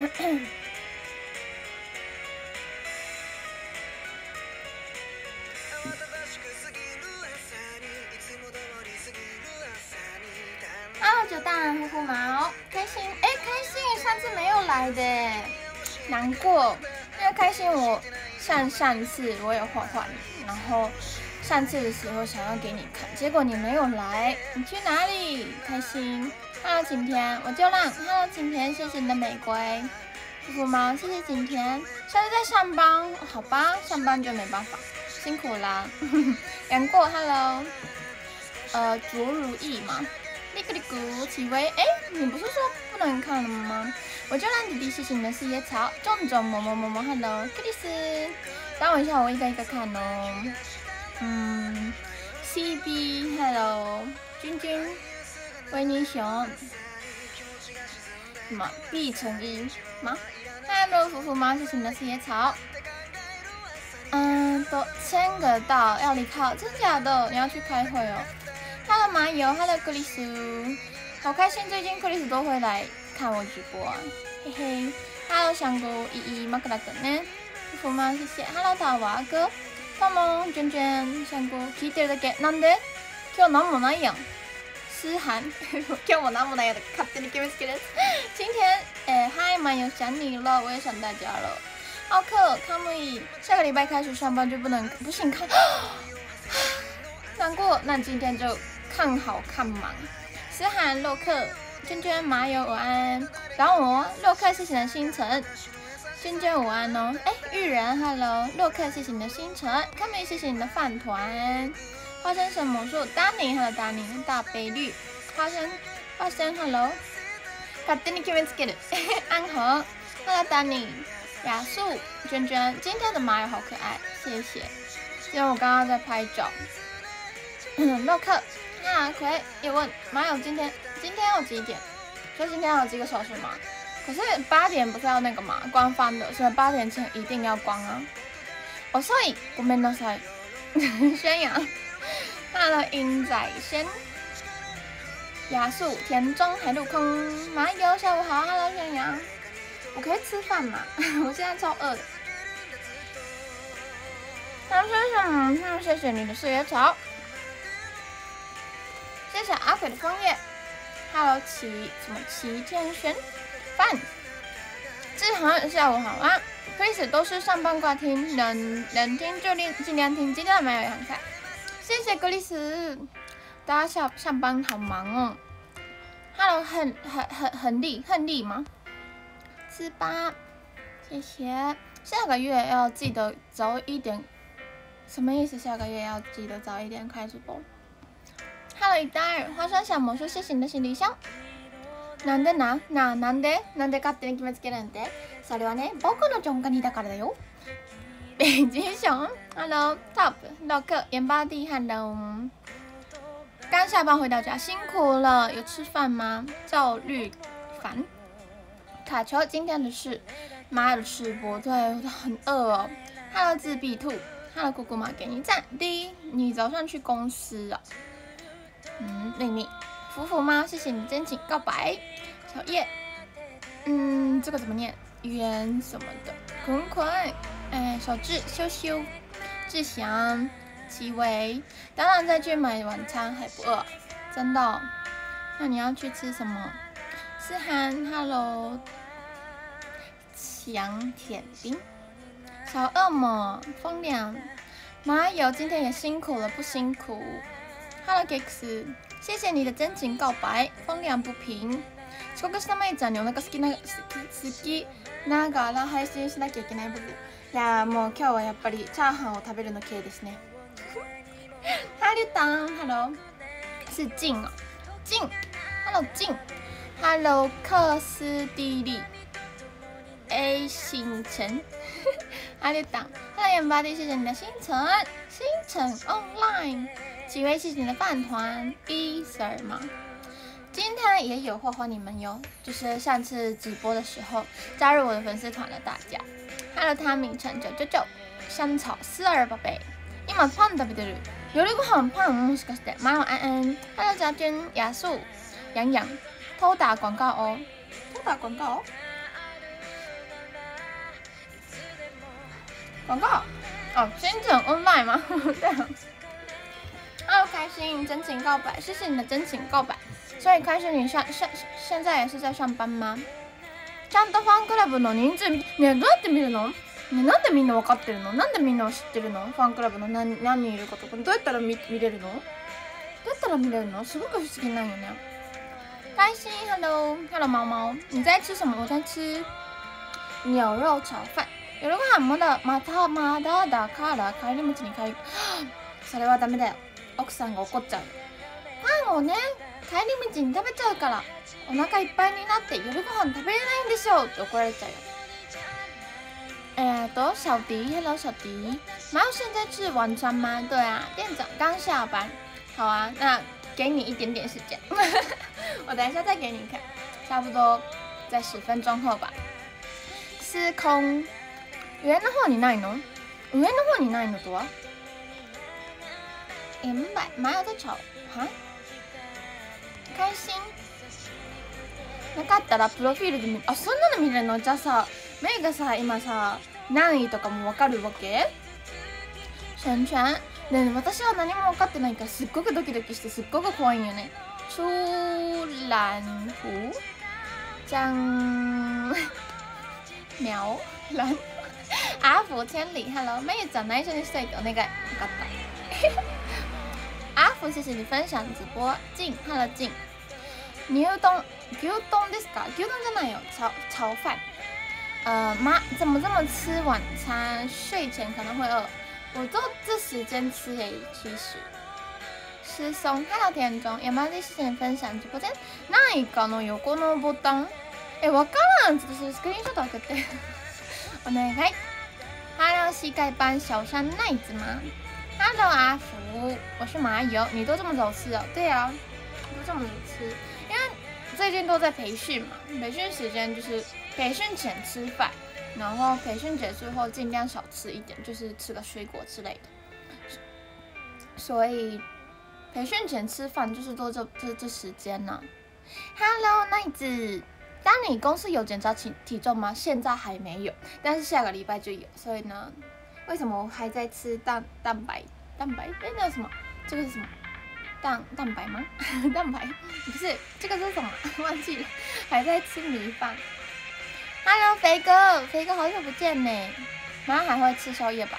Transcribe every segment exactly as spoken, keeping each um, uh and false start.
啊，九蛋呼呼毛，开心哎，开心，上次没有来的，难过。因为开心我上上次我有画画你，然后上次的时候想要给你看，结果你没有来，你去哪里？开心 ，Hello 景甜，我就让 Hello 景甜，谢谢你的玫瑰，呼呼猫，谢谢景甜，现在在上班，好吧，上班就没办法，辛苦啦。杨过 ，Hello， 呃，卓如意嘛。利格利古启威，哎，你不是说不能看了吗？我就让弟弟谢谢你的四叶草，种种某某某某 ，Hello， 克里斯，等我一下，我一个一个看哦。嗯 ，C B，Hello， 君君，维尼熊，什么 B 乘一吗 ？Hello， 福福猫，谢谢你的四叶草。嗯，都签个到要离开，真假的？你要去开会哦。Hello 麻油 ，Hello 克里斯，好开心，最近克里斯都会来看我直播啊，嘿嘿。Hello 香菇依依马克拉等呢，福福吗？谢谢。Hello 大娃哥，胖萌娟娟香菇，聞いてるだけなんで？今日何もないやん。思涵，今日も何もないやん。勝手に決めつけです。今天，哎，嗨麻油想你了，我也想大家了。奥克康木伊，下个礼拜开始上班就不能不行看。难过，那今天就看好看忙。思涵、洛克、娟娟、麻油午安，然我洛克谢谢你的星辰，娟娟午安哦。哎，玉人 ，Hello， 洛克谢谢你的星辰，康美谢谢你的饭团，花生神魔术 ，Danny，Hello Danny， 大杯绿，花生花生 ，Hello， 勝手に決めつける，安和 ，Hello Danny， 雅素、娟娟，今天的麻油好可爱，谢谢。因为我刚刚在拍照。嗯，洛克，那葵也问马友今天今天要几点？说今天要几个小时吗？可是八点不是要那个嘛，关翻的，所以八点前一定要关啊。遅い，ごめんなさい。宣扬 ，Hello 鹰仔轩，雅素田中海陆空，马友下午好 ，Hello 宣扬，我可以吃饭吗？我现在超饿的。他说什么？那谢谢你的四叶草。谢谢阿鬼的枫叶 ，Hello 齐什么齐天轩饭，志恒下午好啊 ，Chris 都是上班挂听，能能听就尽尽量听，今天的没有也很快，谢谢格里斯，大家下上班好忙哦 ，Hello 很很很很力很力吗？四八，谢谢，下个月要记得早一点，什么意思？下个月要记得早一点开直播。Hello 一大二花生小魔术，谢谢你的行李箱。なんでな、な、なんで、なんで勝手に決めつけるんで？それはね、僕のジョンガニだからだよ。北极熊 ，Hello Top 老克盐巴蒂 ，Hello。刚下班回到家，辛苦了，有吃饭吗？赵绿凡，卡球今天的事，妈的吃播，对，我很饿哦。Hello 自闭兔 ，Hello 姑姑妈给你赞。第一，你早上去公司啊？嗯，秘密，福福吗？谢谢你真情告白，小叶，嗯，这个怎么念？圆什么的，捆捆，哎，小智，羞羞，志祥，齐维，当然再去买晚餐还不饿，真的、哦？那你要去吃什么？思涵 ，Hello， 强甜冰，小恶魔，风凉，麻油今天也辛苦了，不辛苦？ Hello Gex， 谢谢你的真情告白，风凉不平。遅刻したまいちゃんにお腹好きな好きながら配信しなきゃいけない部分。いやもう今日はやっぱりチャーハンを食べるの系ですね。哈利当 ，Hello， 是静哦，静 ，Hello 静 ，Hello 克斯蒂利 ，A 星辰，哈利当 ，Hello 盐巴蒂，谢谢你的星辰，星辰 Online。 几位谢谢你的饭团 B Sir 吗？今天也有画画你们哟，就是上次直播的时候加入我的粉丝团的大家。Hello 他名称九九九香草四二宝贝，今パン食べてる。夜ご飯パンもしかして？马友安安 ，Hello 家娟雅素洋洋偷打广告哦，偷打广告哦。 广告哦，先整 online 吗？对啊。哦，开心，真情告白，谢谢你的真情告白。所以开心，你上上现在也是在上班吗？ちゃんとファンクラブの人数ねえ、どうやって見るの？ね、なんでみんな分かってるの？なんでみんな知ってるの？ファンクラブの何何人いるかとか、どうやったら 見, 見れるの？どうやったら見れるの？すごく不思議なんよね。开心 ，Hello Hello 猫猫，你在吃什么？我在吃牛肉炒饭。夜ご飯まだまたまだだから帰り道に帰る。それはダメだよ。奥さんが怒っちゃう。パンをね、帰り道に食べちゃうから、お腹いっぱいになって夜ご飯食べれないんでしょって怒られちゃうよ。哎，都小迪 ，Hello 小迪，妈现在吃晚餐吗？对啊，店长刚下班。好啊，那给你一点点时间，我等一下再给你看，差不多在十分钟后吧。司空，上の方にないの？上の方にないのとは？え、前前有在吵哈？開心。なかったらプロフィールで見る。あ、そんなの見れるの？じゃあさ、メイがさ、今さ、何位とかもわかるわけ？全然。ねえ、私は何も分かってないからすっごくドキドキしてすっごく怖いんよね。出蘭湖じゃん苗蘭阿福千里 ，Hello， 妹长得一緒にしたいってお願い。分かった。阿福，谢谢你分享直播。静 ，Hello 静。牛丼，牛丼ですか？牛丼じゃないよ，炒炒饭。呃，妈，怎么这么吃晚餐？睡前可能会饿。我都这时间吃诶，其实。失踪 ，Hello 田中，山田谢谢你分享直播间。何かの横のボタン？え、わからん。ちょっとそれスクリーンショット送って。お願い。Hello 膝盖班小山奈子吗 ？Hello 阿福，我是麻油。你都这么早吃哦？对啊，都这么早吃，因为最近都在培训嘛，培训时间就是培训前吃饭。然后培训结束后尽量少吃一点，就是吃个水果之类的。所以培训前吃饭就是做这这这时间呢、啊。Hello 奈子，当你公司有检查体体重吗？现在还没有，但是下个礼拜就有。所以呢，为什么我还在吃蛋蛋白蛋白？哎，那什么？这个是什么？蛋蛋白吗？蛋白不是，这个是什么？忘记了，还在吃米饭。Hello 肥哥，肥哥好久不见呢，马上还会吃宵夜吧？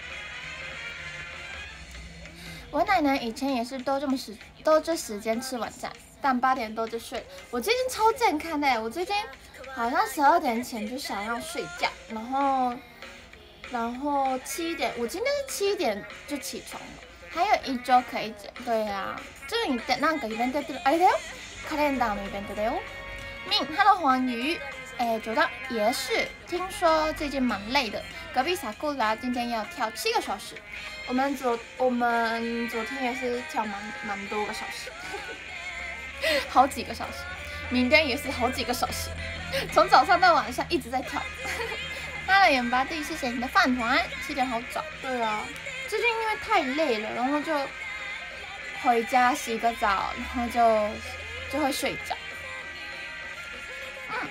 我奶奶以前也是都这么时都这时间吃晚餐，但八点多就睡。我最近超健康的，我最近好像十二点前就想要睡觉，然后然后七点，我今天是七点就起床了，还有一周可以减。对啊，这里的なんかイベントやってるあれだよ、カレンダーのイベントだよ。命 ，Hello 黄鱼。哎，九到也是，听说最近蛮累的。隔壁傻酷拉今天要跳七个小时，我们昨我们昨天也是跳蛮蛮多个小时，好几个小时。明天也是好几个小时，从早上到晚上一直在跳。哈喽，眼巴弟，谢谢你的饭团，七点好早。对啊，最近因为太累了，然后就回家洗个澡，然后就就会睡着。嗯。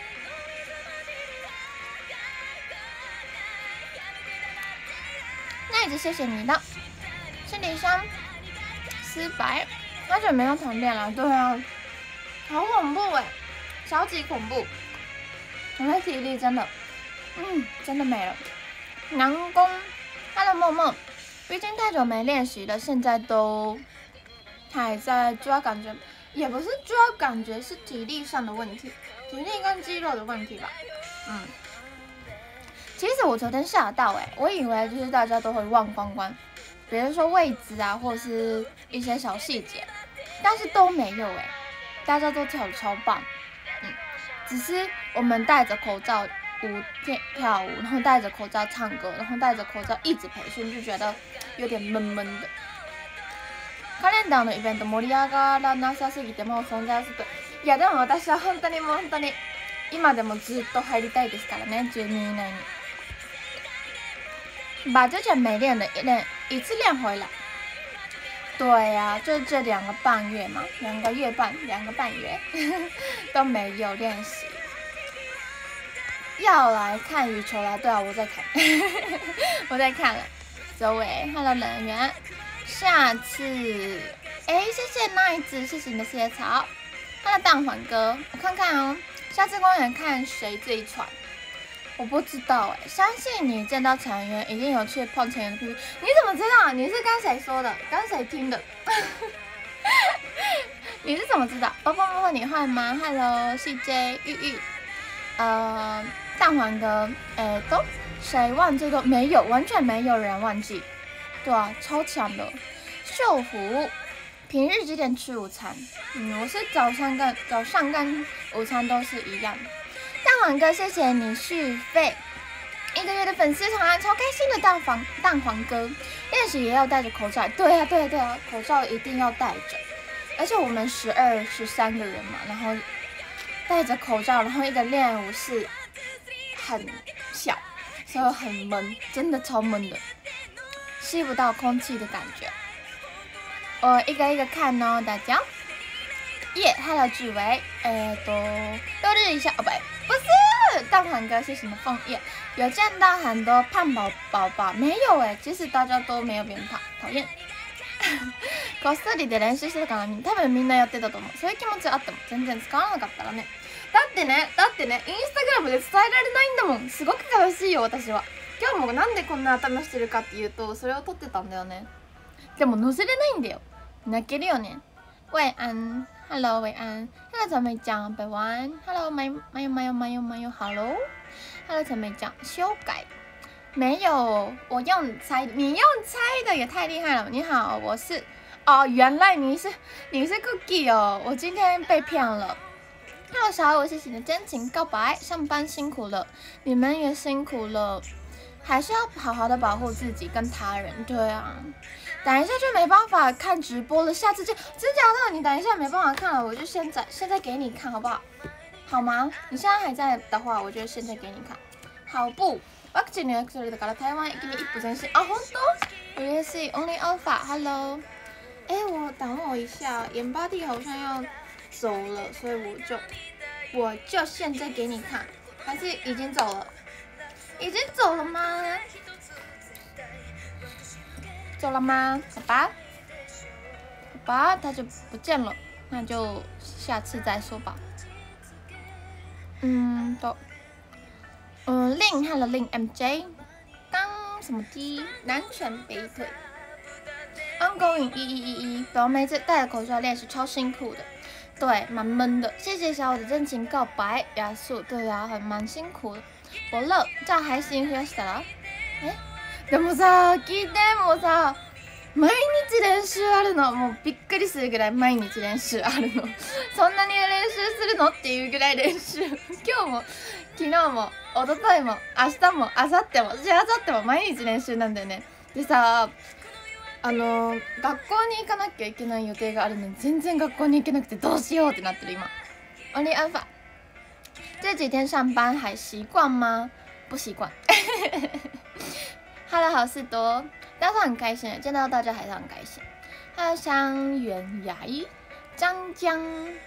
那一直谢谢你的，心理香思白，好久没有团练了，对啊，好恐怖哎，超级恐怖，我的体力真的，嗯，真的没了。南宫 ，Hello 梦梦，毕竟太久没练习了，现在都还在抓感觉，也不是抓感觉，是体力上的问题，体力跟肌肉的问题吧，嗯。其实我昨天吓到哎、欸，我以为就是大家都会忘光光，比如说位置啊，或者是一些小细节，但是都没有哎、欸，大家都跳得超棒，嗯，只是我们戴着口罩舞跳舞，然后戴着口罩唱歌，然后戴着口罩一直培训，就觉得有点闷闷的。カレンダーのイベント盛り上がらなさすぎてもう存在すると、いやでも私は本当にもう本当に今でもずっと入りたいですからね、じゅうに以内に。把之前没练的练一次练回来。对呀、啊，就这两个半月嘛，两个月半，两个半月都没有练习。 要来看羽球啦，对啊，我在看，我在看了。周围 ，Hello 人员，下次，哎，谢谢奈子，谢谢你的谢草。Hello 蛋黄哥，我看看哦，下次公园看谁最喘？我不知道哎，相信你见到成员一定有去碰成员的屁股，你怎么知道？你是跟谁说的？跟谁听的？你是怎么知道？包包包包你换吗 ？Hello C J 玉玉，呃，蛋黄哥，哎，都谁忘记过？没有，完全没有人忘记。对啊，超强的。秀虎，平日几点吃午餐？嗯，我是早上跟早上跟午餐都是一样的。蛋黄哥，谢谢你续费一个月的粉丝团，超开心的蛋黄蛋黄哥。练习也要戴着口罩，对啊对啊对啊，口罩一定要戴着。而且我们十二十三个人嘛，然后戴着口罩，然后一个练舞室很小，所以很闷，真的超闷的，吸不到空气的感觉。我一个一个看哦，大家。耶、yeah, ，Hello 志伟，哎，都都日一下，哦不，不是蛋黄哥，谢谢你的枫叶。有见到很多胖宝宝吧？没有哎，其实大家都没有变胖，讨厌。こっそりで練習してたから多分みんなやってたと思う。そういう気持ちあっても全然使わなかったらね。だってね、だってね、インスタグラムで伝えられないんだもん。すごく悲しいよ私は。今日もなんでこんな頭してるかっていうと、それを撮ってたんだよね。でも載せれないんだよ。泣けるよね。晚安 ，Hello 晚安 ，Hello 陈美江，北湾 ，Hello 马马友马友马友马友 ，Hello，Hello 陈美江，修改。没有，我用猜，你用猜的也太厉害了。你好，我是，哦，原来你是你是 Cookie 哦，我今天被骗了。Hello 小我谢谢你的真情告白，上班辛苦了，你们也辛苦了，还是要好好的保护自己跟他人。对啊，等一下就没办法看直播了，下次就真假的，你等一下没办法看了，我就现在现在给你看好不好？好吗？你现在还在的话，我就现在给你看。好不？ワクチンの約束だから台湾一気に一歩前進。啊，本当？嬉しい。Only Alpha，Hello。哎，我等我一下，盐巴蒂好像要走了，所以我就我就现在给你看，还是已经走了？已经走了吗？走了吗？好吧，好吧，他就不见了，那就下次再说吧。嗯，都。嗯，令，Hello 令 M J， 刚什么的南拳北腿 ，Ongoing 一一一一，表妹这戴着口罩练习超辛苦的，对，蛮闷的。谢谢小我的真情告白，亚素，对啊，很蛮辛苦的。伯乐，じゃあ配信増やしたら？え？でもさ、聞いてもうさ、毎日練習あるの、もうびっくりするぐらい毎日練習あるの。そんなに練習するのっていうぐらい練習。今日も。昨日も一昨日も明日も明後日もしあさっても毎日練習なんだよね。でさ、あの学校に行かなきゃいけない予定があるのに全然学校に行けなくてどうしようってなってる今。Only Alpha， 这几天上班还习惯吗？不习惯。Hello 好事多，大家很开心，见到大家还是很开心。Hello 香原牙医江江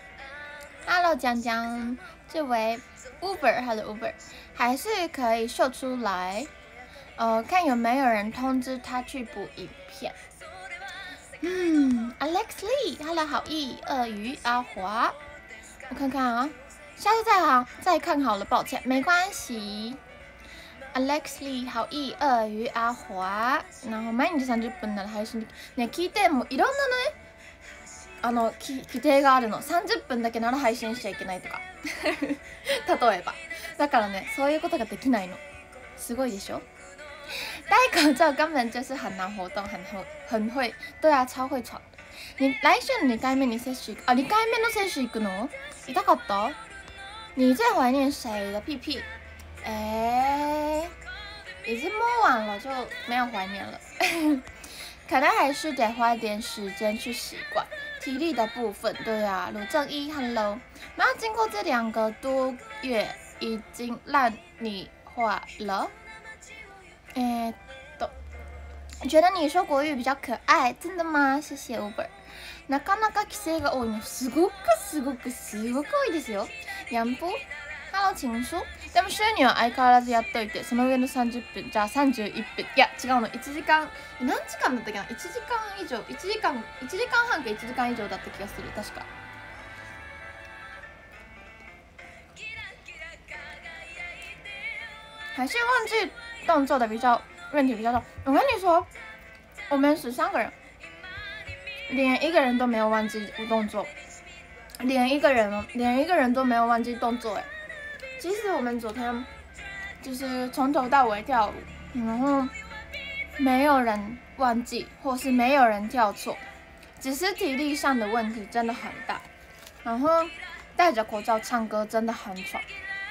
，Hello 江江，这位。Uber 还是 Uber， 还是可以秀出来，呃，看有没有人通知他去补影片。嗯 ，Alex Lee，Hello 好意，鳄鱼阿华，我看看啊，下次再好再看好了，抱歉，没关系。Alex Lee 好意，鳄鱼阿華，然後毎日さんじゅっぷんなら配信できね、聞いてもいろんなね、あの規定があるの。さんじゅっぷんだけなら配信しちゃいけないとか。例えばだからね、そういうことができないの。すごいでしょ？戴口罩根本就是很难活动，很会很会，对啊，超会喘。你来週のにかいめに接種あ、にかいめの接種行くの？痛かった？你最怀念谁的屁屁？哎，已经摸完了就没有怀念了。可能还是得花点时间去习惯。体力的部分，对啊，鲁正一 ，Hello， 那经过这两个多月，已经让你化了。哎，都觉得你说国语比较可爱，真的吗？谢谢 Uber。なかなか規制が多いの、すごくすごくすごく多いですよ。ヤンプ ，Hello 情书， でも収入は相変わらずやっといて、その上のさんじゅっぷん、じゃあさんじゅういっぷん。いや違うの、いちじかん、何時間だったっけな、いちじかん以上、いちじかん、いちじかんはんかいちじかん以上だった気がする、確か。还是忘记动作的比较问题比较大。我跟你说，我们十三个人，连一个人都没有忘记动作，连一个人连一个人都没有忘记动作哎。其实我们昨天就是从头到尾跳舞，然后没有人忘记，或是没有人跳错，只是体力上的问题真的很大。然后戴着口罩唱歌真的很爽。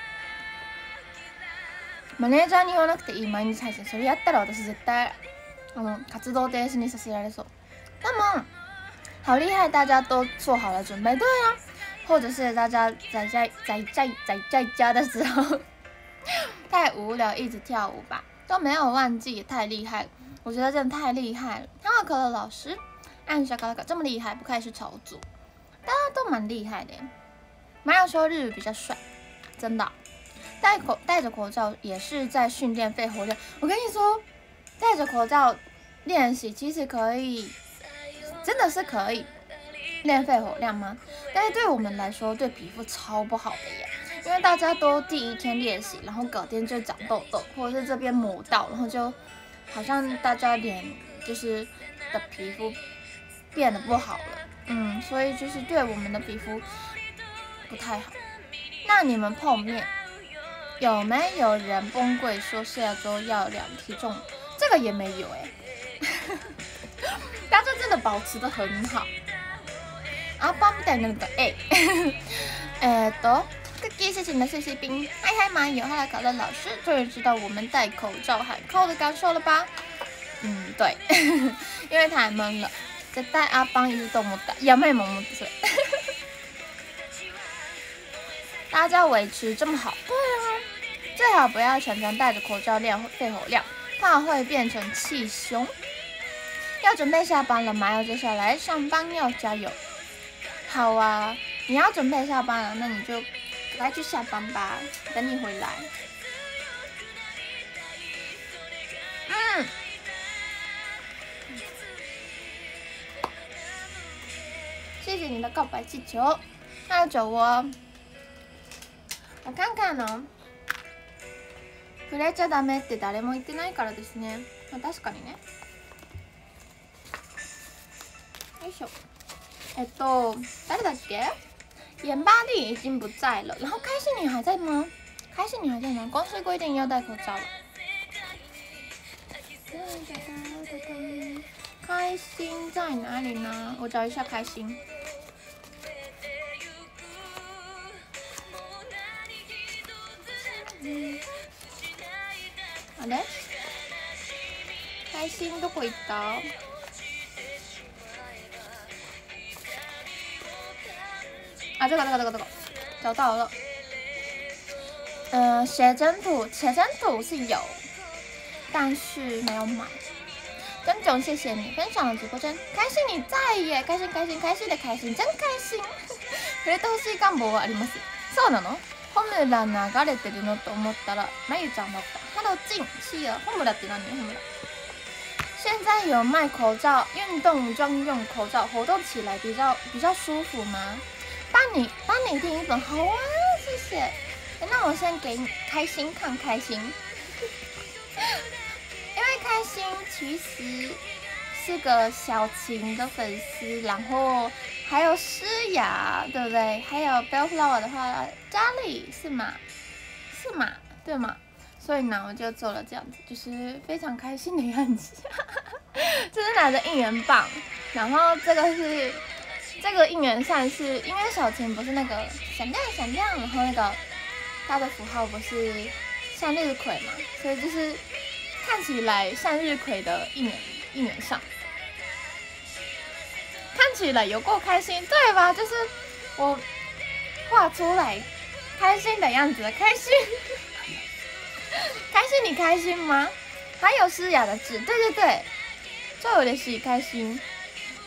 マネージャーに言わなくていい毎日配信、それやったら私絶対あの活動停止にさせられそう。那么好厉害，大家都做好了准备，对啊，或者是大家在在在在在在家的时候太无聊，一直跳舞吧，都没有忘记，也太厉害了。我觉得真的太厉害了。还有可乐老师，按小卡卡这么厉害，不愧是潮族，大家都蛮厉害的。马友说日语比较帅，真的。戴口戴着口罩也是在训练肺活量。我跟你说，戴着口罩练习其实可以，真的是可以练肺活量吗？但是对我们来说，对皮肤超不好的耶。因为大家都第一天练习，然后隔天就长痘痘，或者是这边磨到，然后就好像大家脸就是的皮肤变得不好了，嗯，所以就是对我们的皮肤不太好。那你们碰面有没有人崩溃说下周要量体重？这个也没有哎、欸，大家真的保持得很好。阿爸みたいなのが哎，えっと。Cookie， 谢谢你的碎碎冰。嗨嗨，马友，嗨，可乐老师，终于知道我们戴口罩喊扣的感受了吧？嗯，对，因为太闷了。絶対アーパンいると思った。やばいもん思ってそれ。大家维持这么好，对啊，最好不要常常戴着口罩练肺活量，怕会变成气胸。要准备下班了，马友，接下来上班要加油。好啊，你要准备下班了，那你就。赶快去下班吧，等你回来。嗯，谢谢你的告白气球，还有酒窝。我看看哦。触れちゃダメって誰も言ってないからですね。まあ確かにね。よいしょ。えっと誰だっけ？盐巴粒已经不在了，然后开心你还在吗？开心你还在吗？公司规定要戴口罩了。开心在哪里呢？我找一下开心。好嘞，开心どこ行った？啊，这个这个这个这个找到了。呃，写真图，写真图是有，但是没有买。真总，谢谢你分享了直播间，开心你在耶，开心开心开心的开心，真开心。触れてほしい願望はあります。そうなの？ホムラ流れてるのと思ったら、まゆちゃんだった。Hello， 静，是啊，ホムラって何？ホムラ。现在有卖口罩，运动专用口罩，活动起来比较比较舒服吗？帮你帮你订一本，好啊，谢谢。那我先给你开心看开心，因为开心其实是个小晴的粉丝，然后还有诗雅，对不对？还有 Bellflower 的话，佳丽是吗？是吗？对吗？所以呢，我就做了这样子，就是非常开心的样子。这是拿着应援棒，然后这个是。这个应援扇是因为小晴不是那个闪亮闪亮，然后那个它的符号不是向日葵嘛，所以就是看起来向日葵的应援应援扇，看起来有够开心，对吧？就是我画出来开心的样子，开心，开心，你开心吗？还有诗雅的字，对对对，超嬉しい开心。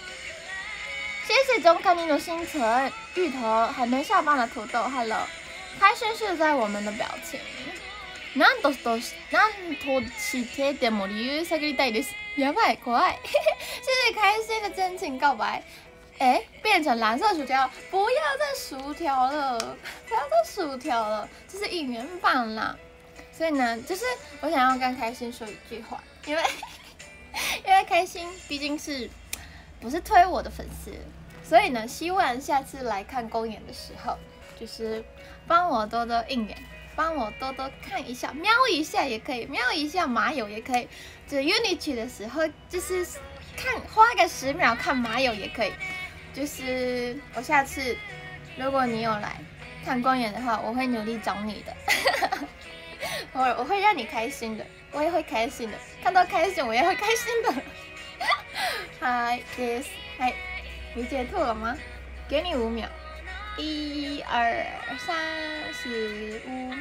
谢谢中看你的星辰芋头还没下班的土豆 ，Hello， 开心是在我们的表情。なんととしなんとしてでも理由探りたいです。やばい怖い。谢谢开心的真情告白。哎，变成蓝色薯条，不要再薯条了，不要再薯条了，这是应援棒啦。所以呢，就是我想要跟开心说一句话，因为因为开心毕竟是不是推我的粉丝，所以呢，希望下次来看公演的时候，就是帮我多多应援。帮我多多看一下，瞄一下也可以，瞄一下马友也可以。就 Unity 的时候，就是看花个十秒看马友也可以。就是我下次如果你有来看公演的话，我会努力找你的。我我会让你开心的，我也会开心的。看到开心，我也会开心的。嗨 ，this， 嗨，你截图了吗？给你五秒。一二三四五，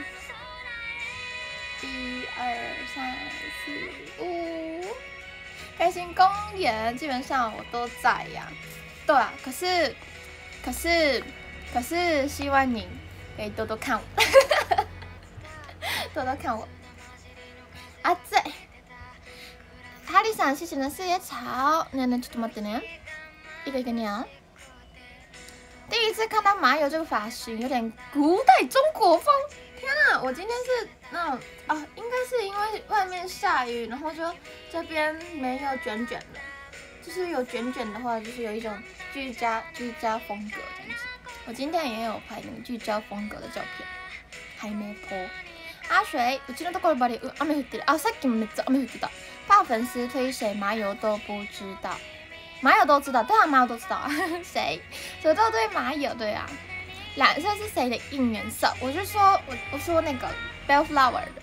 一二三四五，开心公演基本上我都在呀。对啊，可是可是可是希望你可以多多看我，多多看我。啊在，哈利さん谢谢你的四叶草。ねえねえちょっと待ってね。一个一个鸟。第一次看到马友这个发型，有点古代中国风。天啊，我今天是那种啊，应该是因为外面下雨，然后就这边没有卷卷的，就是有卷卷的话，就是有一种居家居家风格这样子。我今天也有拍那个居家风格的照片，还没 po。阿水，うちのところバリ雨降ってる。啊，さっきもめっちゃ雨降ってた。怕粉丝推谁马友都不知道。马友都知道，对啊，马友都知道啊。谁？土豆对马友，对啊。蓝色是谁的应援色？我是说，我我说那个 Bellflower 的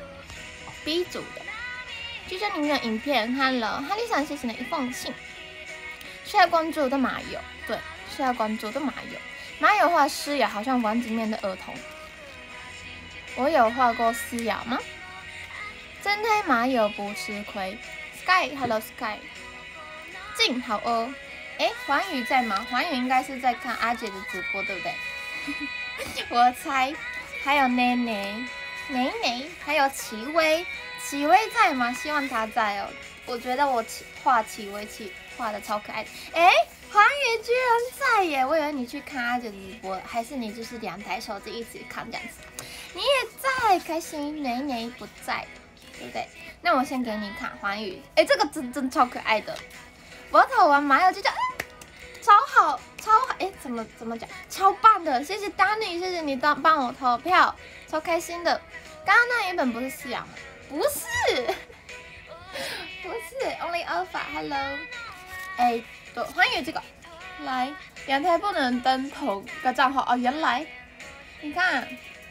B 组的。居家宁愿影片看了哈利想谢谢的一封信。需要关注的马友，对，需要关注的马友。马友画诗雅，好像丸子面的儿童。我有画过诗雅吗？真推马友不吃亏。Sky，Hello Sky。静好哦，哎，环宇在吗？环宇应该是在看阿姐的直播，对不对？我猜，还有内内、内内，还有齐薇，齐薇在吗？希望她在哦。我觉得我画齐薇齐画的超可爱的。哎，环宇居然在耶！我以为你去看阿姐的直播，还是你就是两台手机一起看这样子。你也在，开心。内内不在，对不对？那我先给你看环宇，哎，这个真真超可爱的。我投完马友就叫，超好，超好，哎，怎么怎么讲，超棒的，谢谢 Danny， 谢谢你当帮我投票，超开心的。刚刚那一本不是夕阳吗？不是，不是 ，Only Alpha，Hello， 哎，对，欢迎这个，来，阳台不能登投个账号哦，原来，你看，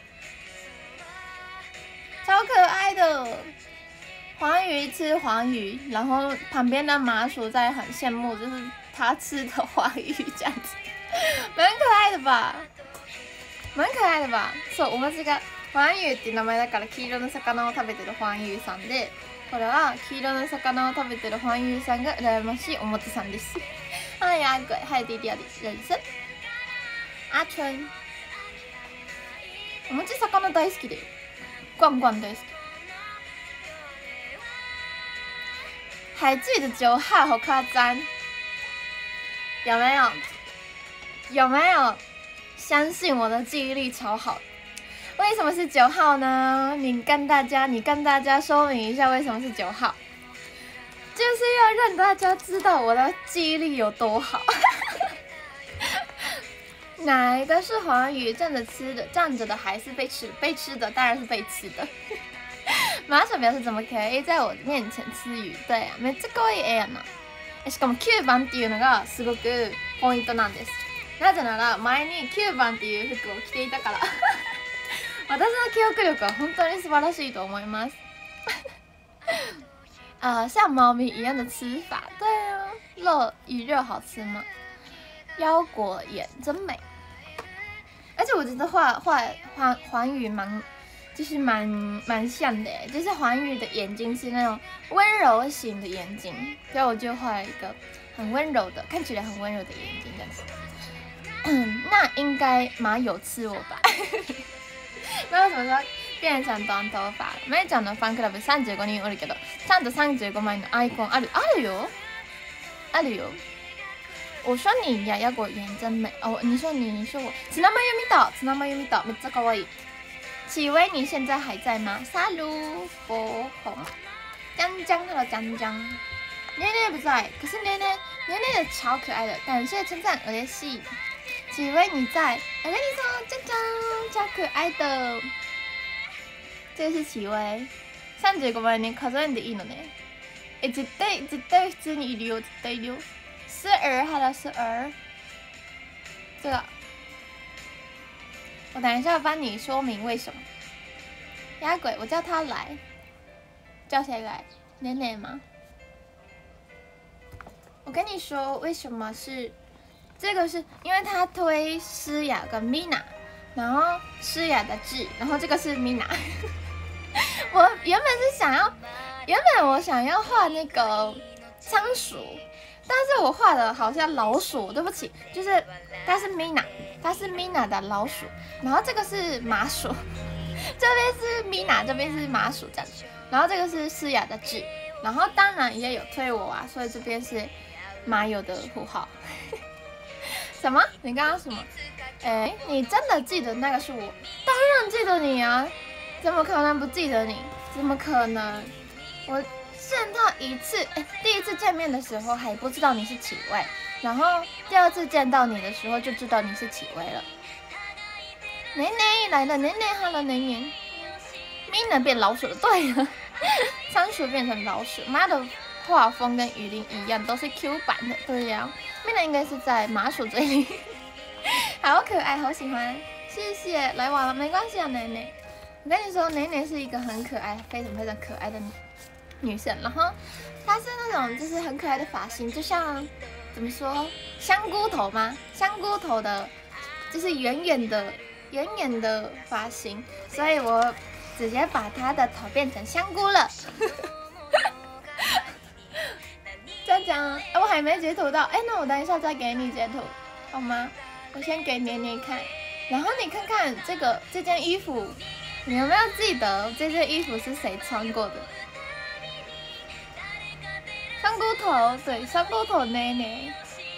超可爱的。黄鱼吃黄鱼，然后旁边的麻薯在很羡慕，就是他吃的黄鱼这样子，蛮可愛的吧？蛮可愛的吧？そう、お間違い。黄魚って名前だから黄色の魚を食べてる黄魚さんで、これは黄色の魚を食べてる黄魚さんが羨ましい表さんです。嗨阿鬼，嗨弟弟的人生。阿春，お餅魚大好きで、罐罐大好き。还记得九号，好夸张，有没有？有没有？相信我的记忆力超好。为什么是九号呢？你跟大家，你跟大家说明一下为什么是九号，就是要让大家知道我的记忆力有多好。哪一个是黄鱼？站着吃的，站着的还是被吃？被吃的当然是被吃的。马上表示怎么可以在我面前吃鱼？对啊，めっちゃ可愛い絵やな。しかもきゅうばんっていうのがすごくポイントなんです。なぜなら前にきゅうばんっていう服を着ていたから。私の記憶力は本当に素晴らしいと思います。呃，像猫咪一样的吃法，对啊，肉鱼肉好吃吗？腰果眼真美，而且我觉得画画黄黄鱼蛮。就是蛮蛮像的，就是黄宇的眼睛是那种温柔型的眼睛，所以我就画了一个很温柔的，看起来很温柔的眼睛这样子。嗯，那应该马有吃我吧？ 那为什么说变成短头发？めいちゃんのファンクラブさんじゅうごにんおるけど、ちゃんとさんじゅうごまいのアイコンあるあるよ，あるよ。我说你牙牙果眼真美哦，你说你，你说我。ツナマユ見た，ツナマユ見た，めっちゃ可愛い。启威，你现在还在吗？沙鲁佛红，江江，Hello江江，捏捏不在，可是捏捏捏捏的超可爱的，感谢称赞，我的戏。启威你在，我跟你说，江江超可爱的。这个是启威，三十五万年数えんでいいのね。え絶対絶対普通にいるよ，絶対いるよ。思儿，Hello思儿，这个。我等一下帮你说明为什么。鸭鬼，我叫他来，叫谁来？奶奶吗？我跟你说，为什么是这个？是因为他推诗雅跟 Mina， 然后诗雅的字，然后这个是 Mina。我原本是想要，原本我想要画那个仓鼠。但是我画的好像老鼠，对不起，就是它是 Mina， 它是 Mina 的老鼠，然后这个是麻薯，这边是 Mina， 这边是麻薯这样子，然后这个是诗雅的字，然后当然也有推我啊，所以这边是麻友的符号。什么？你刚刚什么？哎，你真的记得那个是我？当然记得你啊，怎么可能不记得你？怎么可能？我。见到一次，哎，第一次见面的时候还不知道你是启威，然后第二次见到你的时候就知道你是启威了。奶奶来了，奶奶好了，奶奶。Mina 变老鼠了，对了，仓鼠变成老鼠。妈的画风跟雨林一样，都是 Q 版的，对呀、啊。Mina 应该是在麻薯嘴里，好可爱，好喜欢，谢谢。来晚了，没关系啊，奶奶。我跟你说，奶奶是一个很可爱、非常非常可爱的女。女生，然后她是那种就是很可爱的发型，就像怎么说香菇头吗？香菇头的，就是圆圆的、圆圆的发型，所以我直接把她的头变成香菇了。这样讲、啊，我还没截图到，哎，那我等一下再给你截图，好吗？我先给年年看，然后你看看这个这件衣服，你有没有记得这件衣服是谁穿过的？香菇头，对，香菇头奶奶，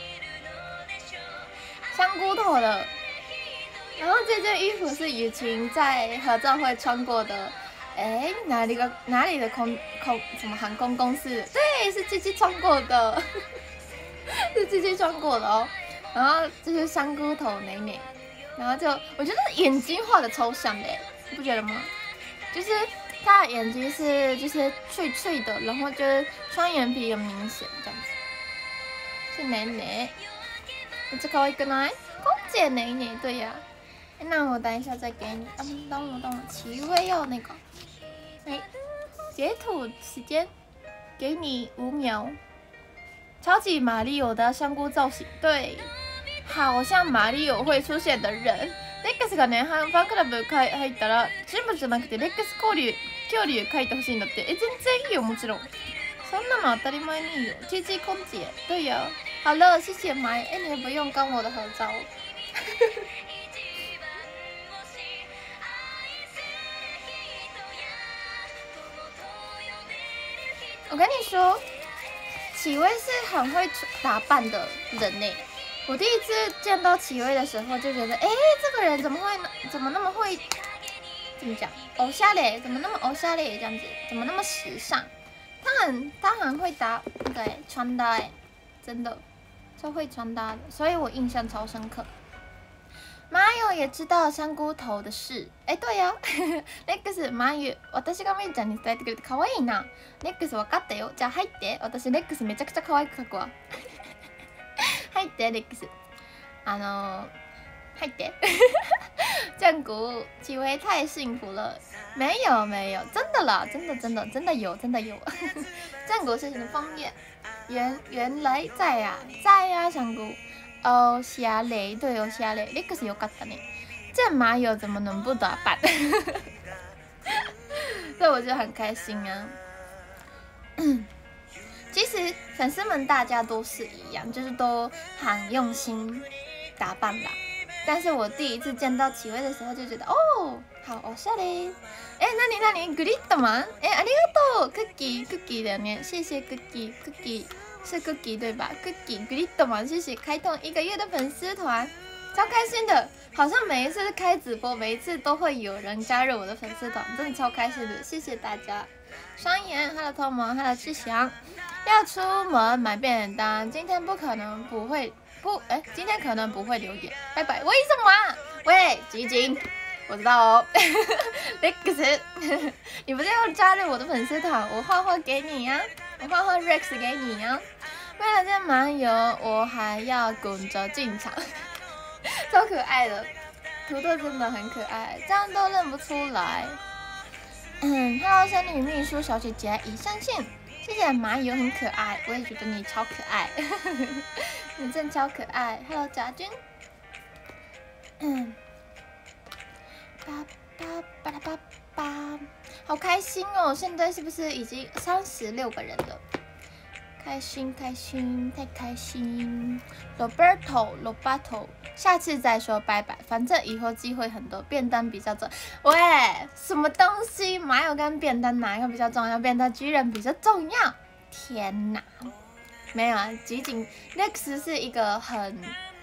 香菇头的。然后这件衣服是雨晴在合照会穿过的，哎，哪里个哪里的空空什么航空公司？对，是鸡鸡穿过的，是鸡鸡穿过的哦。然后这是香菇头奶奶，然后就我觉得眼睛画的超像的，你不觉得吗？就是。他的眼睛是就是脆脆的，然后就是双眼皮很明显这样子。是奶奶，这可愛くない？公姐奶奶，对呀、啊。那我等一下再给你，啊，等我等我，齐威要那个，哎，截图时间，给你五秒。超级马里奥的香菇造型，对，好像马里奥会出现的人。レックスがね、ファンクラブ入ったら、人物じゃなくてレックス交流、恐竜書いてほしいんだって。え、全然いいよ、もちろん。そんなの当たり前にいいよ。G G 空姐，对呀。好了，谢谢麦。哎，你也不用跟我的合照。我跟你说，启威是很会打扮的人呢。我第一次见到启威的时候，就觉得，哎，这个人怎么会，怎么那么会，怎么讲，偶像嘞？怎么那么偶像嘞？这样子，怎么那么时尚？他很，他很会搭那个穿搭，哎，真的，超会穿搭的，所以我印象超深刻。马友也知道香菇头的事，哎，对呀、啊、，Lex 马友，私がめいちゃんに伝えてくれて可愛いな。Lex 分かったよ。じゃあ入って。私 Lex めちゃくちゃ可愛く描くわ。入ってレックス，あの入って战谷启威太幸福了，没有没有，真的啦，真的真的真的有真的有，战谷事情的枫叶，原原来在呀、啊、在呀、啊、香菇，哦夏雷对哦夏雷，レックスよかったね，这马友怎么能不打扮？所以我就很开心啊。其实粉丝们大家都是一样，就是都很用心打扮啦。 但是我第一次见到启威的时候就觉得哦，好おしゃれ。哎，那你那你グリッドマン？哎，ありがとう，クッキークッキー的呢，谢谢クッキークッキー是クッキー对吧？クッキーグリッドマン，谢谢开通一个月的粉丝团，超开心的。好像每一次开直播，每一次都会有人加入我的粉丝团，真的超开心的，谢谢大家。双眼，Hello 托蒙，Hello 志祥，要出门买便当，今天不可能不会不哎，今天可能不会留言，拜拜。为什么啊？喂，吉吉，我知道哦。Rex， 你不是要加入我的粉丝团？我画画给你呀、啊，我画画 Rex 给你呀、啊。为了这麻油，我还要滚着进场，超可爱的，土豆真的很可爱，这样都认不出来。嗯 ，Hello 仙女秘书小姐姐已上线，谢谢麻油很可爱，我也觉得你超可爱，你真超可爱。Hello 贾君，嗯，叭叭巴拉巴巴，好开心哦！现在是不是已经三十六个人了？开心开心，太开心 ！Roberto Roberto， 下次再说拜拜，反正以后机会很多，便当比较重。喂，什么东西？麻油跟便当哪一个比较重要？便当居然比较重要！天哪！没有啊，吉井 Lex 是一个很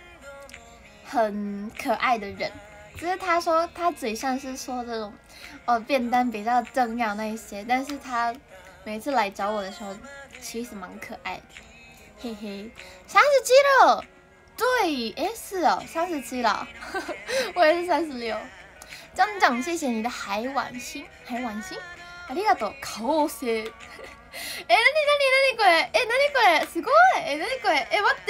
很可爱的人，只是他说他嘴上是说这种哦便当比较重要那一些，但是他每次来找我的时候。其实蛮可爱的，嘿嘿，三十七了，对，哎是哦，三十七了，我也是三十六。张长，谢谢你的海碗星，海碗星，ありがとう。顔星。え、なになになにこれ？え、なにこれ？すごい。え、なにこれ？え、待って。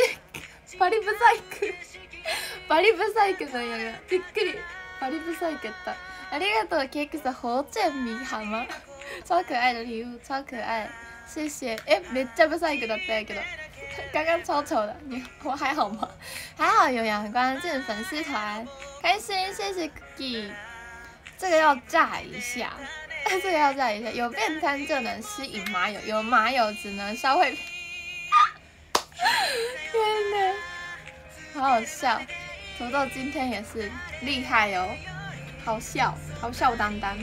バリブサイク。バリブサイクなんやが。びっくり。バリブサイクやった。ありがとう、ケーキさん、火箭米蛤蟆。超可爱的礼物，超可爱。谢谢，哎，めっちゃ不赛一个的背个的，刚刚超丑的，你我还好吗？还好有氧关进粉丝团，开心，谢谢 Cookie， 这个要炸一下，这个要炸一下，有便当就能吸引麻友，有麻友只能烧会。天哪，好好笑，土豆今天也是厉害哦，好笑，好笑当当。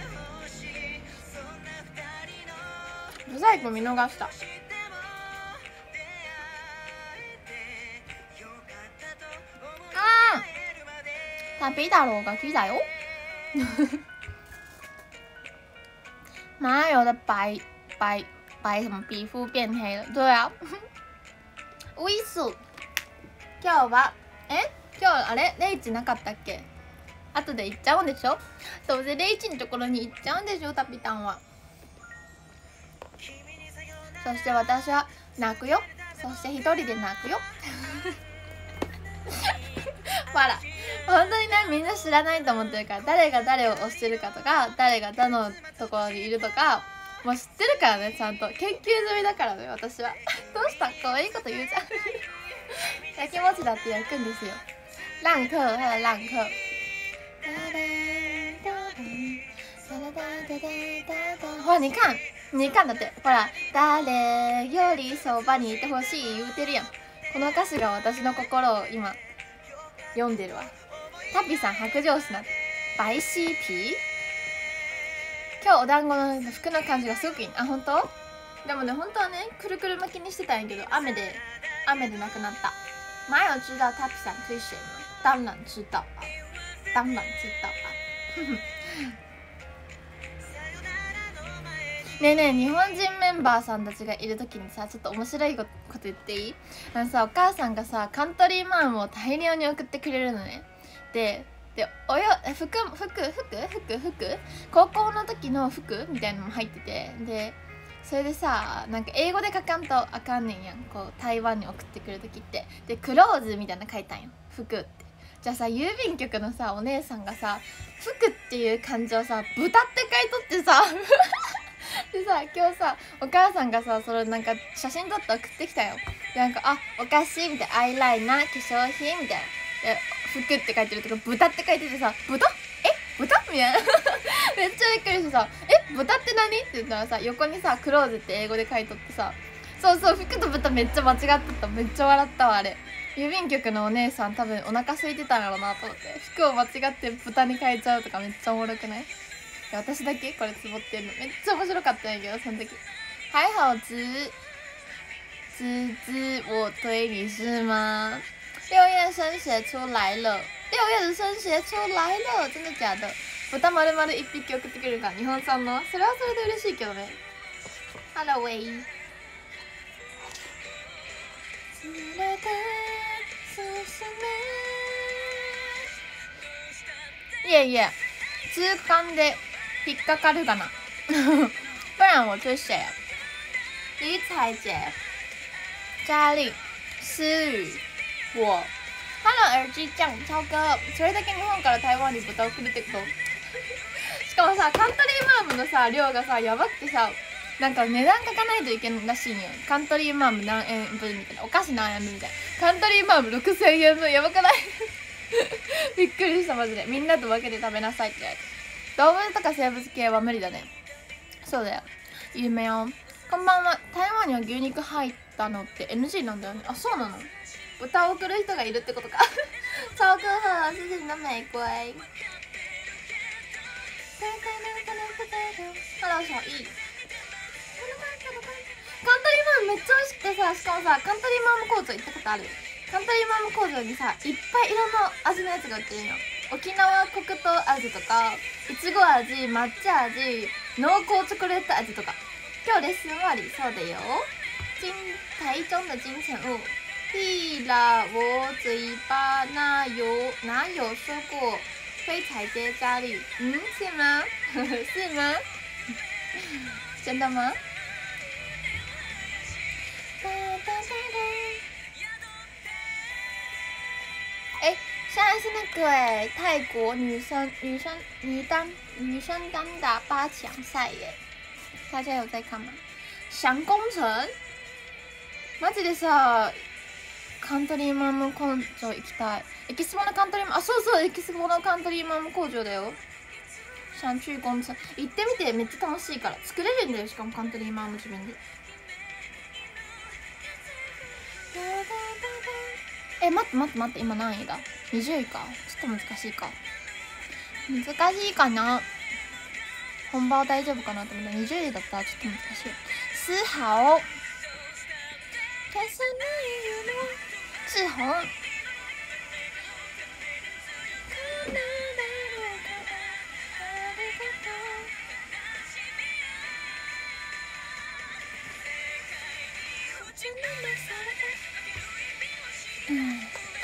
不再見逃した。嗯，他比大罗个比大哟。麻油的白白白什么皮肤变黑了？对啊。ウィス。今日はえ今日あれレイチなかったっけ？後で行っちゃうんでしょ？どうせレイチのところに行っちゃうんでしょタピタンは。そして私は泣くよ。そして一人で泣くよ。ほら、本当にね、みんな知らないと思ってるから、誰が誰を推してるかとか、誰が誰のところにいるとか、もう知ってるからね、ちゃんと研究済みだからね、私は。どうした？可愛いこと言うじゃん。焼きもちだって焼くんですよ。ランク、还有ランク。ほら、你看。你看だって、ほら、誰よりそばにいてほしい言うてるやん。この歌詞が私の心を今読んでるわ。タピさん白状しな。バイシーピー？今日お団子の服の感じがすごくいい。あ、本当？でもね、本当はね、くるくる巻きにしてたんやけど、雨で、雨でなくなった。前有知道タピさん推选吗？当然知道啊，当然知道啊。ねえねえ、日本人メンバーさんたちがいるときにさ、ちょっと面白いこと言っていい？あのさ、お母さんがさ、カントリーマンを大量に送ってくれるのね。で、で、およ、服、服、服、服、服高校の時の服みたいなのも入ってて、で、それでさ、なんか英語で書かんとあかんねんやん。こう、台湾に送ってくるときって。で、クローズみたいなの書いたんよ。服って。じゃあさ、郵便局のさ、お姉さんがさ、服っていう漢字をさ、豚って書いとってさ、でさ、今日さ、お母さんがさ、それなんか写真撮って送ってきたよ。で、なんか、あ、お菓子みたいな、アイライナー、化粧品みたいな。で、服って書いてるとか、豚って書いててさ、豚？え？豚？みたいな。めっちゃびっくりしてさ、え？豚って何？って言ったらさ、横にさ、クローズって英語で書いとってさ、 そうそう、服と豚めっちゃ間違ってた。めっちゃ笑ったわあれ。郵便局のお姉さん多分お腹空いてたんやろうなと思って、服を間違って豚に変えちゃうとかめっちゃおもろくない？私だけこれつぼってんのめっちゃ面白かったんやけど、その時还好知知知我推理是吗？六月生写出来了，六月的生写出来了，真的假的？豚丸々一匹送ってくれるから、日本産の。それはそれで嬉しいけどね。ハロウェイ連れて進め。いえいえ、中間で引っかかるかな。不然我最谁啊？李彩洁、嘉玲、思雨、我。ハロー エルジー ちゃん、チャオか。それだけ日本から台湾に豚送れてくと。しかもさ、カントリーマームのさ量がさやばくてさ、なんか値段書かないといけないらしいのよ。カントリーマーム何円分みたいな、お菓子何円分みたいな。カントリーマームろくせんえん分、やばくない？びっくりしたマジで。みんなと分けて食べなさいって言われて。動物とか生物系は無理だね。そうだよ、有名よ。こんばんは。台湾には牛肉入ったのって エヌジー なんだよね。あ、そうなの？豚を送る人がいるってことか。超哥贺，谢谢你的玫瑰。Hello 小易。カントリーマームめっちゃ美味しくてさ、しかもさ、カントリーマーム工場行ったことある？カントリーマーム工場にさ、いっぱいいろんな味のやつが売ってるの。沖縄黒糖味とか、いちご味、抹茶味、濃厚チョコレート味とか。今日レッスン終わり。そうだよ。金台中的金城物。屁啦，我嘴巴哪有哪有说过非彩接佳丽？嗯，是吗？是吗？真的吗？哎，现在是那个哎，泰国女生女生女单女生单打八强赛耶，大家有在看吗？翔工程，マジでさ。カントリーマーム工場行きたい。エキスポのカントリーマーム、あ、そうそう、エキスポのカントリーマーム工場だよ。シャンチューコンサ行ってみて、めっちゃ楽しいから作れるんだよ。しかもカントリーマーム自分で。え、待って待って待って、今何位だ？にじゅういか。ちょっと難しいか。難しいかな。本場は大丈夫かなと思ったらにじゅういだったらちょっと難しい。スハオ志宏。うん、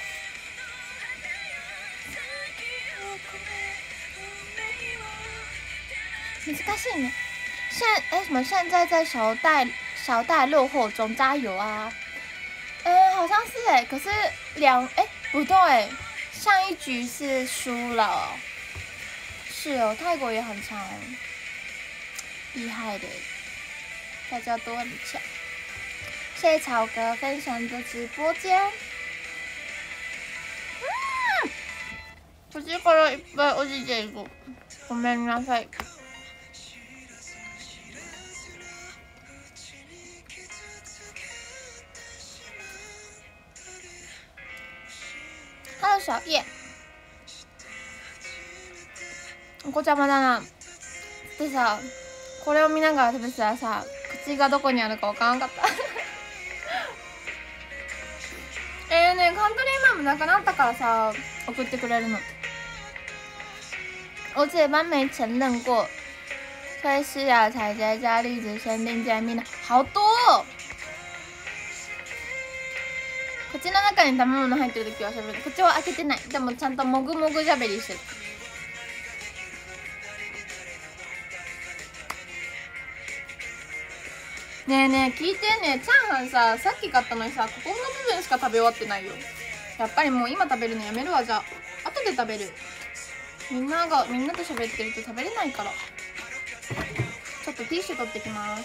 難しいね。现哎什么？现在在小戴小戴落后中，加油啊！嗯，好像是哎，可是两哎不对，上一局是输了。是哦，泰国也很强，厉害的，大家都很强。谢谢草哥分享的直播间。嗯，口からいっぱい落ちていく。ごめんなさい。Hello 小叶，お子ちゃまだな。でさ、これを見ながら食べてたらさ、口がどこにあるかわからんかった。えーね、カントリーマームなくなったからさ、送ってくれるの。我这班没承认过，崔诗雅、彩洁加栗子限定见面的好多哦。口の中に食べ物入ってる時はしゃべる。口は開けてない。でもちゃんともぐもぐしゃべりしてる。ねえねえ聞いてね、チャーハンさ、さっき買ったのにさ、ここの部分しか食べ終わってないよ。やっぱりもう今食べるのやめるわ。じゃあ後で食べる。みんながみんなと喋ってると食べれないから。ちょっとティッシュ取ってきます。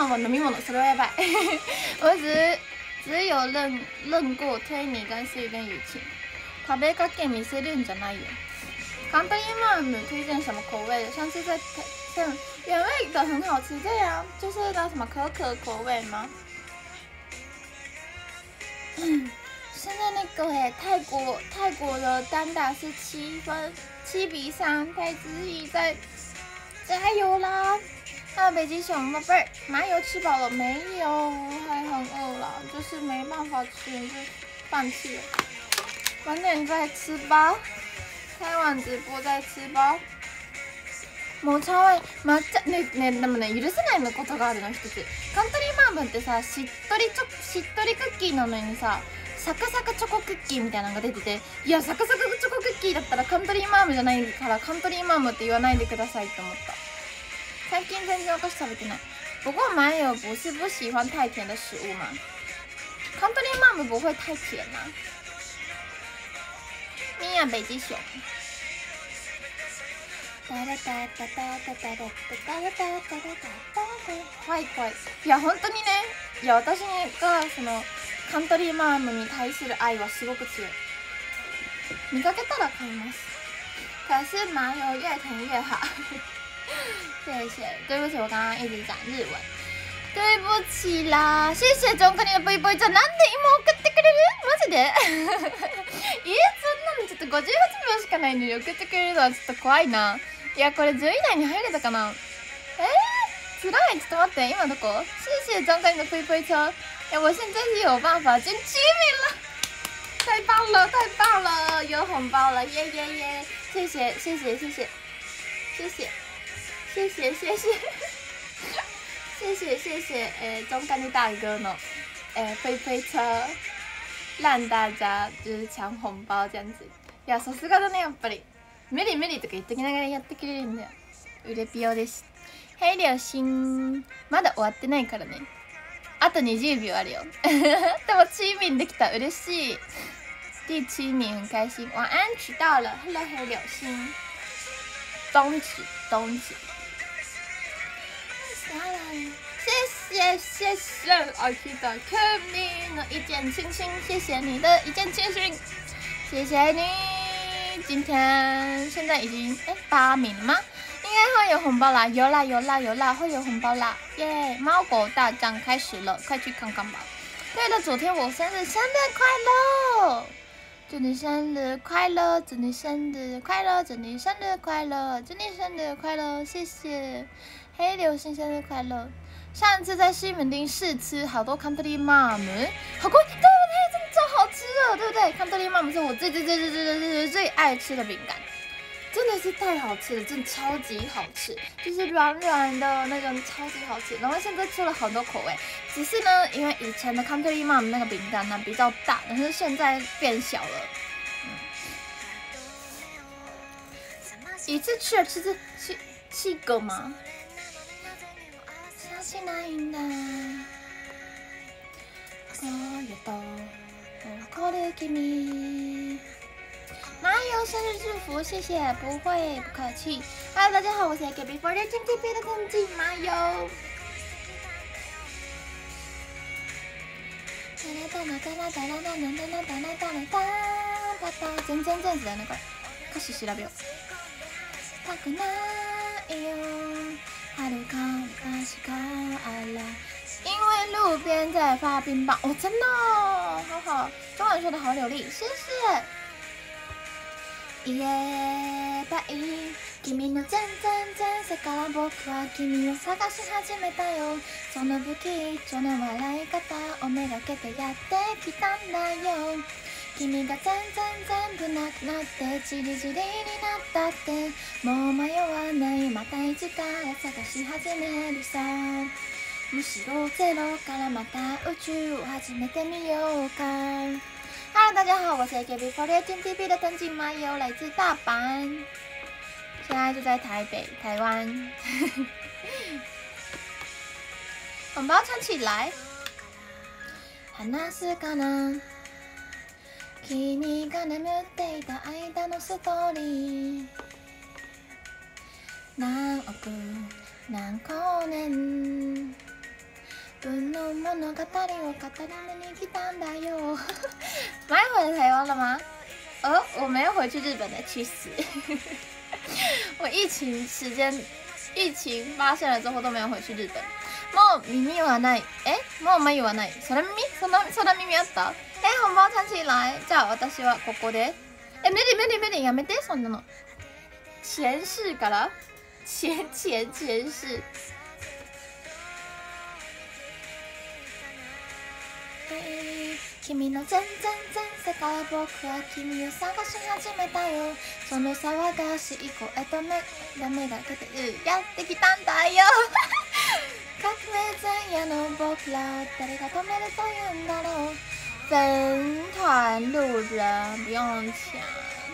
のは飲み物，それはやばい。我只是只有认认过推你跟思雨跟雨晴，食べかけ見せるんじゃないよ。カントリーマーム推荐什么口味的？上次在像原味的很好吃，对啊，就是那什么可可口味吗？嗯，现在那个哎，泰国泰国的单打是七分，七比三，太子怡在加油啦！还有北极熊宝贝儿，麻油吃饱了没有？还很饿啦，就是没办法吃，就放弃了。晚点再吃吧，开完直播再吃吧。もう超愛抹茶ねねでもね許せないのことがあるの一つ。カントリーマームってさしっとりチョしっとりクッキーなのにさサクサクチョコクッキーみたいなのが出てて、いやサクサクチョコクッキーだったらカントリーマームじゃないからカントリーマームって言わないでくださいって思った。最近全然お菓子食べてない。不过麻友不是不喜欢太甜的食物吗？カントリーマーム不会太甜啊。米娅北极熊。怖い怖い。いや本当にね、いや私がそのカントリーマームに対する愛はすごく強い。見かけたら買います。可是麻油越甜越好。谢谢，对不起，我刚刚一直讲日文，对不起啦。谢谢ジョンカニのブイブイちゃん、なんで今送ってくれる？マジで？えー、そんなのちょっとごじゅうはちびょうしかないのに送ってくれるのはちょっと怖いな。いやこれじゅうい以内に入れたかな。えー、つらい。ちょっと待って、今どこ？谢谢ジョンカニのブイブイ车。哎，我现在是有办法进七名了，太棒了，太棒了，有红包了，耶耶耶！谢谢谢谢谢谢谢谢。谢谢谢谢谢谢谢谢，诶，中干的大哥呢，诶，飞飞车，让大家就是抢红包这样子。いやさすがだねやっぱり。メリメリとか言っときながらやってくれるんだよ。うれぴよです。ヘイリョシン、まだ終わってないからね。あとにじゅうびょうあるよ。でも七名できた、嬉しい。第七名很开心。晚安，迟到了。Hello， 黑柳星。冬子，冬子。谢谢谢谢阿 K 的 Kimi 的一见倾心，谢谢你的一见倾心，谢谢你。今天现在已经哎八名了吗？应该会有红包啦，有啦有啦有啦，会有红包啦，耶！猫狗大战开始了，快去看看吧。对了，昨天我生日，生日快乐！祝你生日快乐，祝你生日快乐，祝你生日快乐，祝你生日快乐，谢谢。黑流星生日快乐！上次在西门町试吃好多 Country Mom， 好贵，对不对？真的超好吃的，对不对 ？Country Mom 是我最最最最最最最最爱吃的饼干，真的是太好吃了，真的超级好吃，就是软软的那种，超级好吃。然后现在出了好多口味，只是呢，因为以前的 Country Mom 那个饼干呢比较大，但是现在变小了。嗯、一次吃了吃这七七个吗？しないんだ。これとこれ君。麻油生日祝福，谢谢，不会，不客气。Hello， 大家好，我是 A K B四十 T P 的藤井麻油。全然全然だよねこれ。歌詞調べよう。たくないよ。哈鲁卡巴西卡阿拉，因为路边在发冰棒哦，真的、哦，好好，中文说的好流利，谢谢。言えばいい君の全然前世から僕は君を探し始めたよ。その不吉祥な笑い方をめがけてやってきたんだよ。君が全然全部なくなってチリチリになったってもう迷わない、また一から探し始めるさ。むしろゼロからまた宇宙を始めてみようか。Hello， 大家好，我是 A K B四十 T P 的藤井麻油，来自大阪，现在就在台北、台湾。红包穿起来。話すかな。君が眠っていた間のストーリー。何億何光年分の物語を語りに来たんだよ。马上回台湾了吗？哦，我没有回去日本的，去死！我疫情时间，疫情发生了之后都没有回去日本。もう耳はない。え、もう眉はない。空耳？その空耳あった？え、本番ちゃん起来。じゃあ私はここで。え、無理無理無理やめてそんなの。前世から前前前世。君の全然前世から僕は君を探し始めたよ。その騒がしい声と目がめがけてやってきたんだよ。革命前夜の僕らを誰が止めるというんだろう。粉团路人不用抢，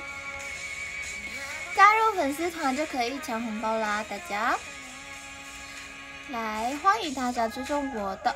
加入粉丝团就可以抢红包啦！大家来，欢迎大家追踪我的。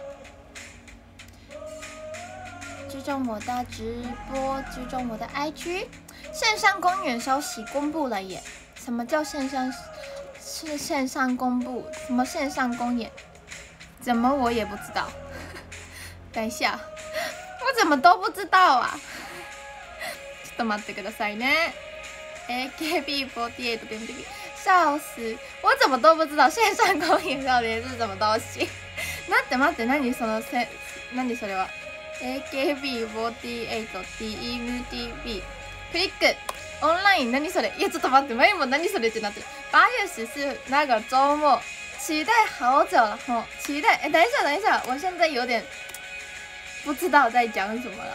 追踪我的直播，追踪我的 I G， 线上公演消息公布了耶！什么叫线上？是线上公布？什么线上公演？怎么我也不知道？等一下，我怎么都不知道啊！ちょっと待ってくださいね。A K B 四十八点 T V， 笑死！我怎么都不知道线上公演到底是什么东西？待って待って、何そのせ、何それは？ A K B 四十八 D M T V クリックオンライン何それ？いやちょっと待って、前も何それってなってる。八月十四那个周末，期待好久了吼，期待。哎，等一下等一下，我现在有点不知道在讲什么了。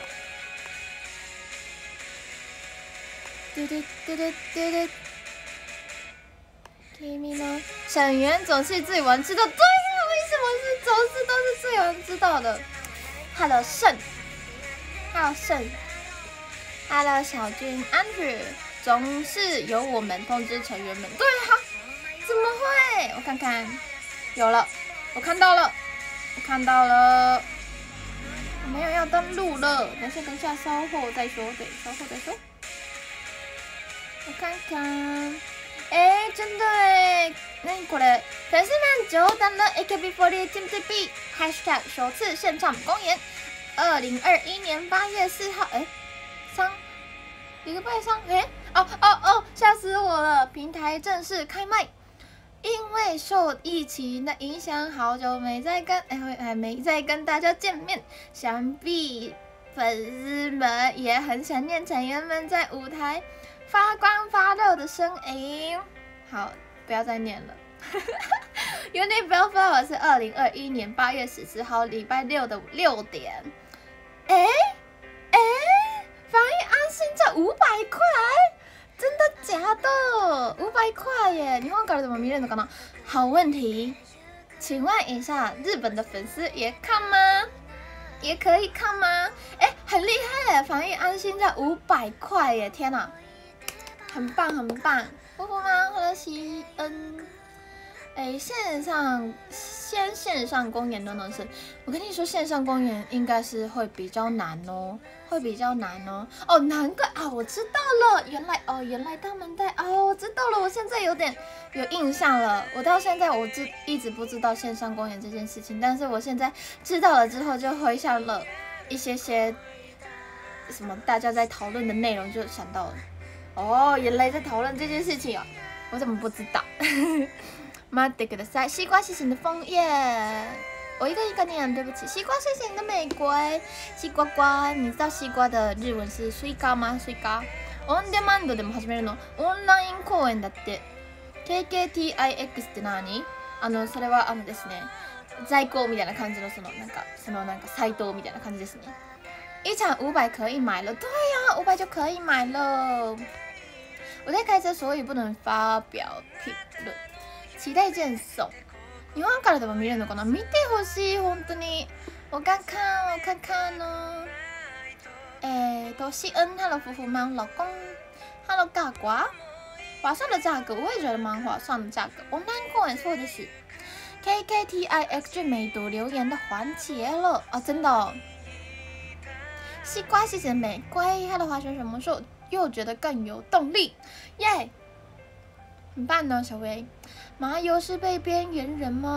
嘟嘟嘟嘟嘟嘟。君の沈元总是最晚知道，对呀、啊，为什么是总是都是最晚知道的？ Hello 盛 ，Hello 盛 ，Hello 小军 Andrew， 总是由我们通知成员们。对啊，怎么会？我看看，有了，我看到了，我看到了，我没有要登录了，等下等下，稍后再说，对，稍后再说。我看看，哎，真的哎，那これ粉丝们久等了 A K B 四十八 Team T V hashtag 首次现场公演，二零二一年八月四号，哎，上一个拜上，哎，哦哦哦，吓死我了！平台正式开卖，因为受疫情的影响，好久没再跟哎还没再跟大家见面，想必粉丝们也很想念成员们在舞台发光发热的身影。好，不要再念了。原地不要发我是二零二一年八月十四号礼拜六的六点。哎哎，防疫安心这五百块，真的假的？五百块耶！日本からでも見れるのかな？好问题，请问一下，日本的粉丝也看吗？也可以看吗？哎，很厉害耶！防疫安心这五百块耶！天哪，很棒很棒！呼呼吗？贺乐西恩。哎，线上先线上公演等等是，我跟你说，线上公演应该是会比较难哦，会比较难哦。哦，难怪啊，我知道了，原来哦，原来他们在哦，我知道了，我现在有点有印象了。我到现在我知一直不知道线上公演这件事情，但是我现在知道了之后，就回想了一些些什么大家在讨论的内容，就想到了，哦，原来在讨论这件事情哦，我怎么不知道？待ってください。西瓜谢谢你的枫叶，我一个一个念，对不起。西瓜谢谢你的玫瑰，西瓜瓜，你知道西瓜的日文是スイカ吗？スイカ。オンデマンドでも始めるの。オンライン公演だって。ケーケーティーアイエックス って何？あのそれはあのですね、在庫みたいな感じのそのなんかそのなんかサイトみたいな感じですね。一场五百可以买了，对呀、啊，五百就可以买了。我在开车，所以不能发表评论。期待见送。日本からでも見れるのかな？見てほしい本当に。我看看，我看看哦。哎，都西恩，Hello 夫妇吗？老公 ，Hello 大瓜。划算的价格，我也觉得蛮划算的价格。我难过也说的是 K K T I X 美读留言的环节了啊，真的、哦。西瓜谢谢玫瑰，他的滑雪什么时候又觉得更有动力？耶、yeah ！很棒呢，小薇。麻油是被边缘人吗？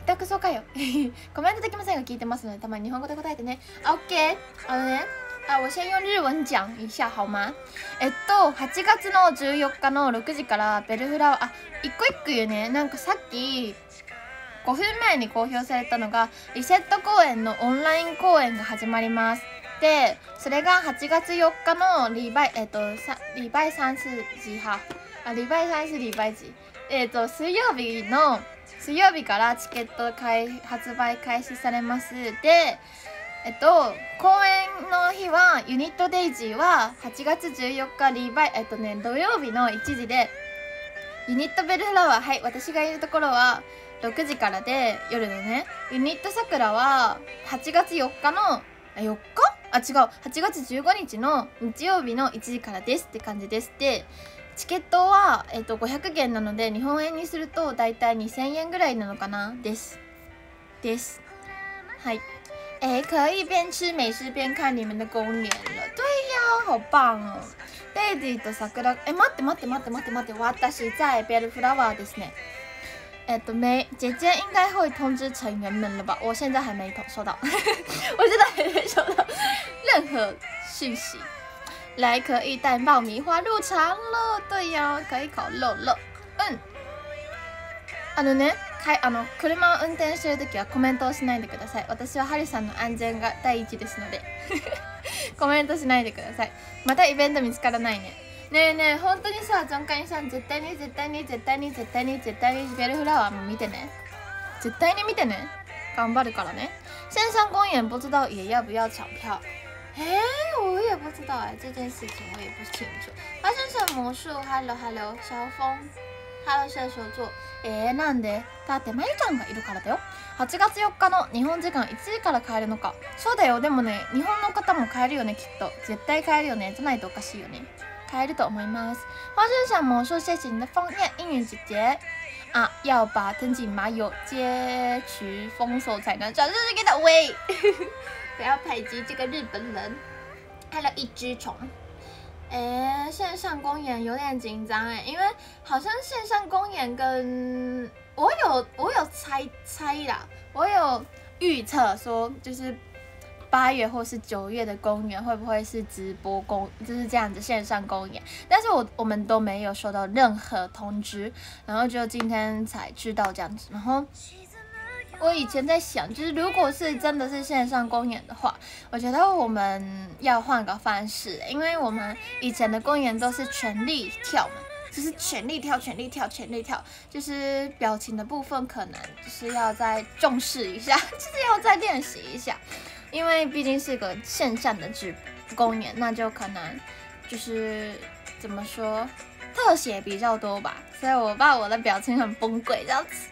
全くそうかよコメントできませんが聞いてますのでたまに日本語で答えてね。オッケー。あのねあ我先用日文講一下好吗？えっとはちがつのじゅうよっかのろくじからベルフラワーあ一個一個言うね。なんかさっきごふんまえに公表されたのがリセット公演のオンライン公演が始まります。でそれがはちがつよっかの礼拜えっと礼拜三是几号？あ礼拜三是礼拜几？えっと水曜日の水曜日からチケット開発売開始されます。でえっと公演の日はユニットデイジーははちがつじゅうよっかリバイえっとね土曜日のいちじでユニットベルフラワーはい私がいるところはろくじからで夜のねユニットさくらははちがつよっかのあよっかあ違うはちがつじゅうごにちの日曜日のいちじからですって感じです。でチケットは、えっと、ごひゃくげんなので日本円にするとだいたいにせんえんぐらいなのかなですですはい哎，可以边吃美食边看你们的公演了。对呀，好棒哦！デイジーと桜え待って待って待って待って待って私在ベルフラワーですね。哎，都没，姐姐应该会通知成员们了吧？我现在还没收到，我现在还没收到任何讯息。来，可以带爆米花入场了。对呀，可以烤肉了。嗯。あのね、はい、あの車を運転してるときはコメントをしないでください。私はハリさんの安全が第一ですのでコメントしないでください。またイベント見つからないね。ねえねえ本当にさジョンカインさん絶対に絶対に絶対に絶対に絶対にベルフラワーも見てね。絶対に見てね。頑張るからね。線上公演不知道也要不要抢票？哎，我也不知道哎，这件事情我也不清楚。发生什么魔术 ？Hello Hello， 小峰。ハロー射手座えー、なんでだってまゆちゃんがいるからだよ。はちがつよっかの日本時間いちじから帰るのか。そうだよ。でもね日本の方も帰るよねきっと。絶対帰るよね。じゃないとおかしいよね。帰ると思います。花生小魔术谢谢你的枫叶应援姐姐啊，要把藤井麻友街区封锁才能转日给他喂不要排挤这个日本人。还有一只虫。哎，线上公演有点紧张哎，因为好像线上公演跟我有我有猜猜啦，我有预测说就是八月或是九月的公演会不会是直播公，就是这样子线上公演，但是我我们都没有收到任何通知，然后就今天才知道这样子，然后。我以前在想，就是如果是真的是线上公演的话，我觉得我们要换个方式，因为我们以前的公演都是全力跳嘛，就是全力跳、全力跳、全力跳，就是表情的部分可能就是要再重视一下，就是要再练习一下，因为毕竟是个线上的直公演，那就可能就是怎么说，特写比较多吧，所以我怕我的表情很崩溃这样子。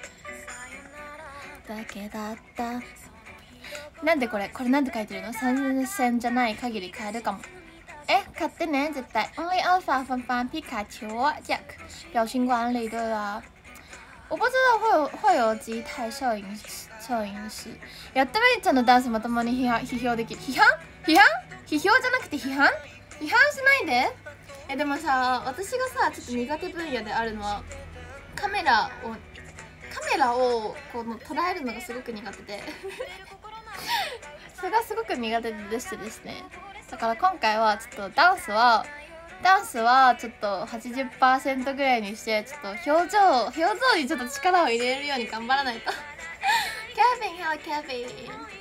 だけだったなんでこれこれなんて書いてるの？参戦じゃない限り買えるかも。哎，買ってね絶対。Only Alpha 翻翻皮卡丘 Jack 表情管理对啊。我不知道会有会有機体摄影摄影師。やってみちゃんのダンスまともに批判批評できる。批判？批判？批評じゃなくて批判？批判しないで。えでもさ私がさちょっと苦手分野であるのはカメラをカメラをこの捉えるのがすごく苦手でそれがすごく苦手でしてですね。だから今回はちょっとダンスはダンスはちょっと はちじゅっパーセント ぐらいにしてちょっと表情表情にちょっと力を入れるように頑張らないとケビン Hello ケビン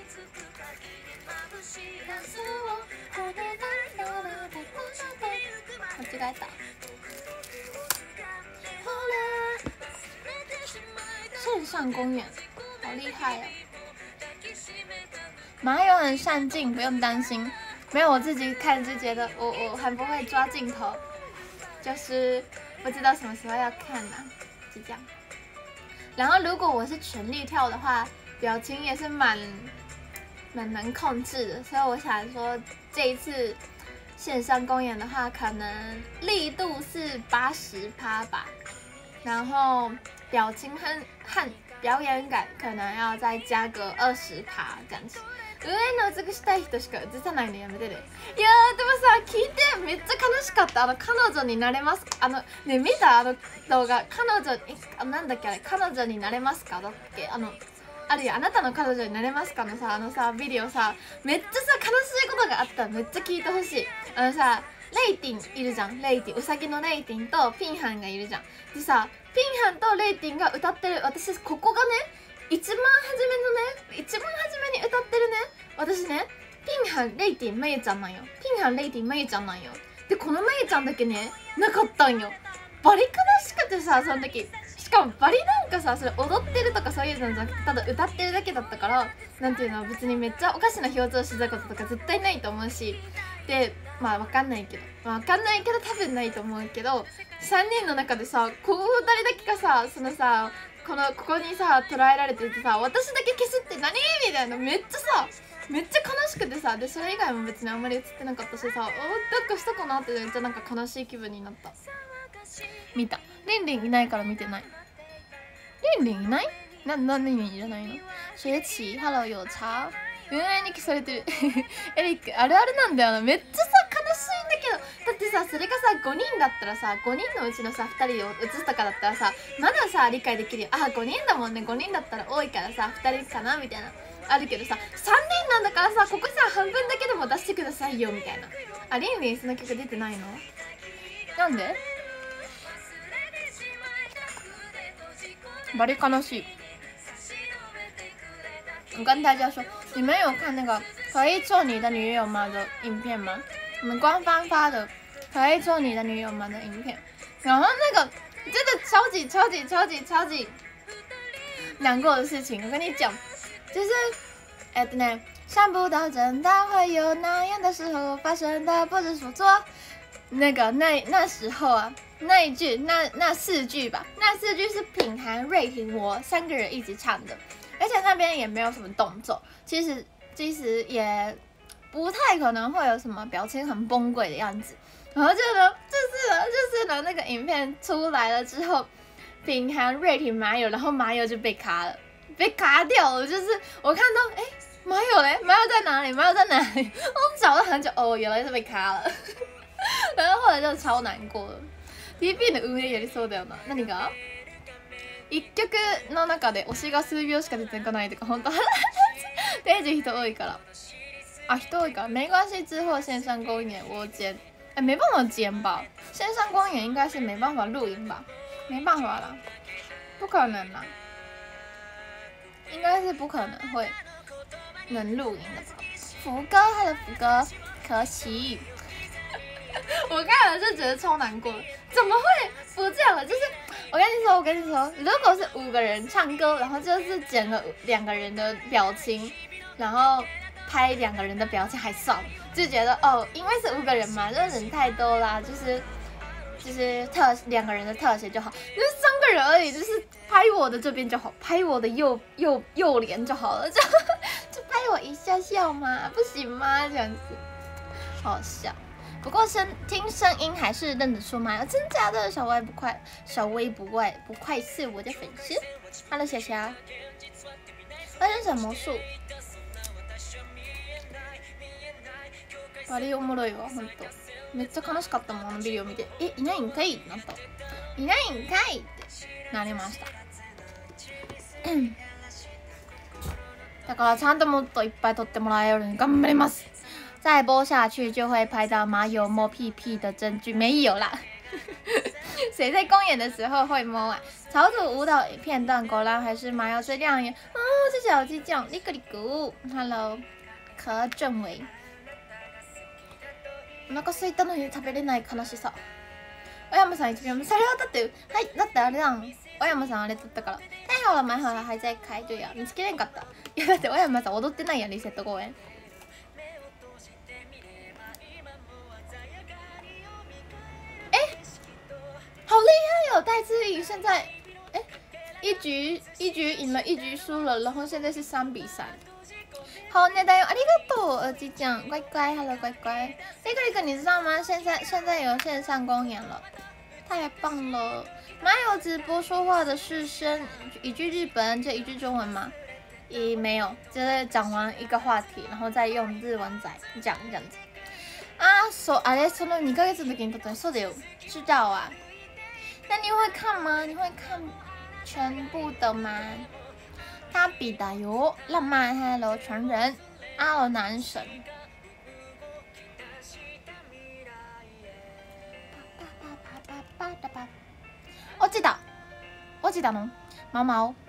間違えた。线上公演好厉害哦！马友很上镜，不用担心。没有，我自己看就觉得我我很不会抓镜头，就是不知道什么时候要看啦、啊，就这样。然后如果我是全力跳的话，表情也是蛮蛮难控制的，所以我想说这一次线上公演的话，可能力度是八十趴吧，然后表情和和表演感可能要再加个二十趴这样子。 上の美したい人しか映さないのやめてね。いやーでもさ聞いてめっちゃ悲しかった。あの彼女になれますあのね見たあの動画。彼女えあなんだっけあれ彼女になれますかだっけあのあるよあなたの彼女になれますかのさあのさビデオさめっちゃさ悲しいことがあったらめっちゃ聞いてほしい。あのさレイティンいるじゃん。レイティンウサギのレイティンとピンハンがいるじゃん。でさピンハンとレイティンが歌ってる私ここがね一番初めのね一番初めに歌ってるね私ねピンハンレイティンまゆちゃんなんよ。ピンハンレイティンまゆちゃんなんよ。でこのまゆちゃんだけねなかったんよ。バリ悲しくてさその時しかもバリなんかさそれ踊ってるとかそういうのじゃなくてただ歌ってるだけだったからなんていうの別にめっちゃおかしな表情してたこととか絶対ないと思うしでまあわかんないけどまあわかんないけど多分ないと思うけどさんにんの中でさこう誰だけかさそのさこのここにさ捉えられててさ私だけ消すって何みたいなめっちゃさめっちゃ悲しくてさでそれ以外も別にあんまり映ってなかったしさおどっかしたかなってめっちゃなんか悲しい気分になった。見た。リンリンいないから見てない。リンリンいない？な、何人いらないの？学期、ハロー、有茶。運営に消されてる。エリック、あるあるなんだよな。めっちゃさ、悲しいんだけど。だってさ、それがさ、ごにんだったらさ、ごにんのうちのさ、ふたりを映すとかだったらさ、まださ、理解できるよ。あ、ごにんだもんね。ごにんだったら多いからさ、ふたりかなみたいな。あるけどさ、さんにんなんだからさ、ここさ、半分だけでも出してくださいよ、みたいな。あ、リンリンその曲出てないの？なんで？バリ悲しい。我跟大家说，你们有看那个可以做你的女友吗的影片吗？我们官方发的可以做你的女友吗的影片，然后那个真的超级超级超级超级难过的事情，我跟你讲，就是哎对呢，想不到真的会有那样的时候发生的不知所措。那个那那时候啊。那一句，那那四句吧，那四句是品涵、瑞婷我三个人一起唱的，而且那边也没有什么动作，其实其实也不太可能会有什么表情很崩溃的样子。然后就呢，就是呢，就是呢，那个影片出来了之后，品涵、瑞婷、马友，然后马友就被卡了，被卡掉了。就是我看到，哎，马友嘞，马友在哪里？马友在哪里？我找了很久，哦，原来是被卡了。然后后来就超难过了。ティーピー の運営やりそうだよな。何が？一曲の中で推しが数秒しか出てこないとか本当定時人多いから。啊，人多いから没关系，之后线上公演我剪，哎，没办法剪吧？线上公演应该是没办法录音吧？没办法啦，不可能啦，应该是不可能会能录音的吧？福哥，他的福哥，可惜。我看了就觉得超难过，怎么会不这样了？就是我跟你说，我跟你说，如果是五个人唱歌，然后就是剪了两个人的表情，然后拍两个人的表情还算，就觉得哦，因为是五个人嘛，就是人太多啦，就是就是特两个人的特写就好，就是三个人而已，就是拍我的这边就好，拍我的右右右脸就好了，就就拍我一下笑嘛，不行吗？这样子，好笑。不过声听声音还是认得出吗？真假的？小薇不快，小薇不快不快是我的粉丝。Hello 小霞，发生什么魔术？バリおもろいわ、ほんと。めっちゃ悲しかったもん、あのビデオ見て。え、いないんかいってなった。いないんかいってなりました。だからちゃんともっといっぱい撮ってもらえるように頑張ります。再播下去就会拍到马友摸屁屁的证据，没有啦。谁在公演的时候会摸啊？草土舞蹈片段果然还是马友最亮眼哦！这小鸡叫哩个哩咕 ，Hello， 可正伟。お腹空いたのに食べれない悲しさ。小山さん一秒目，それはだってはいだってあれだん。小山さんあれだったから。太好了，买好了，还在开对呀。見つけれんかった。いやだって小山さん踊ってないやんリセット公演。好厉害哦！戴资颖现在，哎，一局一局赢了，一局输了，然后现在是三比三。好，那大友，ありがとう，耳机酱，乖乖 ，Hello 乖乖。那个那个，你知道吗？现在现在有线上公演了，太棒了！马友直播说话的是声一句日本，这一句中文吗？ 也没有，就是讲完一个话题，然后再用日文仔讲这样子。啊，そうあれそのにかげつの時に撮ったのそうだよ，知道啊。那你会看吗？你会看全部的吗？他比的有浪漫 Hello 传人阿罗男神。落ちた落ちたのママを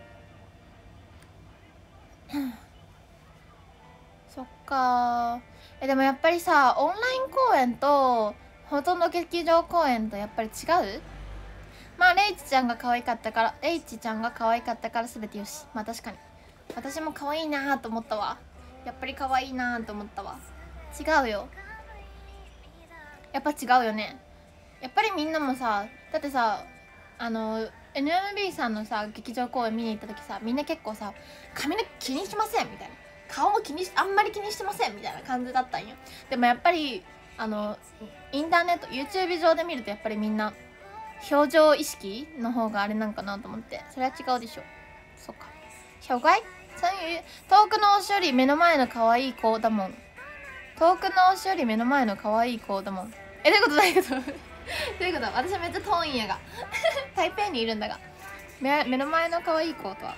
そっかえでもやっぱりさオンライン公演とほとんど劇場公演とやっぱり違う。まあレイチちゃんが可愛かったからレイチちゃんが可愛かったから全てよし。まあ確かに私も可愛いなと思ったわ。やっぱり可愛いなと思ったわ。違うよやっぱ違うよね。やっぱりみんなもさだってさあの エヌエムビー さんのさ劇場公演見に行った時さみんな結構さ髪の毛気にしませんみたいな顔も気にしあんまり気にしてませんみたいな感じだったんよ。でもやっぱりあのインターネット YouTube 上で見るとやっぱりみんな表情意識の方があれなんかなと思ってそれは違うでしょ。そっか小怪そういう遠くの推しより目の前の可愛い子だもん。遠くの推しより目の前の可愛い子だもん。えどういうことどういうことどういうこと私はめっちゃ遠いんやが台北にいるんだが 目, 目の前の可愛い子とは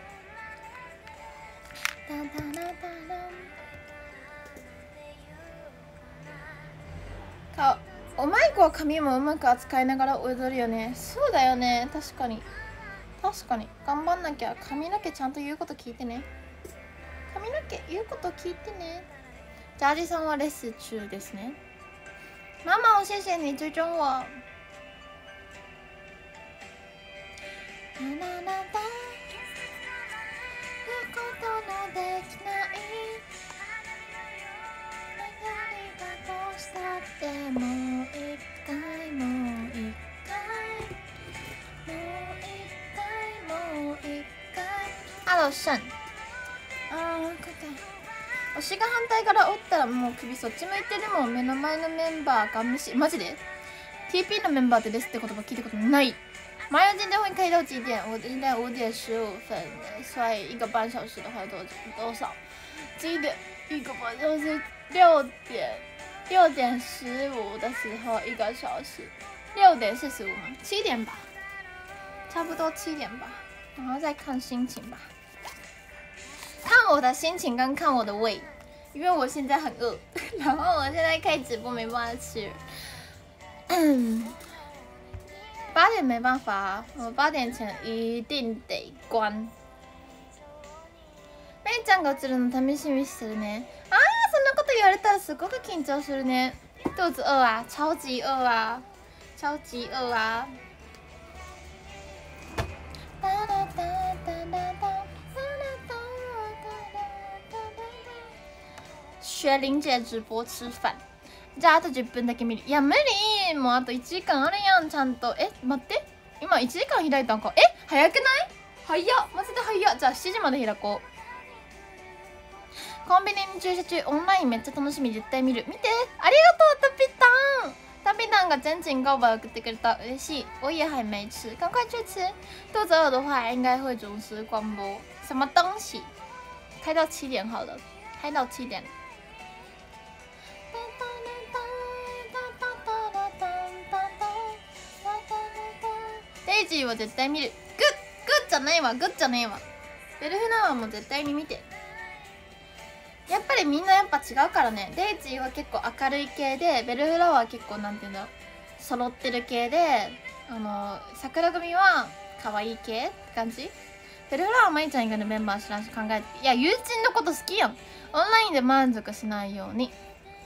かおまい子は髪もうまく扱いながら踊るよね。そうだよね確かに確かに頑張んなきゃ。髪の毛ちゃんと言うこと聞いてね。髪の毛言うこと聞いてね。ジャージさんはレッスン中ですね。妈妈，我谢谢你追踪我。Hello 胜。あー、推しが反対から折ったらもう首そっち向いてるもん。目の前のメンバーが無視マジで ティーピー のメンバーでですって言葉聞いたことない。麻油今天会开到几点？我应该五点十五分，所以一个半小时的话多多少？几点？一个半小时六点六点十五的时候一个小时，六点四十五吗？七点吧，差不多七点吧，然后再看心情吧。看我的心情跟看我的胃，因为我现在很饿，然后我现在开直播没办法吃。嗯，八点没办法，我八点前一定得关。めいちゃんが映るの楽しみにしてるね。ああ、そんなこと言われたらすごく緊張するね。肚子饿啊，超级饿啊，超级饿啊。学玲姐直播吃飯。じゃああとじゅっぷんだけ見る。いや無理。もうあといちじかんあるやんちゃんと。え待って今いちじかん開いたんか。え早くない？早っマジで早っ。じゃあしちじまで開こう。コンビニに駐車中オンラインめっちゃ楽しみ。絶対見る。見てありがとうタピタン。タピタンが真情告白送ってくれた。嬉しい。我也还没吃，赶快去吃。肚子饿的话应该会准时关播。什么东西？开到七点好了，开到七点。デイジーは絶対見る。グッグッじゃないわグッじゃねえわ。ベルフラワーも絶対に見て。やっぱりみんなやっぱ違うからね。デイジーは結構明るい系でベルフラワーは結構なんていうんだろう揃ってる系で、あの桜組は可愛い系って感じ。ベルフラワーまいちゃん以外のメンバー知らんし考えて。いや友人のこと好きやん。オンラインで満足しないように。ん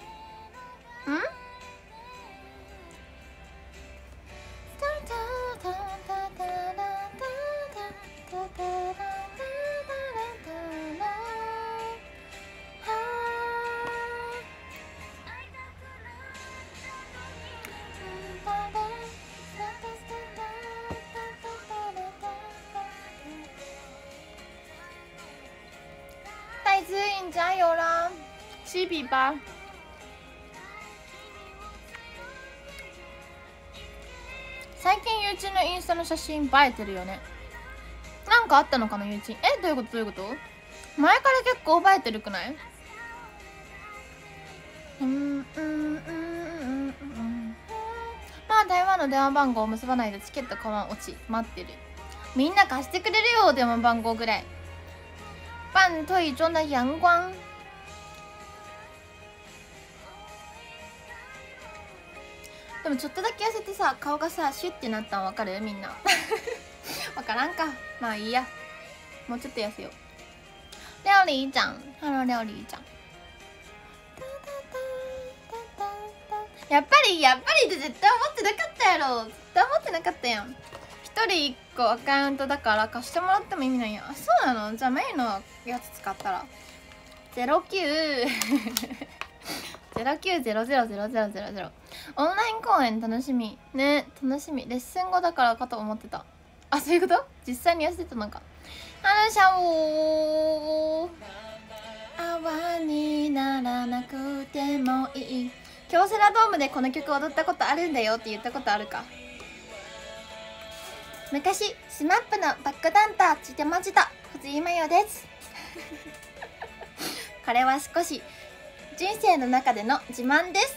戴资颖加油啦！七比八。最近友人のインスタの写真映えてるよね。なんかあったのかな友人。えどういうことどういうこと前から結構覚えてるくない？うんうんうんうんうんまあ台湾の電話番号を結ばないとチケット買わん落ち待ってる。みんな貸してくれるよ電話番号ぐらい。半退中的陽光。でもちょっとだけ痩せてさ顔がさシュッてなったん分かるみんな分からんか。まあいいやもうちょっと痩せよう。料理ちゃんハロー料理ちゃん。やっぱりやっぱりって絶対思ってなかったやろ。絶対思ってなかったやん。一人一個アカウントだから貸してもらっても意味ないやん。あそうなの。じゃあメインのやつ使ったらゼロきゅうゼロきゅうゼロゼロゼロゼロゼロゼロオンライン公演楽しみね。楽しみ。レッスン後だからかと思ってた。あそういうこと。実際に痩せてたのか。あらしゃおー泡にならなくてもいい。京セラドームでこの曲踊ったことあるんだよって言ったことあるか。昔スマップのバックダンパーついてました藤井真代ですこれは少し人生の中での自慢です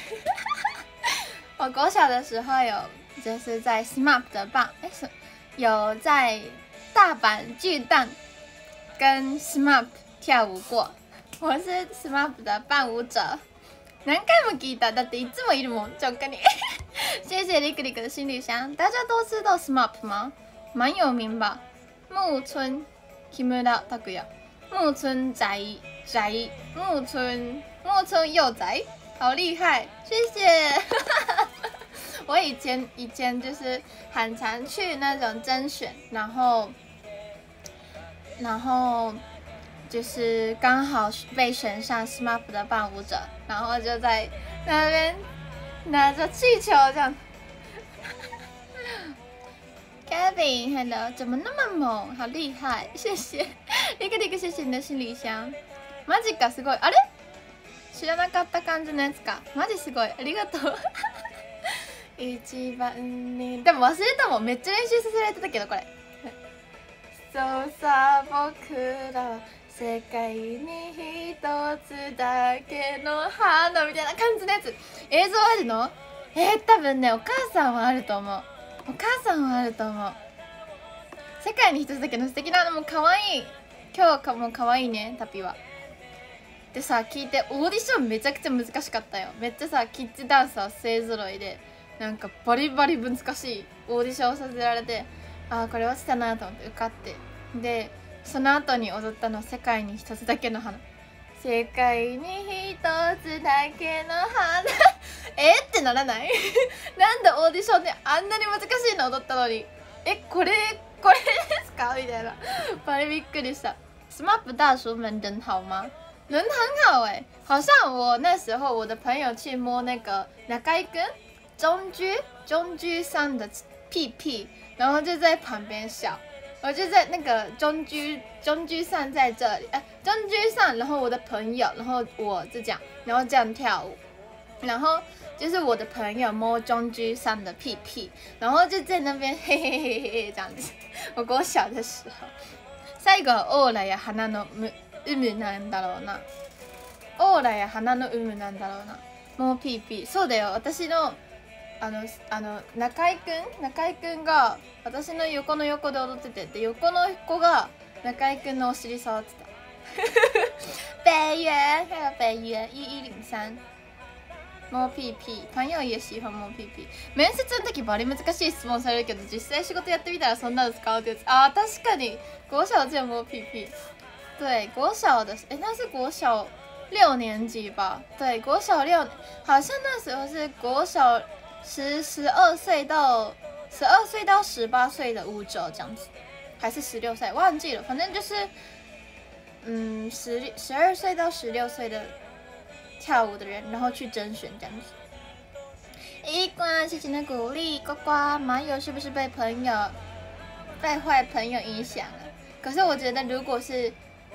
我国小的时候有就是在 S M A P 的棒哎是有在大阪巨蛋跟 S M A P 跳舞过。我是 S M A P 的伴舞者。何回も聞いた。だっていつもいるもん直下に谢谢リクリク的行李箱。大家都知道 S M A P 吗？蛮有名吧。木村木村拓哉木村宅宅木村木村佑宅好厉害，谢谢我以前以前就是很常去那种甄选，然后然后就是刚好被选上 S M A P 的伴舞者，然后就在那边拿着气球这样。Kevin，Hello， 怎么那么猛？好厉害，谢谢。リクリク谢谢你的行李箱。マジかすごい。あれ？知らなかった感じのやつか。マジすごい。ありがとう。一番にでも忘れたもん。めっちゃ練習させられてたけどこれ。そうさ僕らは世界に一つだけの花みたいな感じのやつ。映像あるの？えー、多分ねお母さんはあると思う。お母さんはあると思う。世界に一つだけの素敵なのも可愛い。今日かも可愛いねタピは。でさ聞いてオーディションめちゃくちゃ難しかったよ。めっちゃさキッズダンサー勢ぞろいでなんかバリバリ難しいオーディションをさせられてああこれ落ちたなと思って受かってでその後に踊ったの世界に一つだけの花。世界に一つだけの花えってならないなんでオーディションであんなに難しいの踊ったのにえこれこれですかみたいなバリびっくりした。S M A P 大叔们人好吗？人很好哎、欸，好像我那时候我的朋友去摸那个中居君中居中居さん的屁屁，然后就在旁边笑。我就在那个中居中居上在这里，哎、呃，中居上，然后我的朋友，然后我就这样，然后这样跳舞，然后就是我的朋友摸中居上的屁屁，然后就在那边嘿嘿嘿嘿嘿这样子。我国小的时候，最後はオーラや花の有無なんだろうな。オーラや花の有無なんだろうな。もうピーピー。そうだよ。私のあのあの中居くん中居くんが私の横の横で踊っててで横の子が中居くんのお尻触ってた。北原还有北原一一零三。もうピーピー。朋友也喜欢もうピーピー。面接の時バリ難しい質問されるけど実際仕事やってみたらそんなの使うってやつ。あー確かに国小就もうピーピー。对，国小的哎，那是国小六年级吧？对，国小六，好像那时候是国小十十二岁到十二岁到十八岁的舞者这样子，还是十六岁忘记了，反正就是嗯十十二岁到十六岁的跳舞的人，然后去甄选这样子。一关谢谢你的鼓励，呱呱，马友是不是被朋友被坏朋友影响了？可是我觉得如果是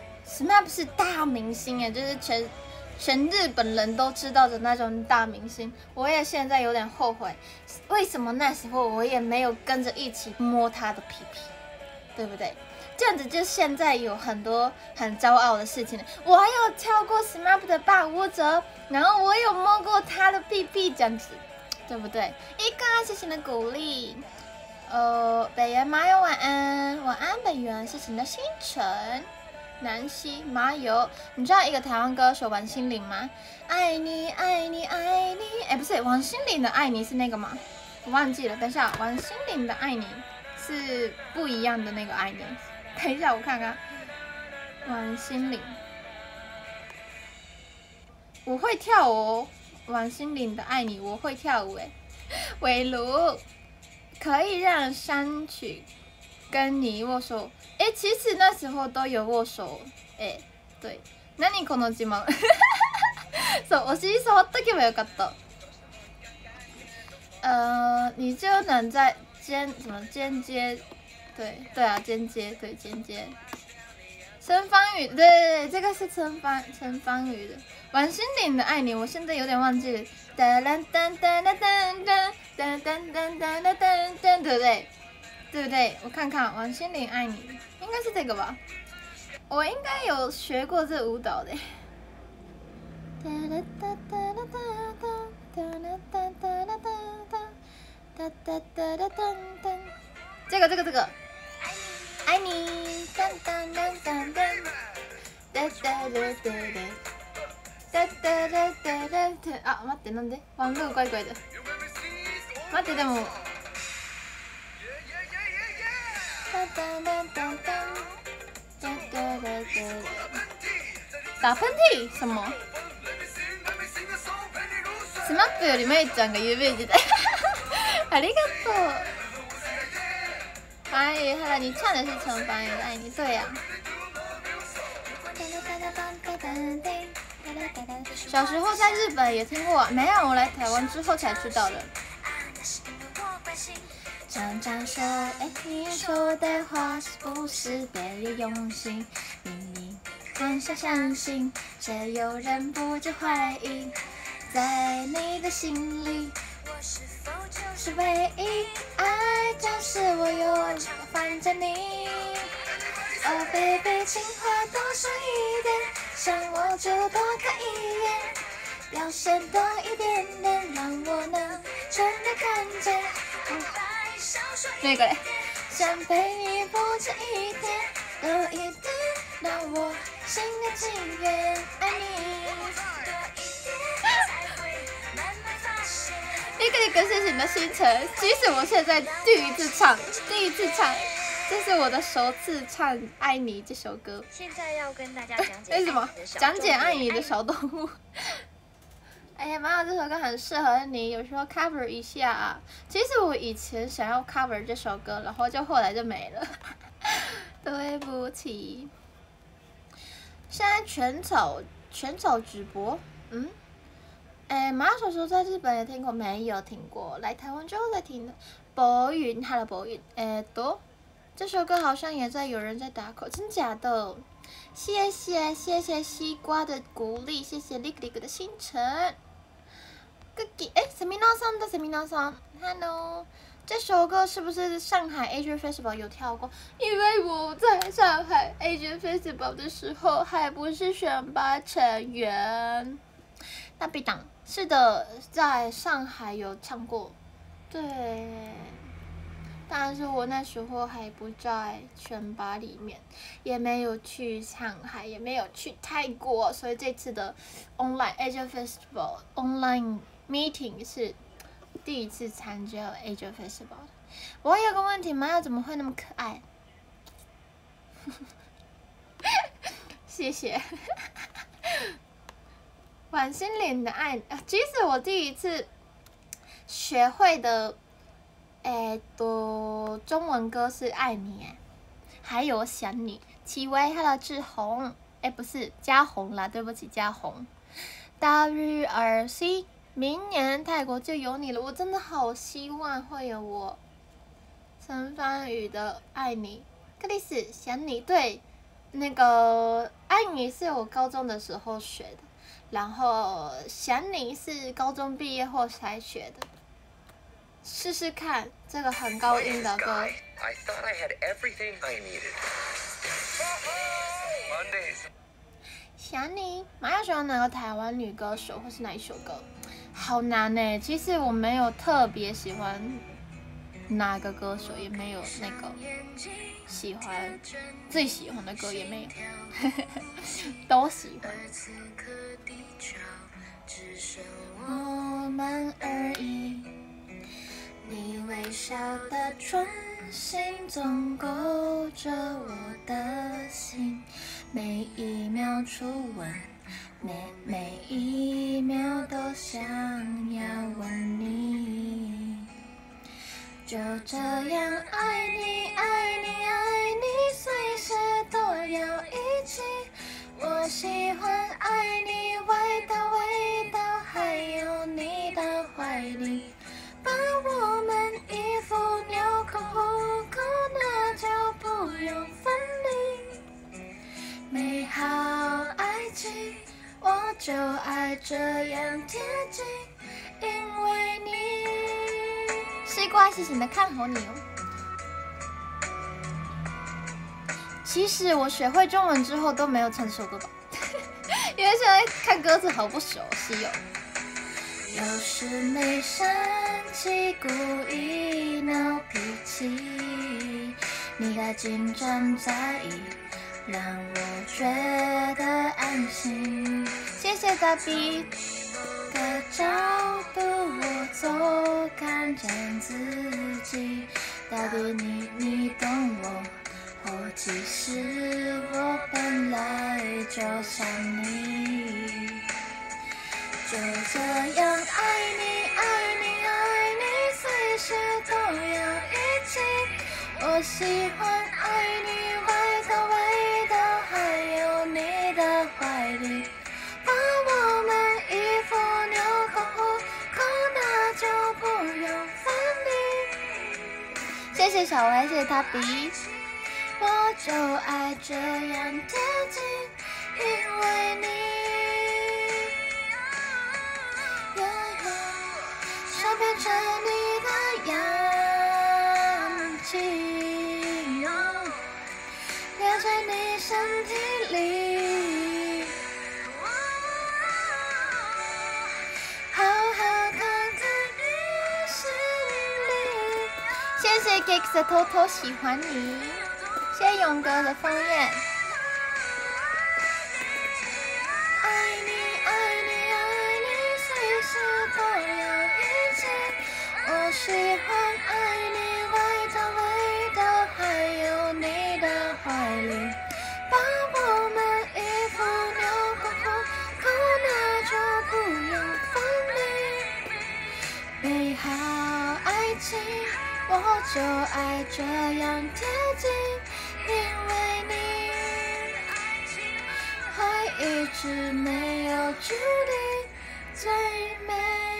S M A P 是大明星哎，就是全全日本人都知道的那种大明星。我也现在有点后悔，为什么那时候我也没有跟着一起摸他的屁屁？ 对不对？这样子就现在有很多很骄傲的事情了。我还有跳过 S M A P 的霸舞者，然后我有摸过他的屁屁，这样子，对不对？一个谢谢你的鼓励。呃，北原麻油晚安，晚安北原，谢谢你的星辰。南希麻油，你知道一个台湾歌手王心凌吗？爱你爱你爱你，哎，不是王心凌的爱你是那个吗？我忘记了，等一下，王心凌的爱你是不一样的那个爱你。等一下，我看看，王心凌，我会跳哦。王心凌的爱你，我会跳舞哎。围炉可以让山曲跟你握手，哎，其实那时候都有握手，哎，对。何この自慢？そう、お尻触っとけばよかった。呃，你就能在间什么间接，对对啊，间接对间接。陈芳宇，对对对，这个是陈芳陈芳宇的。王心凌的爱你，我现在有点忘记了。噔噔噔噔噔噔噔噔噔噔噔噔噔，对不对？对不对？我看看，王心凌爱你，应该是这个吧？我应该有学过这舞蹈的。哒哒哒哒哒哒哒哒哒哒哒哒哒哒哒，这个这个这个，爱你，噔噔噔噔噔，哒哒哒哒哒。哒哒哒哒哒哒あ、待って、なんでワンルー怪怪的。待って、でも。哒哒哒哒哒哒哒哒哒。打喷嚏？什么 ？S M A P よりメイちゃんが有名時代。ありがとう。华语，哈，你唱的是陈凡宇的爱你，对呀、啊。小时候在日本也听过，没有，我来台湾之后才知道的。常常说，哎，你说的话是不是别有用心？明明放下相信，却有人不知怀疑，在你的心里，我是否就是唯一？爱就是我永放着你。Oh baby， 情话多说一点，想我就多看一眼，表现多一点点，让我能真的看见。那个嘞，想陪你不止一天，多一点，让我心甘情愿爱你。那个那个谢谢你的星辰，即使我现在第一次唱，第一次唱。这是我的首次唱《爱你》这首歌。 现在要跟大家讲解为什么讲解爱你的小动物？哎呀，妈呀，这首歌很适合你，有时候 cover 一下啊。其实我以前想要 cover 这首歌，然后就后来就没了。对不起。现在全草全草直播，嗯，哎，马叔叔在日本也听过没有？听过，来台湾之后再听的。博云，他的博云，哎，多。这首歌好像也在有人在打 call， 真假的？谢谢谢谢西瓜的鼓励，谢谢 Lick Lick 的星辰。Cookie， 哎 ，Semina さん的 Semina さん ，Hello， 这首歌是不是上海 Asia Festival 有跳过？因为我在上海 Asia Festival 的时候还不是选拔成员。大臂党是的，在上海有唱过，对。但是我那时候还不在选拔里面，也没有去上海，也没有去泰国，所以这次的 Online Asia Festival Online Meeting 是第一次参加 Asia Festival。我有个问题，玛雅怎么会那么可爱？谢谢。王心凌的爱，其实我第一次学会的。哎，都中文歌是爱你哎，还有想你，戚薇还有志宏，哎不是嘉宏啦，对不起嘉宏。W R C， 明年泰国就有你了，我真的好希望会有我。陈芳宇的爱你，克里斯想你，对，那个爱你是我高中的时候学的，然后想你是高中毕业后才学的。 试试看这个很高音的歌。 I thought I had everything I needed. Mondays. 想你，马友喜欢哪个台湾女歌手或是哪一首歌？好难呢。其实我没有特别喜欢哪个歌手，也没有那个喜欢最喜欢的歌也没有，都喜欢。我们而已，你微笑的唇形总勾着我的心，每一秒初吻，每每一秒都想要吻你，就这样爱你爱你爱你，随时都要一起。我喜欢爱你味道味道，还有你的怀里，把我们衣服纽扣互扣，那就不用分离。美好爱情，我就爱这样贴近，因为你。西瓜，谢谢你的看好你哦。其实我学会中文之后都没有唱这首歌吧，因为现在看歌词好不熟悉哦。有时没生气，故意闹脾气，你的紧张在意，让我觉得安心。谢谢大 B 的角度，我总看见自己，到底你你懂我。哦，其实我本来就想你，就这样爱你爱你爱你，随时都要一起。我喜欢爱你味道味道，还有你的怀里，把我们衣服纽扣互扣，那就不用分离。谢谢小薇，谢谢他比。我就爱这样贴近，因为你想变成你的氧气，留在你身体里，好好躺在你心里。谢谢 Geeks 的偷偷喜欢你。谢谢勇哥的枫叶。爱你爱你爱你，随时都要一起。我喜欢爱你味道味道，还有你的怀里，把我们衣服纽扣互扣，那就不用分离。美好爱情，我就爱这样贴近。因为你会一直没有距离，最美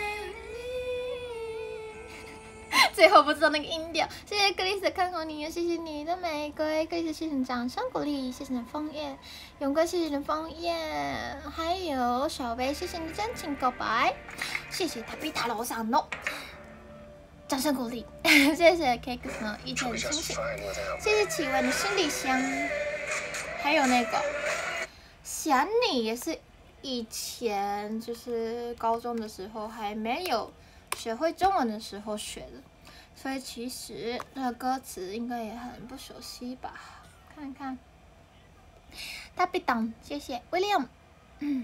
丽。最后不知道那个音调，谢谢克里斯的看好你，谢谢你的玫瑰，克里斯谢谢你掌声鼓励，谢谢你的枫叶，勇哥谢谢你的枫叶，还有小薇谢谢你的真情告白，谢谢塔比塔楼上哦。掌声鼓励，谢谢 Cakes 呢一切的星星，谢谢启文的心里香，还有那个想你也是以前就是高中的时候还没有学会中文的时候学的，所以其实那个歌词应该也很不熟悉吧？看看，大壁党，谢谢 William， 嗯，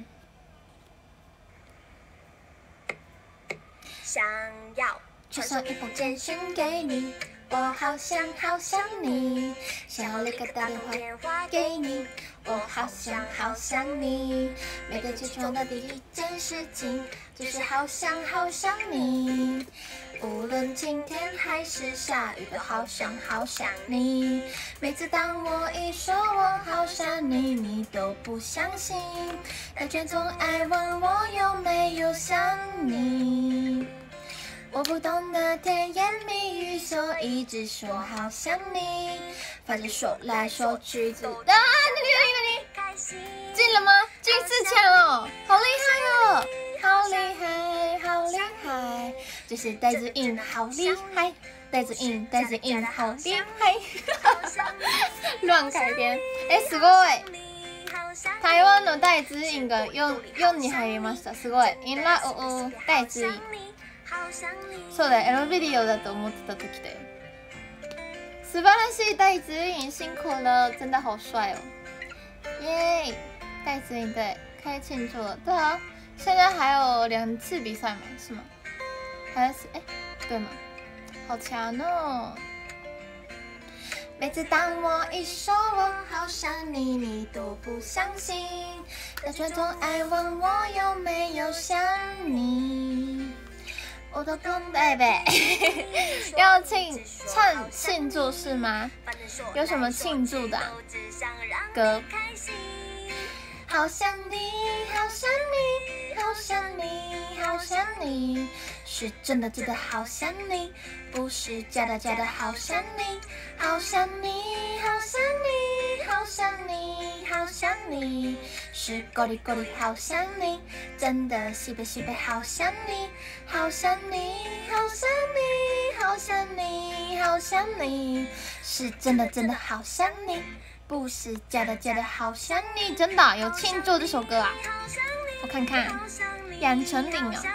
想要。 就像一封简讯给你，我好想好想你，想要立刻打电话给你，我好想好想你。每天起床的第一件事情就是好想好想你，无论晴天还是下雨都好想好想你。每次当我一说我好想你，你都不相信，但却总爱问我有没有想你。我不懂得甜言蜜语，所以只说好想你。反正说来说去只……啊，那里那里那里，进了吗？进四强了，好厉害哦！好厉害，好厉害！ 就是戴子颖好厉害，戴子颖戴子颖好厉害，乱改编。えすごい。台湾の戴子颖が よん, に入りました。すごい。インラウウ戴子颖。そうだよ、エロビデオだと思ってた時だよ。素晴らしい戴子颖，辛苦了，真的好帅哦！耶，戴子颖对，开庆祝了，对啊，现在还有两次比赛嘛，是吗？还是哎，对吗？好强哦！每次当我一说我好想你，你都不相信，但却总爱问我有没有想你。我都不对呗，要庆唱庆祝是吗？有什么庆祝的、啊、歌？好想你，好想你，好想你，好想你，是真的真的好想你，不是假的假的好想你，好想你，好想你，好想你，好想你，是够力够力好想你，真的西北西北好想你，好想你，好想你，好想你，好想你，是真的真的好想你。不是假的假的好想你，真的有庆祝这首歌啊！我看看，杨丞琳啊，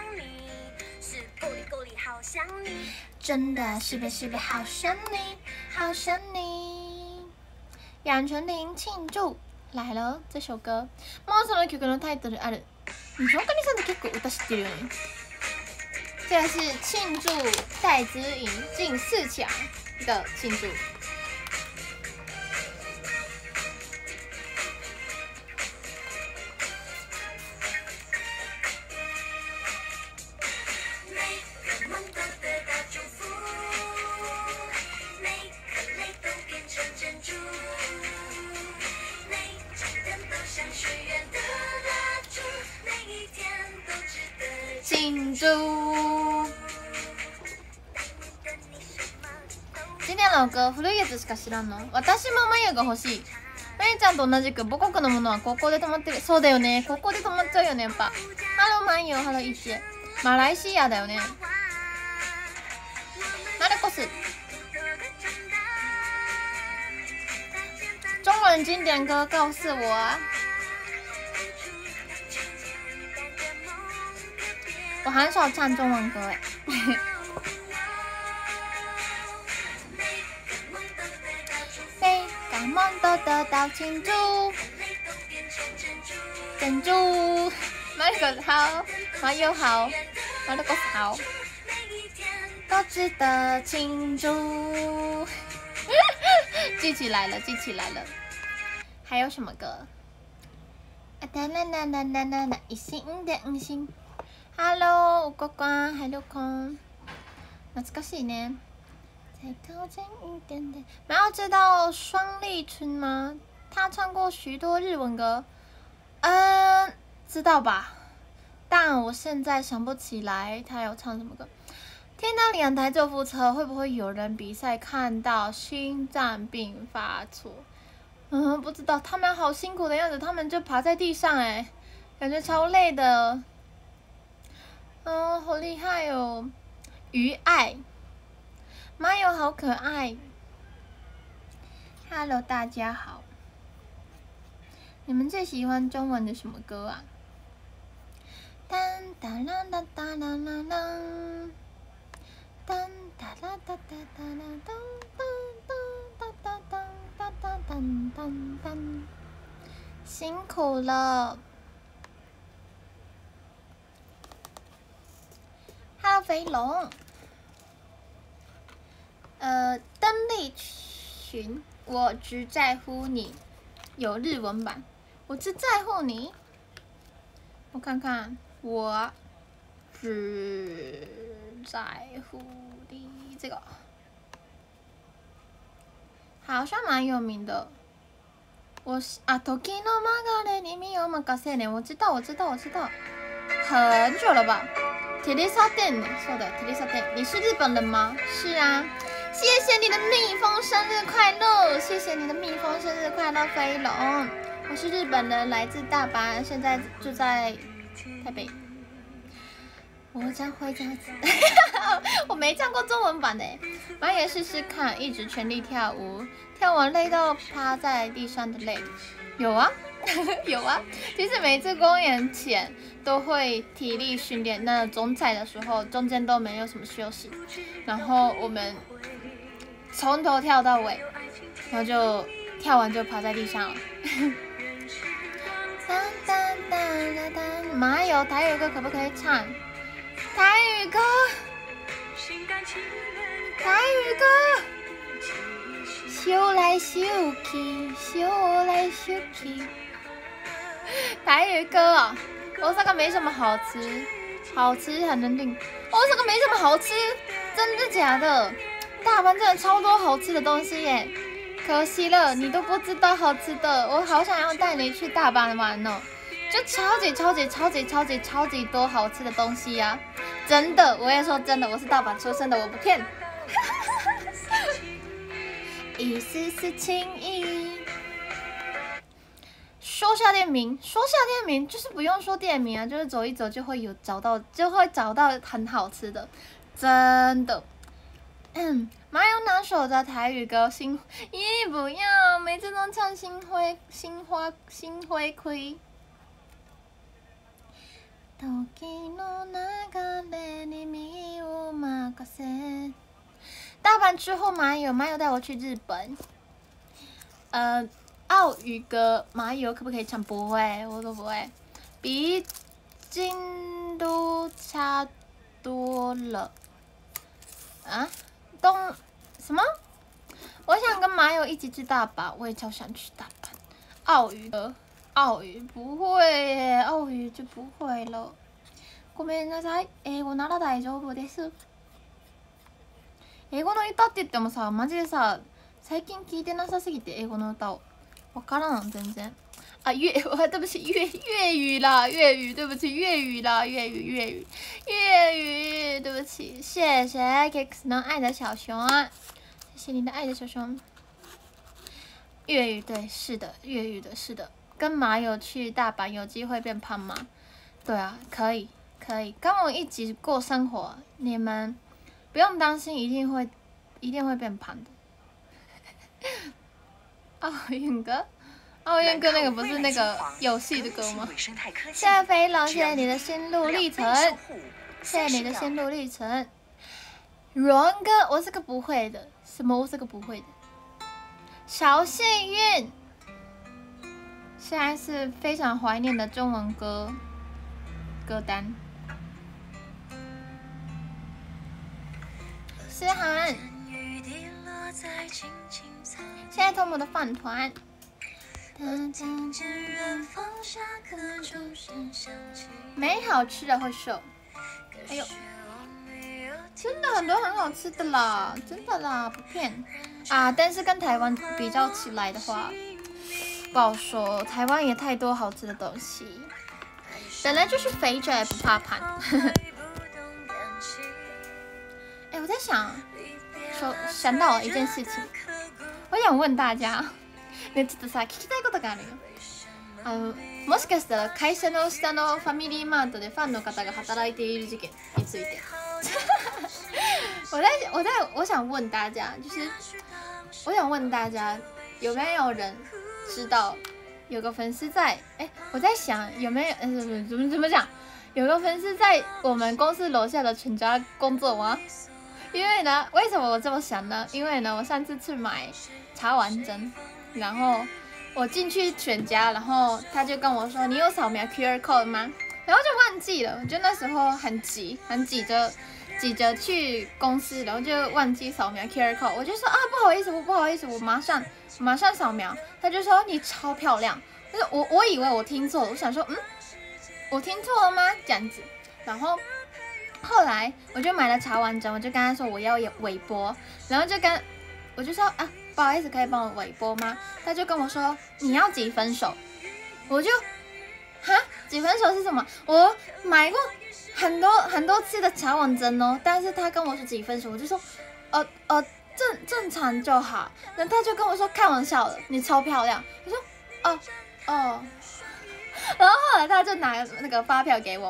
真的是不是不好想你，好想你。杨丞琳庆祝来了这首歌。もうその曲のタイトルある。你说跟你さんって結構歌知ってるよね。这个是庆祝戴资颖进四强的庆祝。庆祝！今天の歌古いやつしか知らんの。私も眉が欲しい。眉ちゃんと同じく母国のものは高校で止まってる。そうだよね。高校で止まっちゃうよねやっぱ。ハロー眉、ハローイチ。マライシアだよね。マルコス。中文经典歌告诉我啊。我很少唱中文歌哎。每个梦都得到庆祝，珍珠，马尔可好，马友好，马尔可好，都值得庆祝。记起来了，记起来了。还有什么歌？啊哒啦啦啦啦啦啦，一心的五星。Hello， 五瓜瓜，海陆空，懐かしいね。再靠近一点点。然后知道双立春吗？他唱过许多日文歌，嗯，知道吧？但我现在想不起来他有唱什么歌。听到两台救护车，会不会有人比赛看到心脏病发作？嗯，不知道，他们好辛苦的样子，他们就爬在地上，哎，感觉超累的。嗯，好厉害哦！于爱，马友好可爱。Hello， 大家好。你们最喜欢中文的什么歌啊？当当啦啦哒啦啦啦，当哒啦哒哒哒啦当当当当当当当当当当，辛苦了。哈喽，肥龙。呃，邓丽群，我只在乎你，有日文版。我只在乎你。我看看，我只在乎你这个，好像蛮有名的。我是啊，時の流れに身を任せね。我知道，我知道，我知道，很久了吧？テレサテン，そう的，テレサテン。你是日本人吗？是啊。谢谢你的蜜蜂生日快乐！谢谢你的蜜蜂生日快乐，飞龙。我是日本人，来自大阪，现在住在台北。 我将会这样子，我没唱过中文版的。马也试试看，一直全力跳舞，跳完累到趴在地上的累。有啊，有啊。其实每次公演前都会体力训练，那总彩的时候中间都没有什么休息，然后我们从头跳到尾，然后就跳完就趴在地上了。当当当当当，马友台语歌可不可以唱？台语歌，台语歌，修来修去，修来修去。台语歌哦，我这个没什么好吃，好吃很能定。我这个没什么好吃，真的假的？大阪真的超多好吃的东西耶，可惜了，你都不知道好吃的。我好想要带你去大阪玩哦。就超级超级超级超级超级多好吃的东西呀、啊！真的，我也说真的，我是大阪出生的，我不骗。一丝丝情意。说下店名，说下店名就是不用说店名啊，就是走一走就会有找到，就会找到很好吃的，真的。嗯，马有哪首的台语歌？心，咦，不要，每次都唱心灰，心花，心灰灰。大阪之后，马友马友带我去日本。呃，澳语歌马友可不可以唱？不会，我都不会。比京都差多了。啊？东什么？我想跟马友一起去大阪，我也超想去大阪。澳语歌。澳语不会耶，澳语就不会了。ごめんなさい、英語なら大丈夫です。英語の歌って言ってもさ、マジでさ、最近聞いてなさすぎて英語の歌をわからん全然。啊粤，我对不起粤粤语啦，粤语对不起粤语啦，粤语粤语粤语对不起，谢谢 Kix 能爱的小熊啊，谢谢你的爱的小熊。粤语对，是的，粤语的是的。跟马友去大阪有机会变胖吗？对啊，可以可以，跟我一起过生活，你们不用担心，一定会一定会变胖的。奥运歌，奥运歌那个不是那个游戏的歌吗？谢谢飞龙，谢谢你的心路历程，谢谢你的心路历程。荣哥，我是个不会的，什么我是个不会的？小幸运。现在是非常怀念的中文歌歌单。思涵，现在偷摸的饭团。没好吃的会瘦。哎呦，真的很多很好吃的啦，真的啦，不骗啊。但是跟台湾比较起来的话。不好说，台湾也太多好吃的东西，本来就是肥着也不怕胖。哎、欸，我在想，说想到了一件事情，我想问大家，ねちょっとさ聞きたいことがあるよ。あのもしかしたら会社の下のファミリーマートでファンの方が働いている事件について。我在我在我想问大家，就是我想问大家，有没有人？知道有个粉丝在哎，我在想有没有呃怎么怎么讲，有个粉丝在我们公司楼下的全家工作吗？因为呢，为什么我这么想呢？因为呢，我上次去买茶丸蒸，然后我进去全家，然后他就跟我说：“你有扫描 Q R code 吗？”然后就忘记了，就那时候很急，很挤着挤着去公司，然后就忘记扫描 Q R code， 我就说啊不好意思，我不好意思，我马上马上扫描。他就说你超漂亮，就是我我以为我听错了，我想说嗯，我听错了吗？这样子，然后后来我就买了茶丸蒸，我就跟他说我要微波，然后就跟我就说啊不好意思，可以帮我微波吗？他就跟我说你要几分熟，我就哈几分熟是什么？我买过很多很多次的茶碗蒸哦，但是他跟我说几分熟，我就说呃呃正正常就好，然后他就跟我说开玩笑的，你超漂亮，我说哦哦，然后后来他就拿那个发票给我嘛，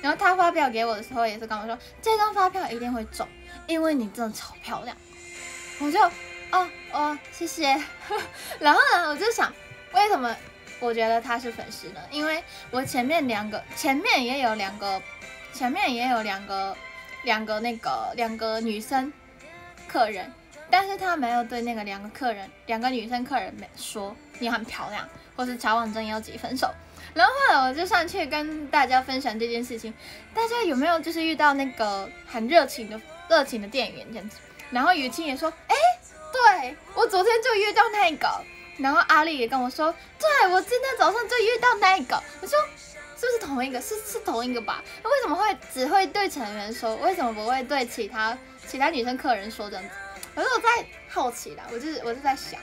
然后他发票给我的时候也是跟我说，这张发票一定会中，因为你真的超漂亮。我就哦哦谢谢。然后呢，我就想为什么我觉得他是粉丝呢？因为我前面两个前面也有两个前面也有两个两个那个两个女生客人，但是他没有对那个两个客人两个女生客人说你很漂亮，或是交往真要几分手。然后后来我就上去跟大家分享这件事情，大家有没有就是遇到那个很热情的热情的店员这样子？然后雨清也说，哎，对我昨天就遇到那个。然后阿丽也跟我说，对我今天早上就遇到那个。我说是不是同一个？是是同一个吧？为什么会只会对成员说？为什么不会对其他其他女生客人说这样子？可是我在好奇啦，我就是我是在想。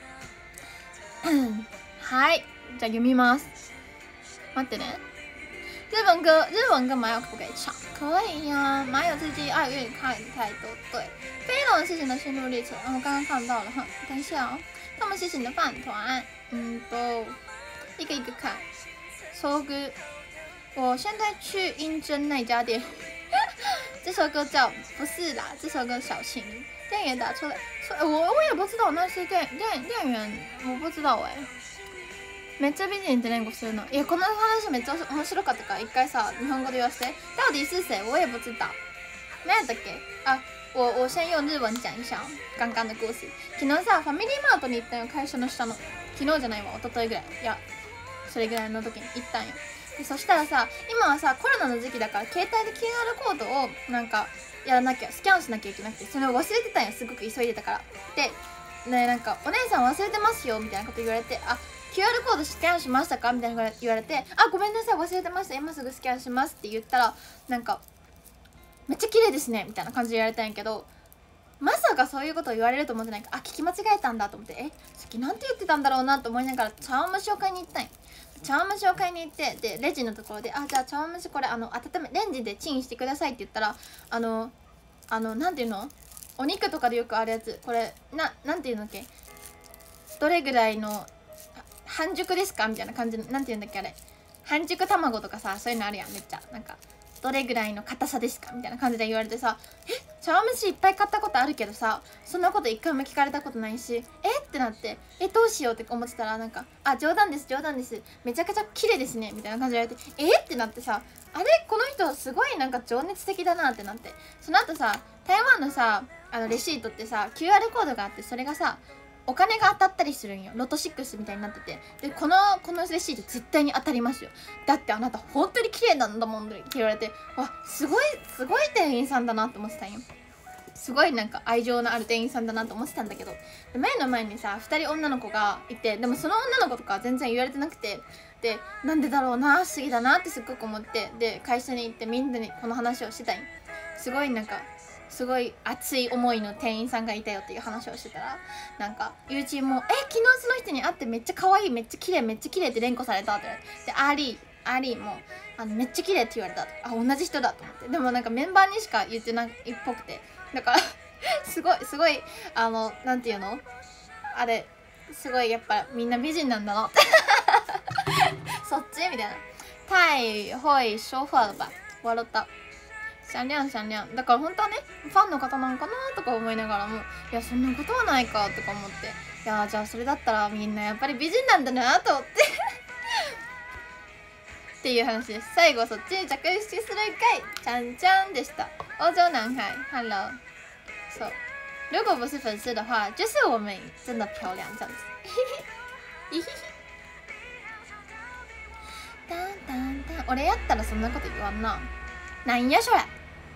嗯，はい、じゃあ読みます。待ってね。日文歌，日文歌马友可不可以唱？可以呀、啊，马友最近爱乐看太多，对，飞龙事情的心路历程，然后刚刚看到了哈，等一下哦，他们事情的饭团，嗯，都一个一个看。搜歌，我现在去英珍那家店，这首歌叫不是啦，这首歌小情，店员打出来，我我也不知道那些店店店员，我不知道哎、欸。めっちゃ美人って連呼するの。いやこの話めっちゃ面白かったから一回さ日本語で言わせて。到底是谁？我也不知道。何やったっけ？あ、我我先用日文講一下剛剛的故事。昨日さファミリーマートに行ったよ、会社の下の。昨日じゃないわ、一昨日ぐらい。いやそれぐらいの時に行ったんよ。でそしたらさ、今はさコロナの時期だから携帯で キューアール コードをなんかやらなきゃスキャンしなきゃいけなくて、それを忘れてたんよ、すごく急いでたから。でね、なんかお姉さん忘れてますよみたいなこと言われて、あキューアール コードスキャンしましたかみたいな言われて、あごめんなさい忘れてました、今すぐスキャンしますって言ったら、なんかめっちゃ綺麗ですねみたいな感じで言われたんやけど、まさかそういうことを言われると思ってないから、あ聞き間違えたんだと思って、えさっきなんて言ってたんだろうなと思いながら茶碗蒸しを買いに行ったんよ。茶碗蒸しを買いに行って、でレジのところで、あじゃあ茶碗蒸しこれあの温めレンジでチンしてくださいって言ったら、あのあのなんていうの、お肉とかでよくあるやつ、これななんていうのっけ、どれぐらいの半熟ですかみたいな感じの、なんていうんだっけあれ、半熟卵とかさ、そういうのあるやん、めっちゃなんかどれぐらいの硬さですかみたいな感じで言われてさ、え茶碗蒸しいっぱい買ったことあるけどさ、そんなこと一回も聞かれたことないし、えってなって、えどうしようって思ってたら、なんかあ冗談です冗談です、めちゃくちゃ綺麗ですねみたいな感じで言われて、えってなってさ、あれこの人すごいなんか情熱的だなってなって、その後さ台湾のさあのレシートってさ キューアール コードがあって、それがさお金が当たったりするんよ、ロトろくみたいになってて、でこのこのレシート絶対に当たりますよ、だってあなた本当に綺麗なんだもんって言われて、わすごいすごい店員さんだなって思ってたんよ。すごいなんか愛情のある店員さんだなと思ってたんだけど、で前の前にさふたり女の子がいて、でもその女の子とか全然言われてなくて、でなんでだろうな、不思議だなってすっごく思って、で会社に行ってみんなにこの話をしてたんよ。すごいなんかすごい熱い思いの店員さんがいたよっていう話をしてたら、なんか友人も「え昨日その人に会ってめっちゃ可愛いめっちゃ綺麗めっちゃ綺麗って連呼された」って言われて、でアーリーアーリーもあのめっちゃ綺麗って言われた、あ同じ人だと思って、でもなんかメンバーにしか言ってないっぽくて、だからすごいすごいあのなんていうのあれすごいやっぱみんな美人なんだなってそっちみたいな、太会说话了吧笑った。シャンリャンシャンリャンだから本当はねファンの方なんかなとか思いながらも、いやそんなことはないかとか思って、いやじゃあそれだったらみんなやっぱり美人なんだなと思ってっていう話です。最後そっちに着地する回ちゃんちゃんでした。欧洲男孩 Hello， そう如果不是粉丝的话就是我们真的漂亮这样子ヒヒヒタンタンタン、俺やったらそんなこと言わんな。なんやそれ。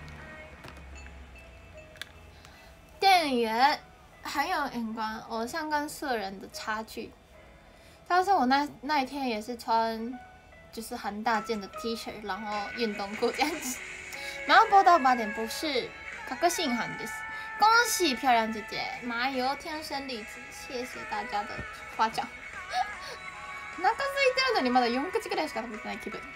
店员很有眼光，偶像跟素人的差距。但是我那那一天也是穿就是很大件的 T 恤，然后运动裤这样子。然后播到八点不是確信犯です。恭喜漂亮姐姐，麻油天生丽质，谢谢大家的夸奖。お腹空いてるのにまだよん口ぐらいしか食べてない気分。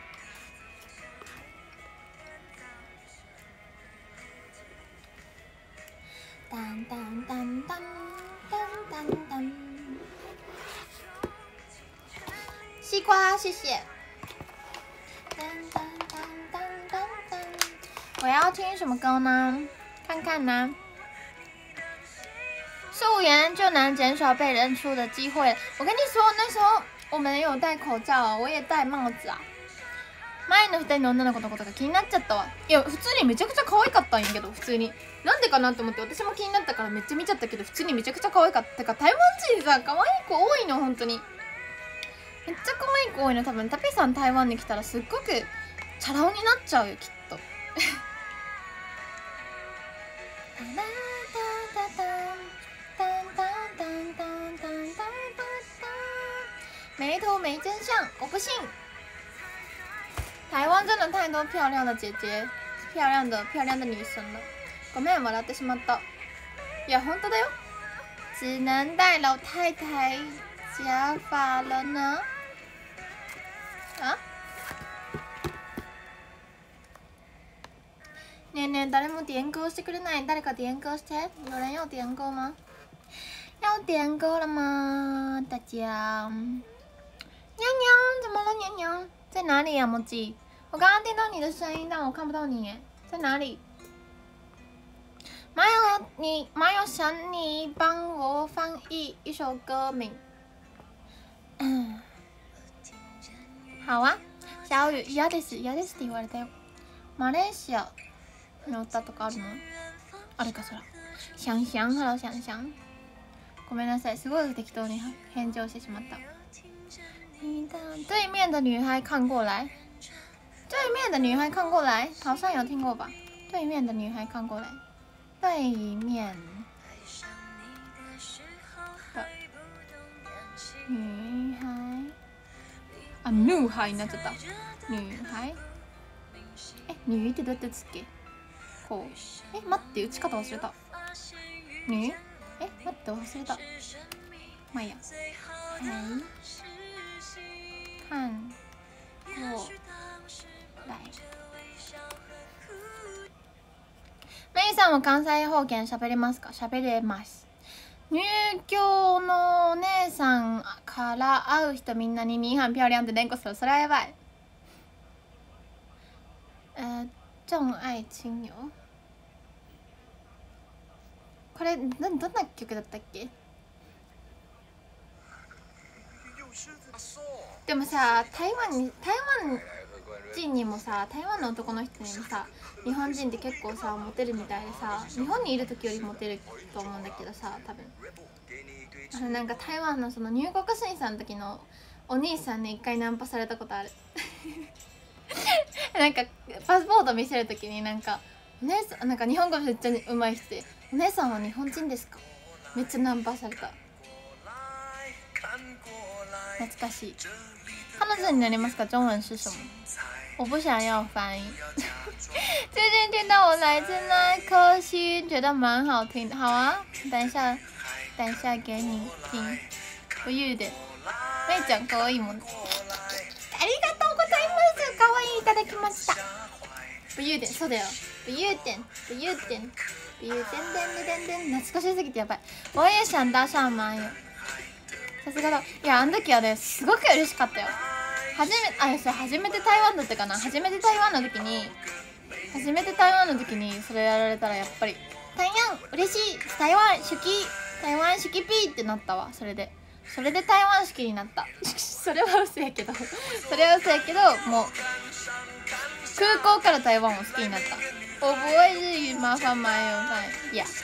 当当当当当当当，西瓜，谢谢。当当当当当我要听什么歌呢？看看呢。素颜就能减少被认出的机会。我跟你说，那时候我们有戴口罩，我也戴帽子啊。前の二人の女の子のことが気になっちゃったわ。いや普通にめちゃくちゃ可愛かったんやけど、普通になんでかなと思って私も気になったからめっちゃ見ちゃったけど、普通にめちゃくちゃ可愛かった。てか台湾人さ可愛い子多いの、本当にめっちゃ可愛い子多いの。多分タピさん台湾に来たらすっごくチャラ男になっちゃうよきっと。没头没真相，我不信。台湾真的太多漂亮的姐姐，漂亮的漂亮的女生了。ごめん笑ってしまった。いや本当だよ。只能戴老太太假发了呢。啊？ねえねえ誰も点歌してくれない？誰か点歌して。有人要点歌吗？要点歌了吗？大家。娘娘，怎么了？娘娘在哪里呀、啊？莫吉，我刚刚听到你的声音，但我看不到你耶，在哪里？马友，你马友想你帮我翻译一首歌名。嗯，好啊。小雨嫌です嫌ですって言われたよ。マレーシアの歌とかあるの？あれかそら。シャンシャンハローシャンシャン。ごめんなさい、すごい適当に返事をしてしまった。对面的女孩看过来，对面的女孩看过来，好像有听过吧？对面的女孩看过来，对面的女孩あ、女孩になっちゃった。女孩え、女ってどうやってつけ？こう。え、待って、打ち方忘れた。女？え、待って、忘れた。まあいいや。はい。看过来。メイさんは関西方言喋れますか？喋れます。入居のお姉さんから会う人みんなにニーハン漂亮って連呼する。それはやばい。えー、真愛情よ。これどんな曲だったっけ？でもさ、台湾に台湾人にもさ、台湾の男の人にもさ、日本人って結構さモテるみたいでさ、日本にいる時よりモテると思うんだけどさ、多分あのなんか台湾のその入国審査の時のお兄さんに一回ナンパされたことある。なんかパスポート見せる時になんかお姉さんなんか日本語めっちゃうまい人で、お姉さんは日本人ですか？めっちゃナンパされた。懐かしい。彼女になりますか？中文是什么？我不想要翻译。最近听到我来自那颗星，觉得蛮好听的。好啊，等一下，等一下给你听。不言うで。めいちゃん可愛いもん。ありがとうございます。可愛いいただきました。不言うで、そうだよ。不言うてん、不言うてん、不言うてんでんでんでんでん。懐かしすぎてやばい。我也想搭上马友。さすがだ。いや、あの時はね、すごく嬉しかったよ。初め、あ、それ初めて台湾だったかな。初めて台湾の時に、初めて台湾の時にそれやられたらやっぱり、台湾嬉しい、台湾好き、台湾好きピーってなったわ。それで。それで台湾好きになった。それは嘘やけど、それは嘘やけど、もう、空港から台湾を好きになった。覚える麻烦前よ、いや。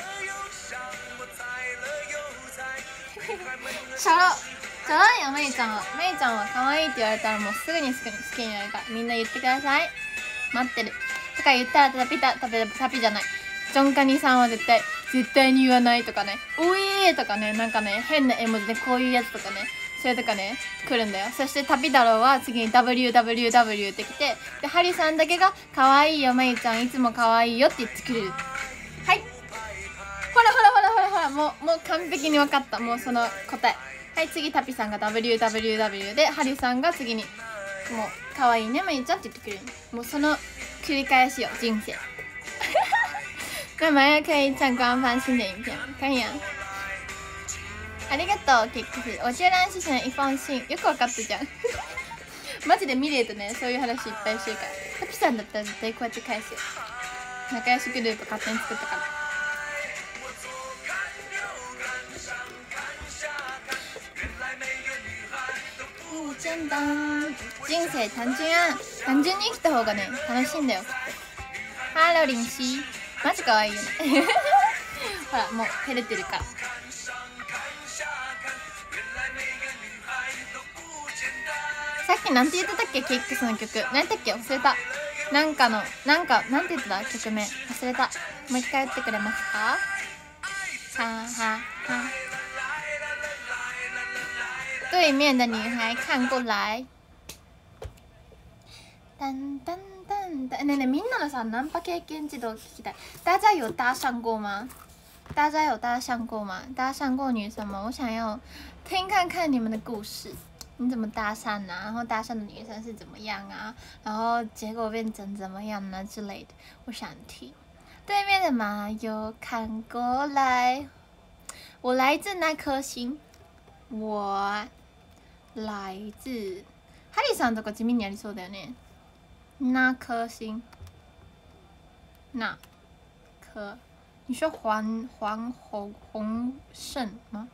チャラチャラいよ。メイちゃんはメイちゃんは可愛いって言われたらもうすぐに好き好きになるから、みんな言ってください。待ってる。とか言ったらタピタタピタピじゃない、ジョンカニさんは絶対絶対に言わないとかね、おえーとかね、なんかね変な絵文字でこういうやつとかね、それとかね来るんだよ。そしてタピ太郎は次に ダブリューダブリューダブリュー ってきて、でハリさんだけが可愛いよメイちゃんいつも可愛いよって言ってくれる。はい、ほらほらほらほらほら、もうもう完璧に分かった。もうその答え。はい、次タピさんが ダブリューダブリューダブリュー で、ハリさんが次にもう可愛いねメイちゃんって言ってくれる。もうその繰り返しよ人生。那么也可以唱官方新的影片，可以啊。ありがとうキックス。我居然是写了一封信。よく分かったじゃん。マジで見れるとね、そういう話いっぱいしてるから。 タピさんだったら絶対こうやって返すよ。仲良しグループ勝手に作ったから。人生単純やん。単純に生きた方がね楽しいんだよ。ハロリンシーマジ可愛いよねほらもう照れてるから。さっきなんて言ってたっけ？ケイックスの曲何だっけ？忘れた。なんかのなんかなんて言ってた曲名忘れた。もう一回言ってくれますか？ははは。对面的女孩看过来。タンタンタンタン。ねえねえみんなのさナンパ経験値度聞きたい。大家有搭讪过吗？大家有搭讪过吗？搭讪过女生吗？我想要听看看你们的故事。你怎么搭讪啊？然后搭讪的女生是怎么样啊？然后结果变成怎么样呢之类的，我想听。对面的马友看过来，我来自那颗星。我来自ハリーさんとか地味にありそうだよね。那颗星，那颗，你说黄黄红红盛吗？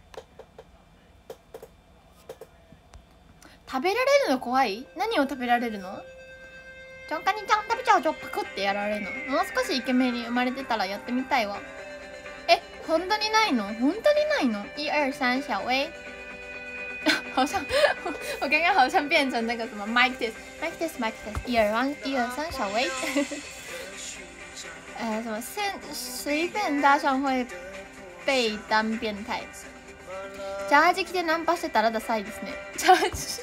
食べられるの怖い？何を食べられるの？ちょんかにちゃん食べちゃうちょパクってやられるの？もう少しイケメンに生まれてたらやってみたいわ。え、本当にないの？本当にないの？一二三小薇。好像我刚刚好像变成那个什么 mic test mic test mic test 一二三一二三小薇。呃，什么现随便搭上会被当变态。ジャージ着てナンパしてたらダサいですね。ジャージ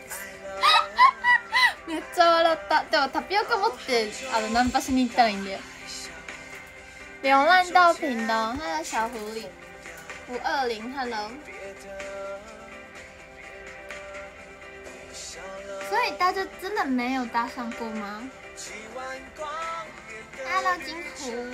めっちゃ笑った。でもタピオカ持ってあのナンパしに行ったらいいんだよ。流浪到屏东 ，Hello 小狐狸，五二零 ，Hello。所以大家真的没有搭上过吗 ？Hello 金狐，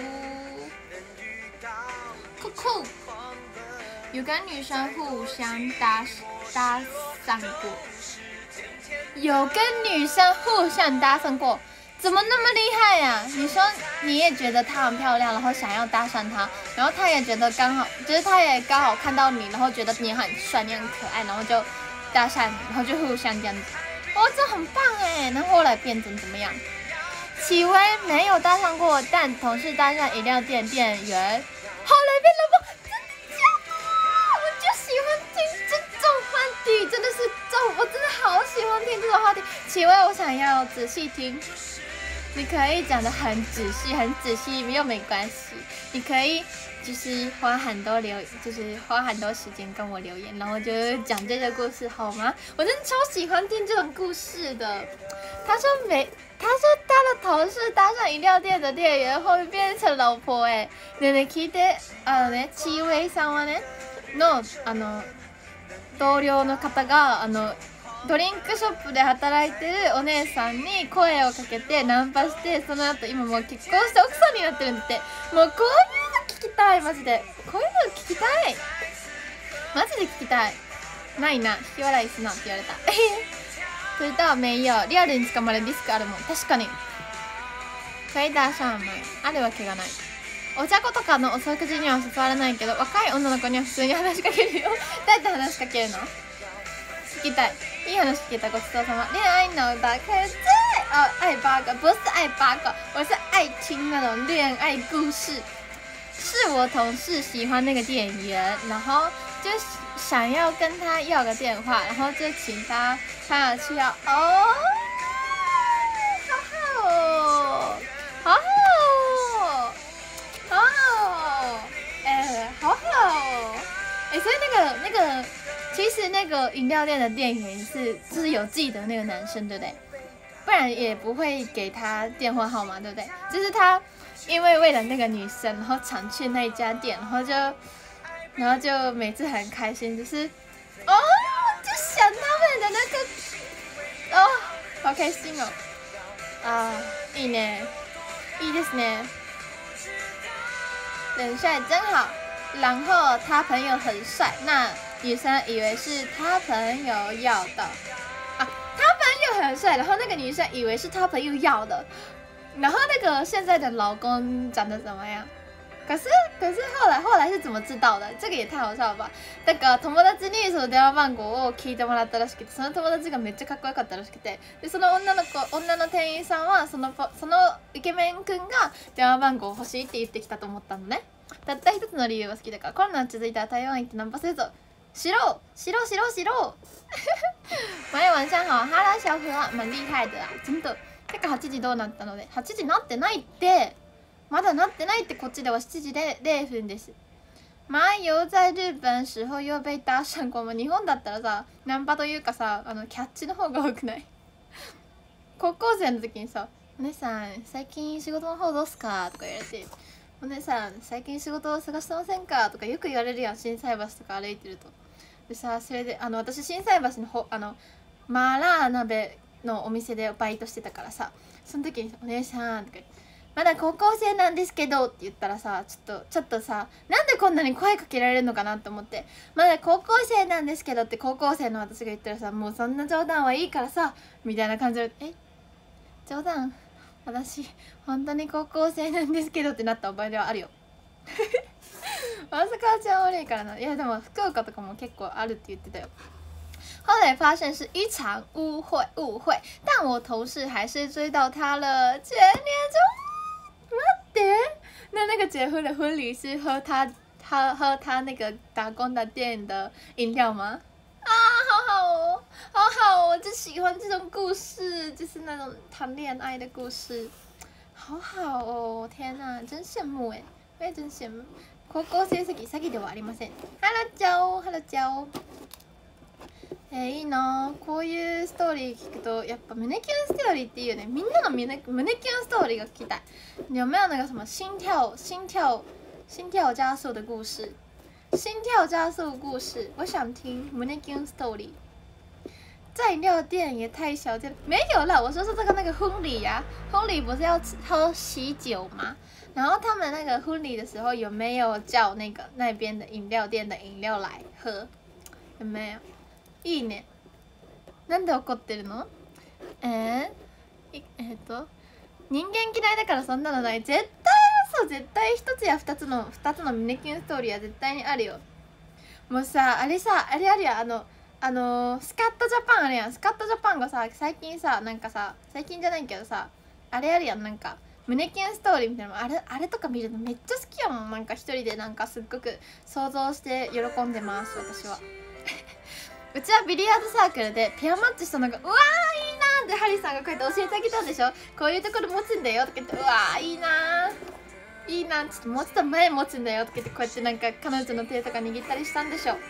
酷酷。有跟女生互相搭搭讪过，有跟女生互相搭讪过，怎么那么厉害呀、啊？你说你也觉得她很漂亮，然后想要搭讪她，然后她也觉得刚好，就是她也刚好看到你，然后觉得你很帅，你很可爱，然后就搭讪你，然后就互相这样子，哦，这很棒哎！然后后来变成怎么样？启薇没有搭上过，但同事搭上饮料店店员，后来变了吗？喜欢听这种话题，真的是这，我真的好喜欢听这种话题。启薇，我想要仔细听，你可以讲得很仔细，很仔细又没关系，你可以就是花很多留，就是花很多时间跟我留言，然后就讲这个故事好吗？我真的超喜欢听这种故事的。他说没，他说他的同事搭上饮料店的店员，后面变成老婆哎。ねえねえ聞いて、あのね、启薇さんはね。のあの同僚の方があのドリンクショップで働いてるお姉さんに声をかけてナンパして、その後今もう結婚して奥さんになってるんだって。もうこういうの聞きたい。マジでこういうの聞きたい。マジで聞きたい。ないな、引き笑いすなって言われたそれとは没有リアルに捕まるリスクあるもん。確かに可以搭上吗？あるわけがない。お茶子とかのお食事には誘われないけど、若い女の子には普通に話しかけるよ。どうやって話しかけるの？聞きたい。いい話聞けた。ごちそうさま。恋愛の歌可是哦，爱八卦不是爱八卦，我是爱听那种恋爱故事。是我同事喜欢那个店员，然后就想要跟他要个电话，然后就请他他去要哦，好好哦，好好哦。好好，哎，好好，哎，所以那个那个，其实那个饮料店的店员是就是有记得那个男生，对不对？不然也不会给他电话号码，对不对？就是他因为为了那个女生，然后常去那家店，然后就然后就每次很开心，就是哦，就想他们的那个哦，好开心哦，啊，いいね，いいですね。人帅真好，然后他朋友很帅，那女生以为是他朋友要的啊，他朋友很帅，然后那个女生以为是他朋友要的，然后那个现在的老公长得怎么样？可是可是后来后来是怎么知道的？这个也太好笑了吧！なんか友達にその電話番号を聞いてもらったらしくて、その友達がめっちゃかっこよかったらしくて、でその女の子女の店員さんはそのそのイケメンくんが電話番号欲しいって言ってきたと思ったのね。たった一つの理由が好きだから、コロナ続いたら台湾行ってナンパするぞ。しろしろしろしろ。前晚上好，哈拉小何啊，蛮厉害的啊，真的。てかはちじどうなったので、はちじなってないって。まだなってないって。こっちではしちじでれいふんです。前有在日本時候又被搭讪過。も日本だったらさ、ナンパというかさ、あのキャッチの方が多くない？高校生の時にさ、お姉さん最近仕事の方どうすかとか言われて、お姉さん最近仕事を探してませんかとかよく言われるやん、心斎橋とか歩いてると。でさ、それであの私心斎橋のほあのマーラー鍋のお店でバイトしてたからさ、その時にお姉さんとか言って、まだ高校生なんですけどって言ったらさ、ちょっとちょっとさ、なんでこんなに声かけられるのかなと思って、まだ高校生なんですけどって高校生の私が言ったらさ、もうそんな冗談はいいからさみたいな感じで、え冗談、私本当に高校生なんですけどってなった覚えではあるよ。大阪ちゃん悪いからな。いやでも福岡とかも結構あるって言ってたよ。后来发现是一场误会，误会，但我同事还是追到他了。全年终，待って，那那个结婚的婚礼是喝他他喝他那个打工的店的饮料吗？啊，好好哦，好好哦，我就喜欢这种故事，就是那种谈恋爱的故事，好好哦，天哪，真羡慕哎，我也真羡慕。高校生すぎ詐欺ではありません。ハロちゃお、ハロちゃお。えー、いいな、こういうストーリー聞くとやっぱ胸キュンストーリーっていいよね。みんなの胸胸キュンストーリーが聞きたい。有没有那个什么心跳心跳心跳加速的故事？心跳加速故事，我想听胸キュンストーリー。在料店也太小见了，没有了。我说是这个那个婚礼呀、啊，婚礼不是要喝喜酒吗？然后他们那个婚礼的时候有没有叫那个那边的饮料店的饮料来喝？有没有？いいね。なんで怒ってるの？えー、えー、っと人間嫌いだからそんなのない。絶対そう、絶対一つや二つの二つの胸キュンストーリーは絶対にあるよ。もうさ、あれさ、あれあるやん、あのあのー、スカットジャパンあるやん。スカットジャパンがさ、最近さ、なんかさ、最近じゃないけどさ、あれあるやん、なんか胸キュンストーリーみたいなの、あれあれとか見るのめっちゃ好きやもん。なんか一人でなんかすっごく想像して喜んでます、私は。うちはビリヤードサークルでペアマッチしたのがうわーいいなーってハリーさんがこうやって教えてあげたんでしょ。こういうところ持つんだよとか言って、うわーいいなーいいなー、ちょっともうちょっと前持つんだよとか言って、こうやってなんか彼女の手とか握ったりしたんでしょ。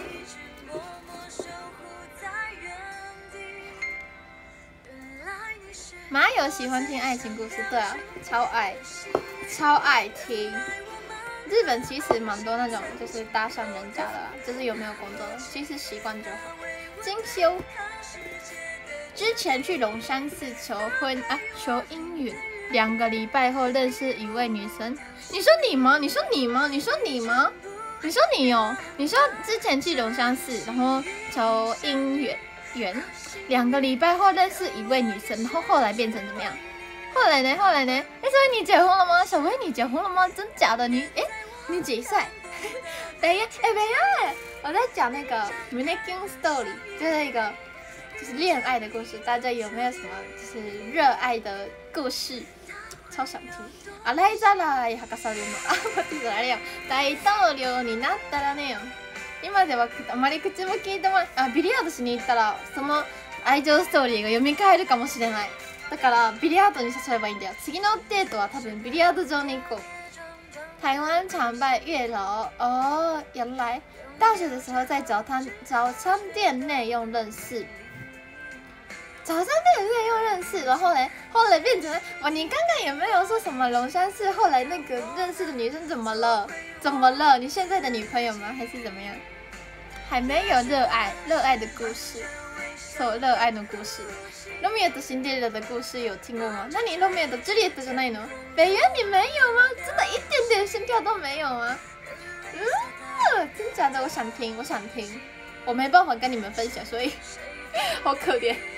马友喜欢听爱情故事，对啊，超爱超爱听。日本其实蛮多那种就是搭讪人家的啦，就是有没有工作的，其实习惯就好。精修之前去龙山寺求婚啊，求姻缘，两个礼拜后认识一位女生。你说你吗？你说你吗？你说你吗？你说你哦？你说之前去龙山寺，然后求姻缘缘，两个礼拜后认识一位女生，然后后来变成怎么样？后来呢？后来呢？哎，所以你结婚了吗？小薇，你结婚了吗？真假的？你哎，你几岁？等一下，哎，没有哎，我在讲那个胸キュンストーリー，就是一个就是恋爱的故事。大家有没有什么就是热爱的故事？超想听。洗いざらい博士のあ、待ってあれやん。大統領になったらね。今ではあまり口も聞いてもあ、ビリヤードしに行ったらその愛情ストーリーが蘇るかもしれない。だからビリヤードに誘えばいいんだよ。次のデートは多分ビリヤード場に行こう。台湾常拜月老哦，原来大学的时候在早餐早餐店内用认识，早餐店内用认识，然后嘞，后来变成哦，你刚刚有没有说什么龙山寺后来那个认识的女生怎么了？怎么了？你现在的女朋友吗？还是怎么样？还没有热爱热爱的故事，そう热愛の故事。ロミオとシンデレラ的故事有听过吗？那你ロミオとジュリエットじゃないの？北原你没有吗？真的一点点心跳都没有吗？嗯，真假的？我想听，我想听，我没办法跟你们分享，所以好可怜，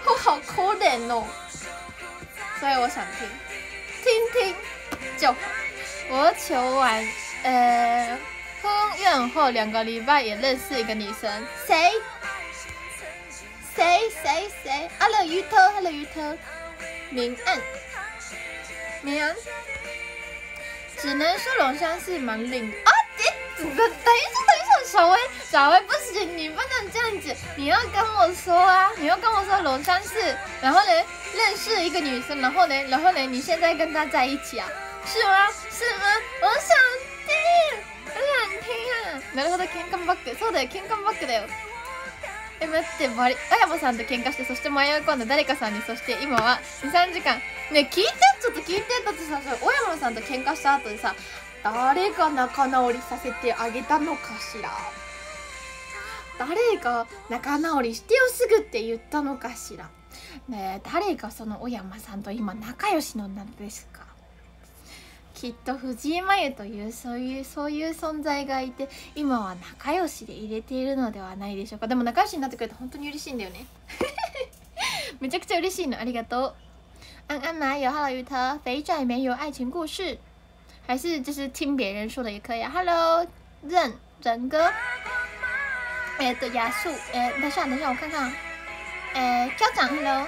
我好可怜哦，所以我想听，听听就好。我求完呃婚宴后两个礼拜也认识一个女生，谁？谁谁谁 ？Hello 鱼头 ，Hello 鱼头，明暗，明暗，只能说龙山寺蛮灵啊！等等等一下，等一下，小薇，小薇不行，你不能这样子，你要跟我说啊，你要跟我说龙山寺，然后呢，认識一个女生，然后呢，然后呢，你现在跟她在一起啊？是吗？是吗？我想听，我想听啊！なるほど、喧嘩バック、そうだよ、喧嘩バックだよ。え、待って、バリ、あやまさんと喧嘩して、そして迷い込んだ誰かさんに、そして今はに、さんじかん。ね、聞いて、ちょっと聞いて、だってさ、小山さんと喧嘩した後でさ、誰が仲直りさせてあげたのかしら。誰が仲直りしてよすぐって言ったのかしら。ねえ、誰がその小山さんと今仲良しのなんですか。きっと藤井真由というそういうそういう存在がいて今は仲良しで入れているのではないでしょうか。でも仲良しになってくれて本当に嬉しいんだよねめちゃくちゃ嬉しいの。ありがとう。安安麻友 Hello 鱼头，肥仔没有爱情故事，还是就是听别人说的也可以啊。Hello 任任哥，哎的亚素，哎等一下等一下我看看，哎校长 Hello。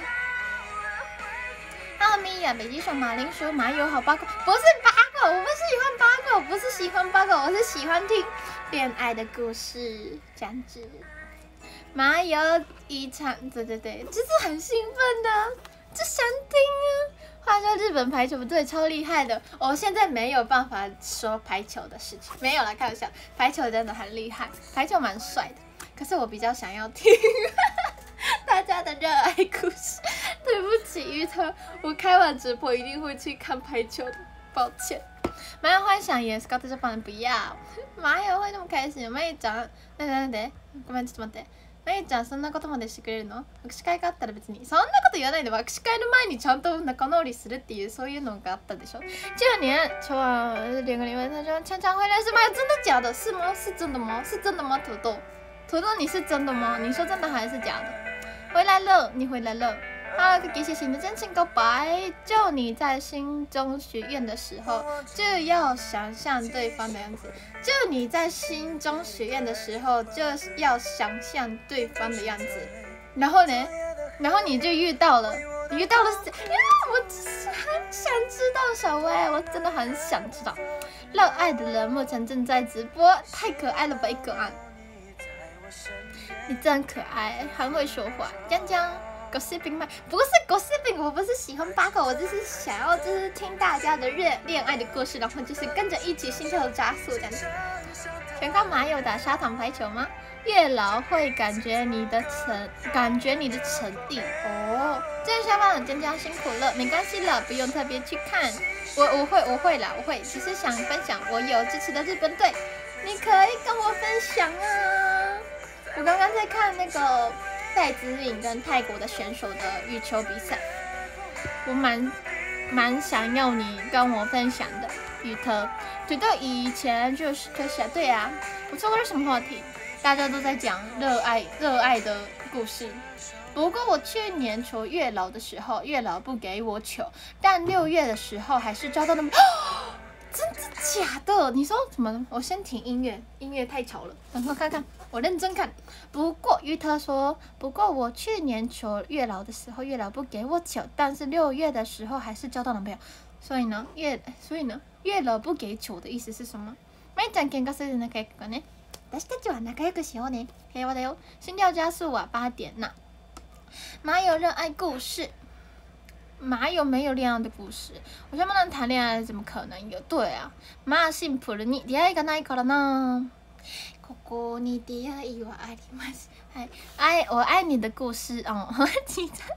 哈米呀，北极熊、马铃薯、麻油好八卦，不是八卦，我不是喜欢八卦，我不是喜欢八卦，我是喜欢听恋爱的故事，这样子。麻油一场，对对对，就是很兴奋的，就想听啊。话说日本排球队超厉害的，我现在没有办法说排球的事情，没有啦，开玩笑，排球真的很厉害，排球蛮帅的，可是我比较想要听大家的热爱故事。对不起，鱼头，我开完直播一定会去看排球的，抱歉。麻友幻想也是高特这帮人不要，麻友会那么开心？麻友ちゃん、なんでなんで？ごめんちょっと待って。麻友ちゃんそんなことまでしてくれるの？握手会があったら別にそんなこと言わないで、握手会の前にちゃんと仲直りするっていうそういうのがあったでしょ。去年求完两个礼拜，他说强强回来是吗？真的假的？是吗？是真的吗？是真的吗？土豆，土豆你是真的吗？你说真的还是假的？回来了，你回来了。啊，给写信的真情告白，就你在心中许愿的时候，就要想象对方的样子。就你在心中许愿的时候，就要想象对方的样子。然后呢，然后你就遇到了，你遇到了谁？呀，我很想知道小薇，我真的很想知道。热爱的人目前正在直播，太可爱了吧，一个啊！你真可爱，很会说话，江江。gossiping 麦不是 gossiping， 我不是喜欢八卦，我就是想要就是听大家的恋恋爱的故事，然后就是跟着一起心跳加速这样子。全看麻友打砂糖排球吗？月老会感觉你的诚，感觉你的诚意哦。这下方的江江辛苦了，没关系了，不用特别去看。我我会我会啦，我会，只是想分享我有支持的日本队，你可以跟我分享啊。我刚刚在看那个戴资颖跟泰国的选手的羽球比赛，我蛮蛮想要你跟我分享的。雨特，觉得以前就是就是啊，对啊，我错过了什么话题？大家都在讲热爱热爱的故事。不过我去年求月老的时候，月老不给我求，但六月的时候还是交到那么。真的假的？你说怎么？我先停音乐，音乐太吵了。然后看看，我认真看。不过于特说，不过我去年求月老的时候，月老不给我求，但是六月的时候还是交到男朋友。所以呢，月所以呢，月老不给求的意思是什么？毎ちゃん喧嘩する仲良くね。私たちは仲良くしようね。平和だよ。心跳加速啊，八点呐。麻友热爱故事。麻友没有恋爱的故事，我想不能谈恋爱，怎么可能有？对啊，まあシンプルに出会いがないからな。ここに出会いはあります。はい、愛我愛你的故事哦，记得。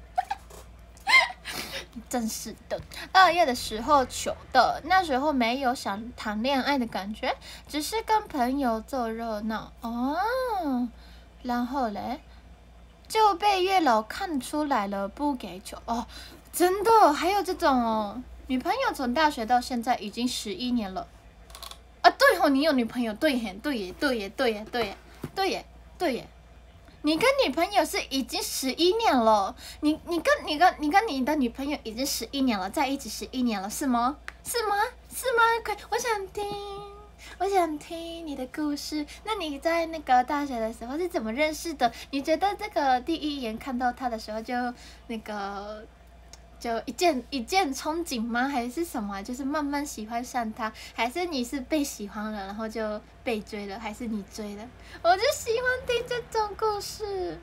真是的，二月的时候求的，那时候没有想谈恋爱的感觉，只是跟朋友做热闹哦。然后嘞？就被月老看出来了，不给求哦，真的还有这种哦。女朋友从大学到现在已经十一年了，啊对哦，你有女朋友，对耶，对耶，对耶，对耶，对耶，对耶，对耶， 你跟女朋友是已经十一年了，你你跟你跟你跟你的女朋友已经十一年了，在一起十一年了，是吗？是吗？是吗？快，我想听，我想听你的故事。那你在那个大学的时候是怎么认识的？你觉得这个第一眼看到他的时候就那个？就一见一见憧憬吗？还是什么？就是慢慢喜欢上他，还是你是被喜欢了，然后就被追了，还是你追了？我就喜欢听这种故事。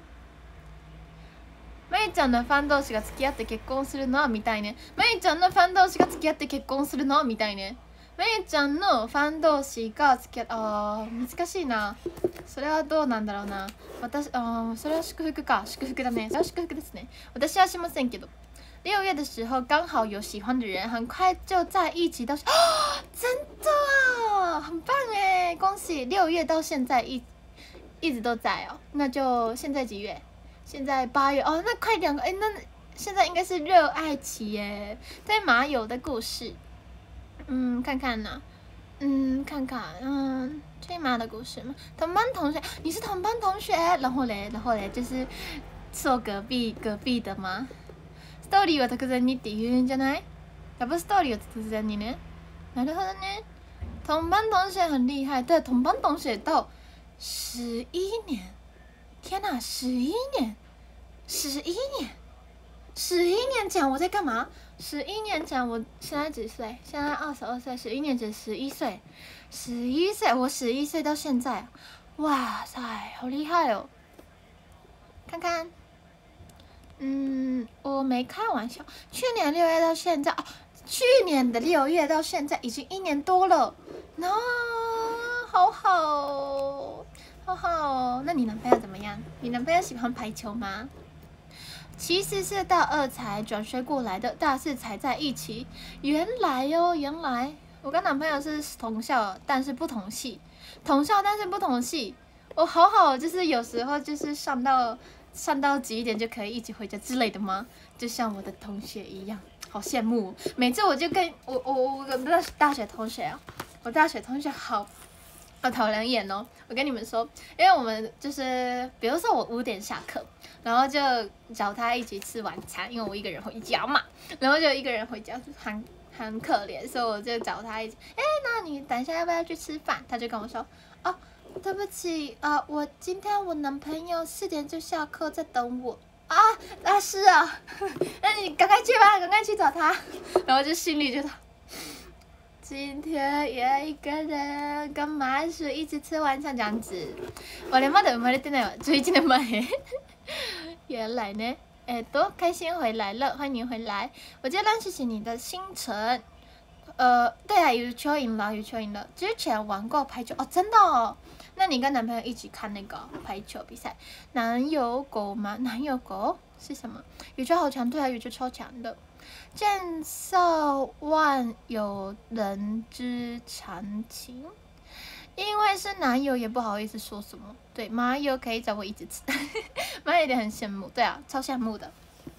まゆちゃんのファン同士が付き合って結婚するのは見たいね。まゆちゃんのファン同士が付き合って結婚するのは見たいね。まゆちゃんのファン同士が付き合っあー難しいな。それはどうなんだろうな。私あそれは祝福か祝福だね。それは祝福ですね。私はしませんけど。六月的时候刚好有喜欢的人，很快就在一起到，哦，真的啊，很棒哎，恭喜！六月到现在一一直都在哦，那就现在几月？现在八月哦，那快两个哎，那现在应该是热爱期耶。对马友的故事，嗯，看看呢、啊，嗯，看看，嗯，追马的故事吗？同班同学，你是同班同学，然后嘞，然后嘞，就是坐隔壁隔壁的吗？ストーリーは突然にって言うんじゃない？ラブストーリーは突然にね。なるほどね。同班同学很厉害，对，同班同学到十一年，天哪，十一年，十一年，十一年前我在干嘛？十一年前我现在几岁？现在二十二岁，十一年前十一岁，十一岁，我十一岁到现在，哇塞，好厉害哦！看看。嗯，我没开玩笑。去年六月到现在，哦，去年的六月到现在已经一年多了，那、no, 好好，好好。那你男朋友怎么样？你男朋友喜欢排球吗？其实是大二才转学过来的，大四才在一起。原来哦，原来我跟男朋友是同校，但是不同系，同校但是不同系。我好好，就是有时候就是上到。上到几点就可以一起回家之类的吗？就像我的同学一样，好羡慕。每次我就跟我我我我大大学同学啊，我大学同学好，好讨人厌哦。我跟你们说，因为我们就是比如说我五点下课，然后就找他一起吃晚餐，因为我一个人回家嘛，然后就一个人回家很很可怜，所以我就找他一起。哎，那你等一下要不要去吃饭？他就跟我说，哦。对不起啊、呃，我今天我男朋友四点就下课，在等我啊啊是啊，那你赶快去吧，赶快去找他。然后就心里觉得，今天也一个人，干嘛是一直吃晚餐这样子？我连まだ生まれてないわ，十一年前。原来呢，哎，多开心回来了，欢迎回来。我今天谢谢你的星辰。呃，对啊，羽球赢了，羽球赢了。之前玩过排球哦，真的哦。那你跟男朋友一起看那个排球比赛？男友狗吗？男友狗是什么？羽球好强，对啊，羽球超强的。见少万有人之常情，因为是男友也不好意思说什么。对，麻油可以找我一直吃，麻油有点很羡慕，对啊，超羡慕的。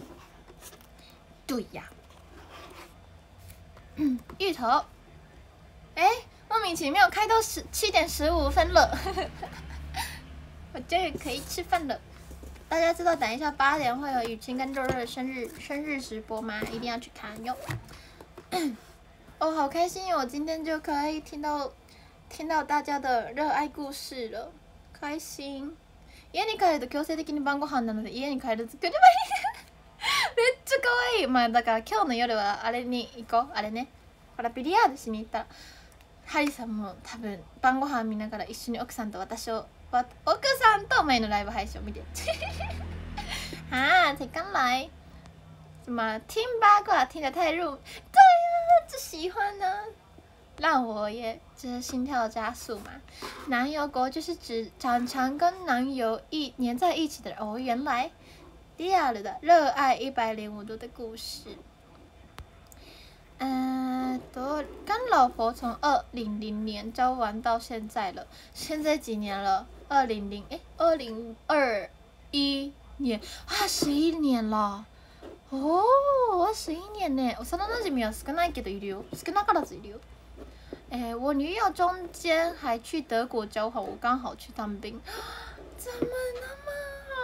对呀、啊。嗯，芋头，哎，莫名其妙开到十七点十五分了，我终于可以吃饭了。大家知道等一下八点会有雨晴跟肉肉的生日生日直播吗？一定要去看哟。哦，好开心哦！我今天就可以听到听到大家的热爱故事了，开心。家に帰ると強制的に晩ご飯なので家に帰る作ればいい。めっちゃ可愛い。まあだから今日の夜はあれに行こう。あれね。ほらビリヤードしに行ったら、ハリさんも多分晩ご飯見ながら一緒に奥さんと私を奥さんと前のライブ配信を見て。啊，才刚来，什么听八卦听得太入，对呀、啊，就喜欢呢、啊，让我也就是心跳加速嘛。男友狗就是指常常跟男友一黏在一起的人哦，原来。第二的热爱一百零五度的故事，嗯、呃，都跟老婆从二零零年交往到现在了，现在几年了？二零零哎，二零二一年啊，十一年了。哦，我十一年呢，幼馴染は少ないけどいるよ，少なからずいるよ。哎，我女友中间还去德国交换，我刚好去当兵，怎么那么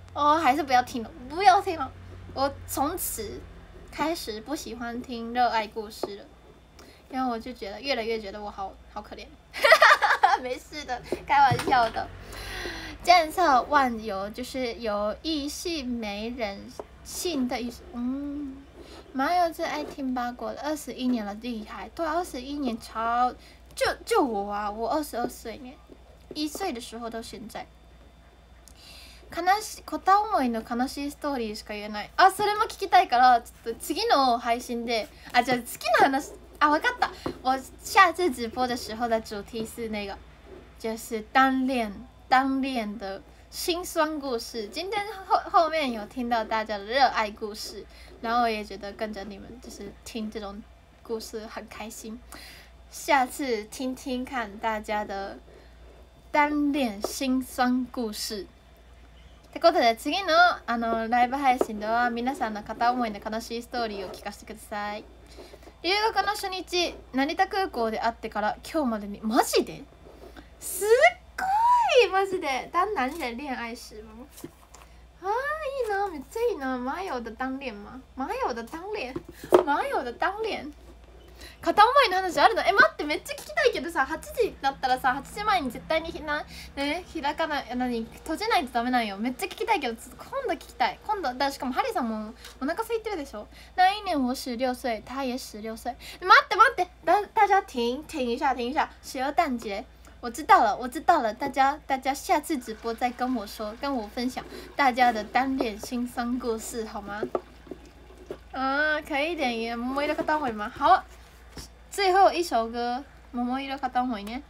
哦，还是不要听了，不要听了。我从此开始不喜欢听热爱故事了，因为我就觉得越来越觉得我好好可怜。没事的，开玩笑的。见色忘友就是有异性没人性的意思。嗯，马友最爱听八卦了，二十一年了，厉害。对，二十一年超，就就我啊，我二十二岁呢，一岁的时候到现在。悲しい片思いの悲しいストーリーしか言えない。あ、それも聞きたいからちょっと次の配信で、あ、じゃあ次の話啊，我看到，我下次直播的时候的主题是那个，就是单恋单恋的辛酸故事。今天后后面有听到大家的热爱故事，然后我也觉得跟着你们就是听这种故事很开心。下次听听看大家的单恋辛酸故事。ってことで次のあのライブ配信では皆さんの片思いの悲しいストーリーを聞かせてください。留学の初日成田空港で会ってから今日までにマジですっごいマジで当男人恋愛史吗？啊，いいな、めっちゃいいな。马友的当恋吗？马友的当恋，马友的当恋。片思いの話あるの？え、待って、めっちゃ聞きたいけどさ、はちじだったらさ、はちじまえに絶対にひな、ね、開かない、何、閉じないとダメなんよ。めっちゃ聞きたいけど、ちょっと今度聞きたい。今度、だしかもハリさんもお腹空いてるでしょ。那一年我十六岁，他也十六岁。待って待って，大大家停停一下，停一下。十二蛋节，我知道了，我知道了。大家大家下次直播再跟我说，跟我分享大家的单恋辛酸故事，好吗？啊，可以点耶，摸一个片思い吗？好。最后一首歌，桃色片思いね。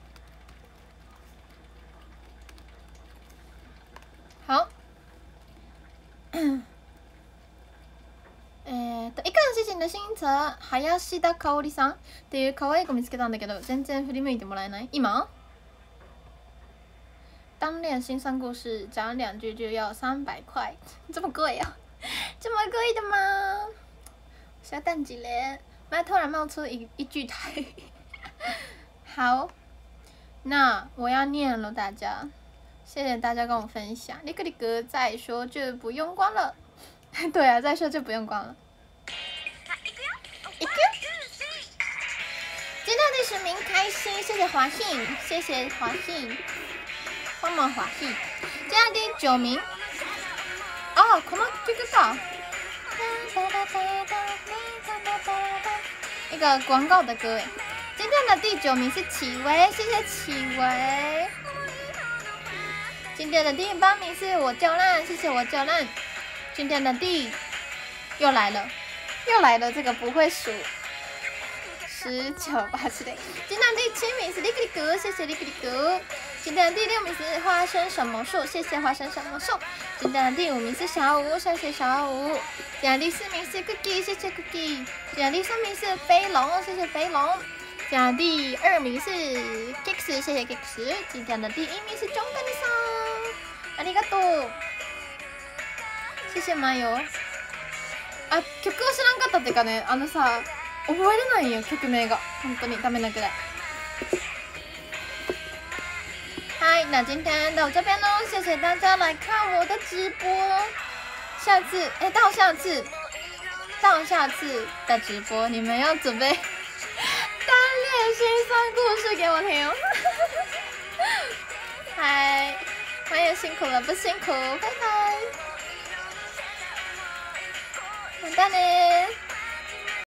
好。えっと、以下の指示の審査、林田香織さんっていう可愛い子見つけたんだけど、全然振り向いてもらえない？今？单恋辛酸故事讲两句就要三百块，这么贵啊？这么贵的吗？小蛋几嘞？妈突然冒出一一句台语。好，那我要念了，大家，谢谢大家跟我分享。立刻立刻再说就不用关了。对啊，再说就不用关了。一个，今天第十名开心，谢谢华信，谢谢华信，帮忙华信。今天第九名，哦，この曲か。一个广告的歌诶。今天的第九名是启维，谢谢启维。今天的第八名是我叫烂，谢谢我叫烂。今天的第又来了，又来了，这个不会数。十九八之类。今天的第七名是立刻立刻，谢谢立刻立刻。今天的第六名是花生什么树，谢谢花生什么树。今天的第五名是小五，谢谢小五。今天的第四名是 Cookie， 谢谢 Cookie。今天的第三名是飞龙，谢谢飞龙。今天的第二名是 Kix， 谢谢 Kix。今天的第一名是中谷さん，ありがとう。谢谢マヨ。あ、曲を知らんかったっていうかね、あのさ、覚えれないよ曲名が，本当にダメなくらい。嗨，那今天到这边喽，谢谢大家来看我的直播。下次，哎，到下次，到下次的直播，你们要准备单恋心酸故事给我听。嗨，我也辛苦了，不辛苦，拜拜，完蛋嘞。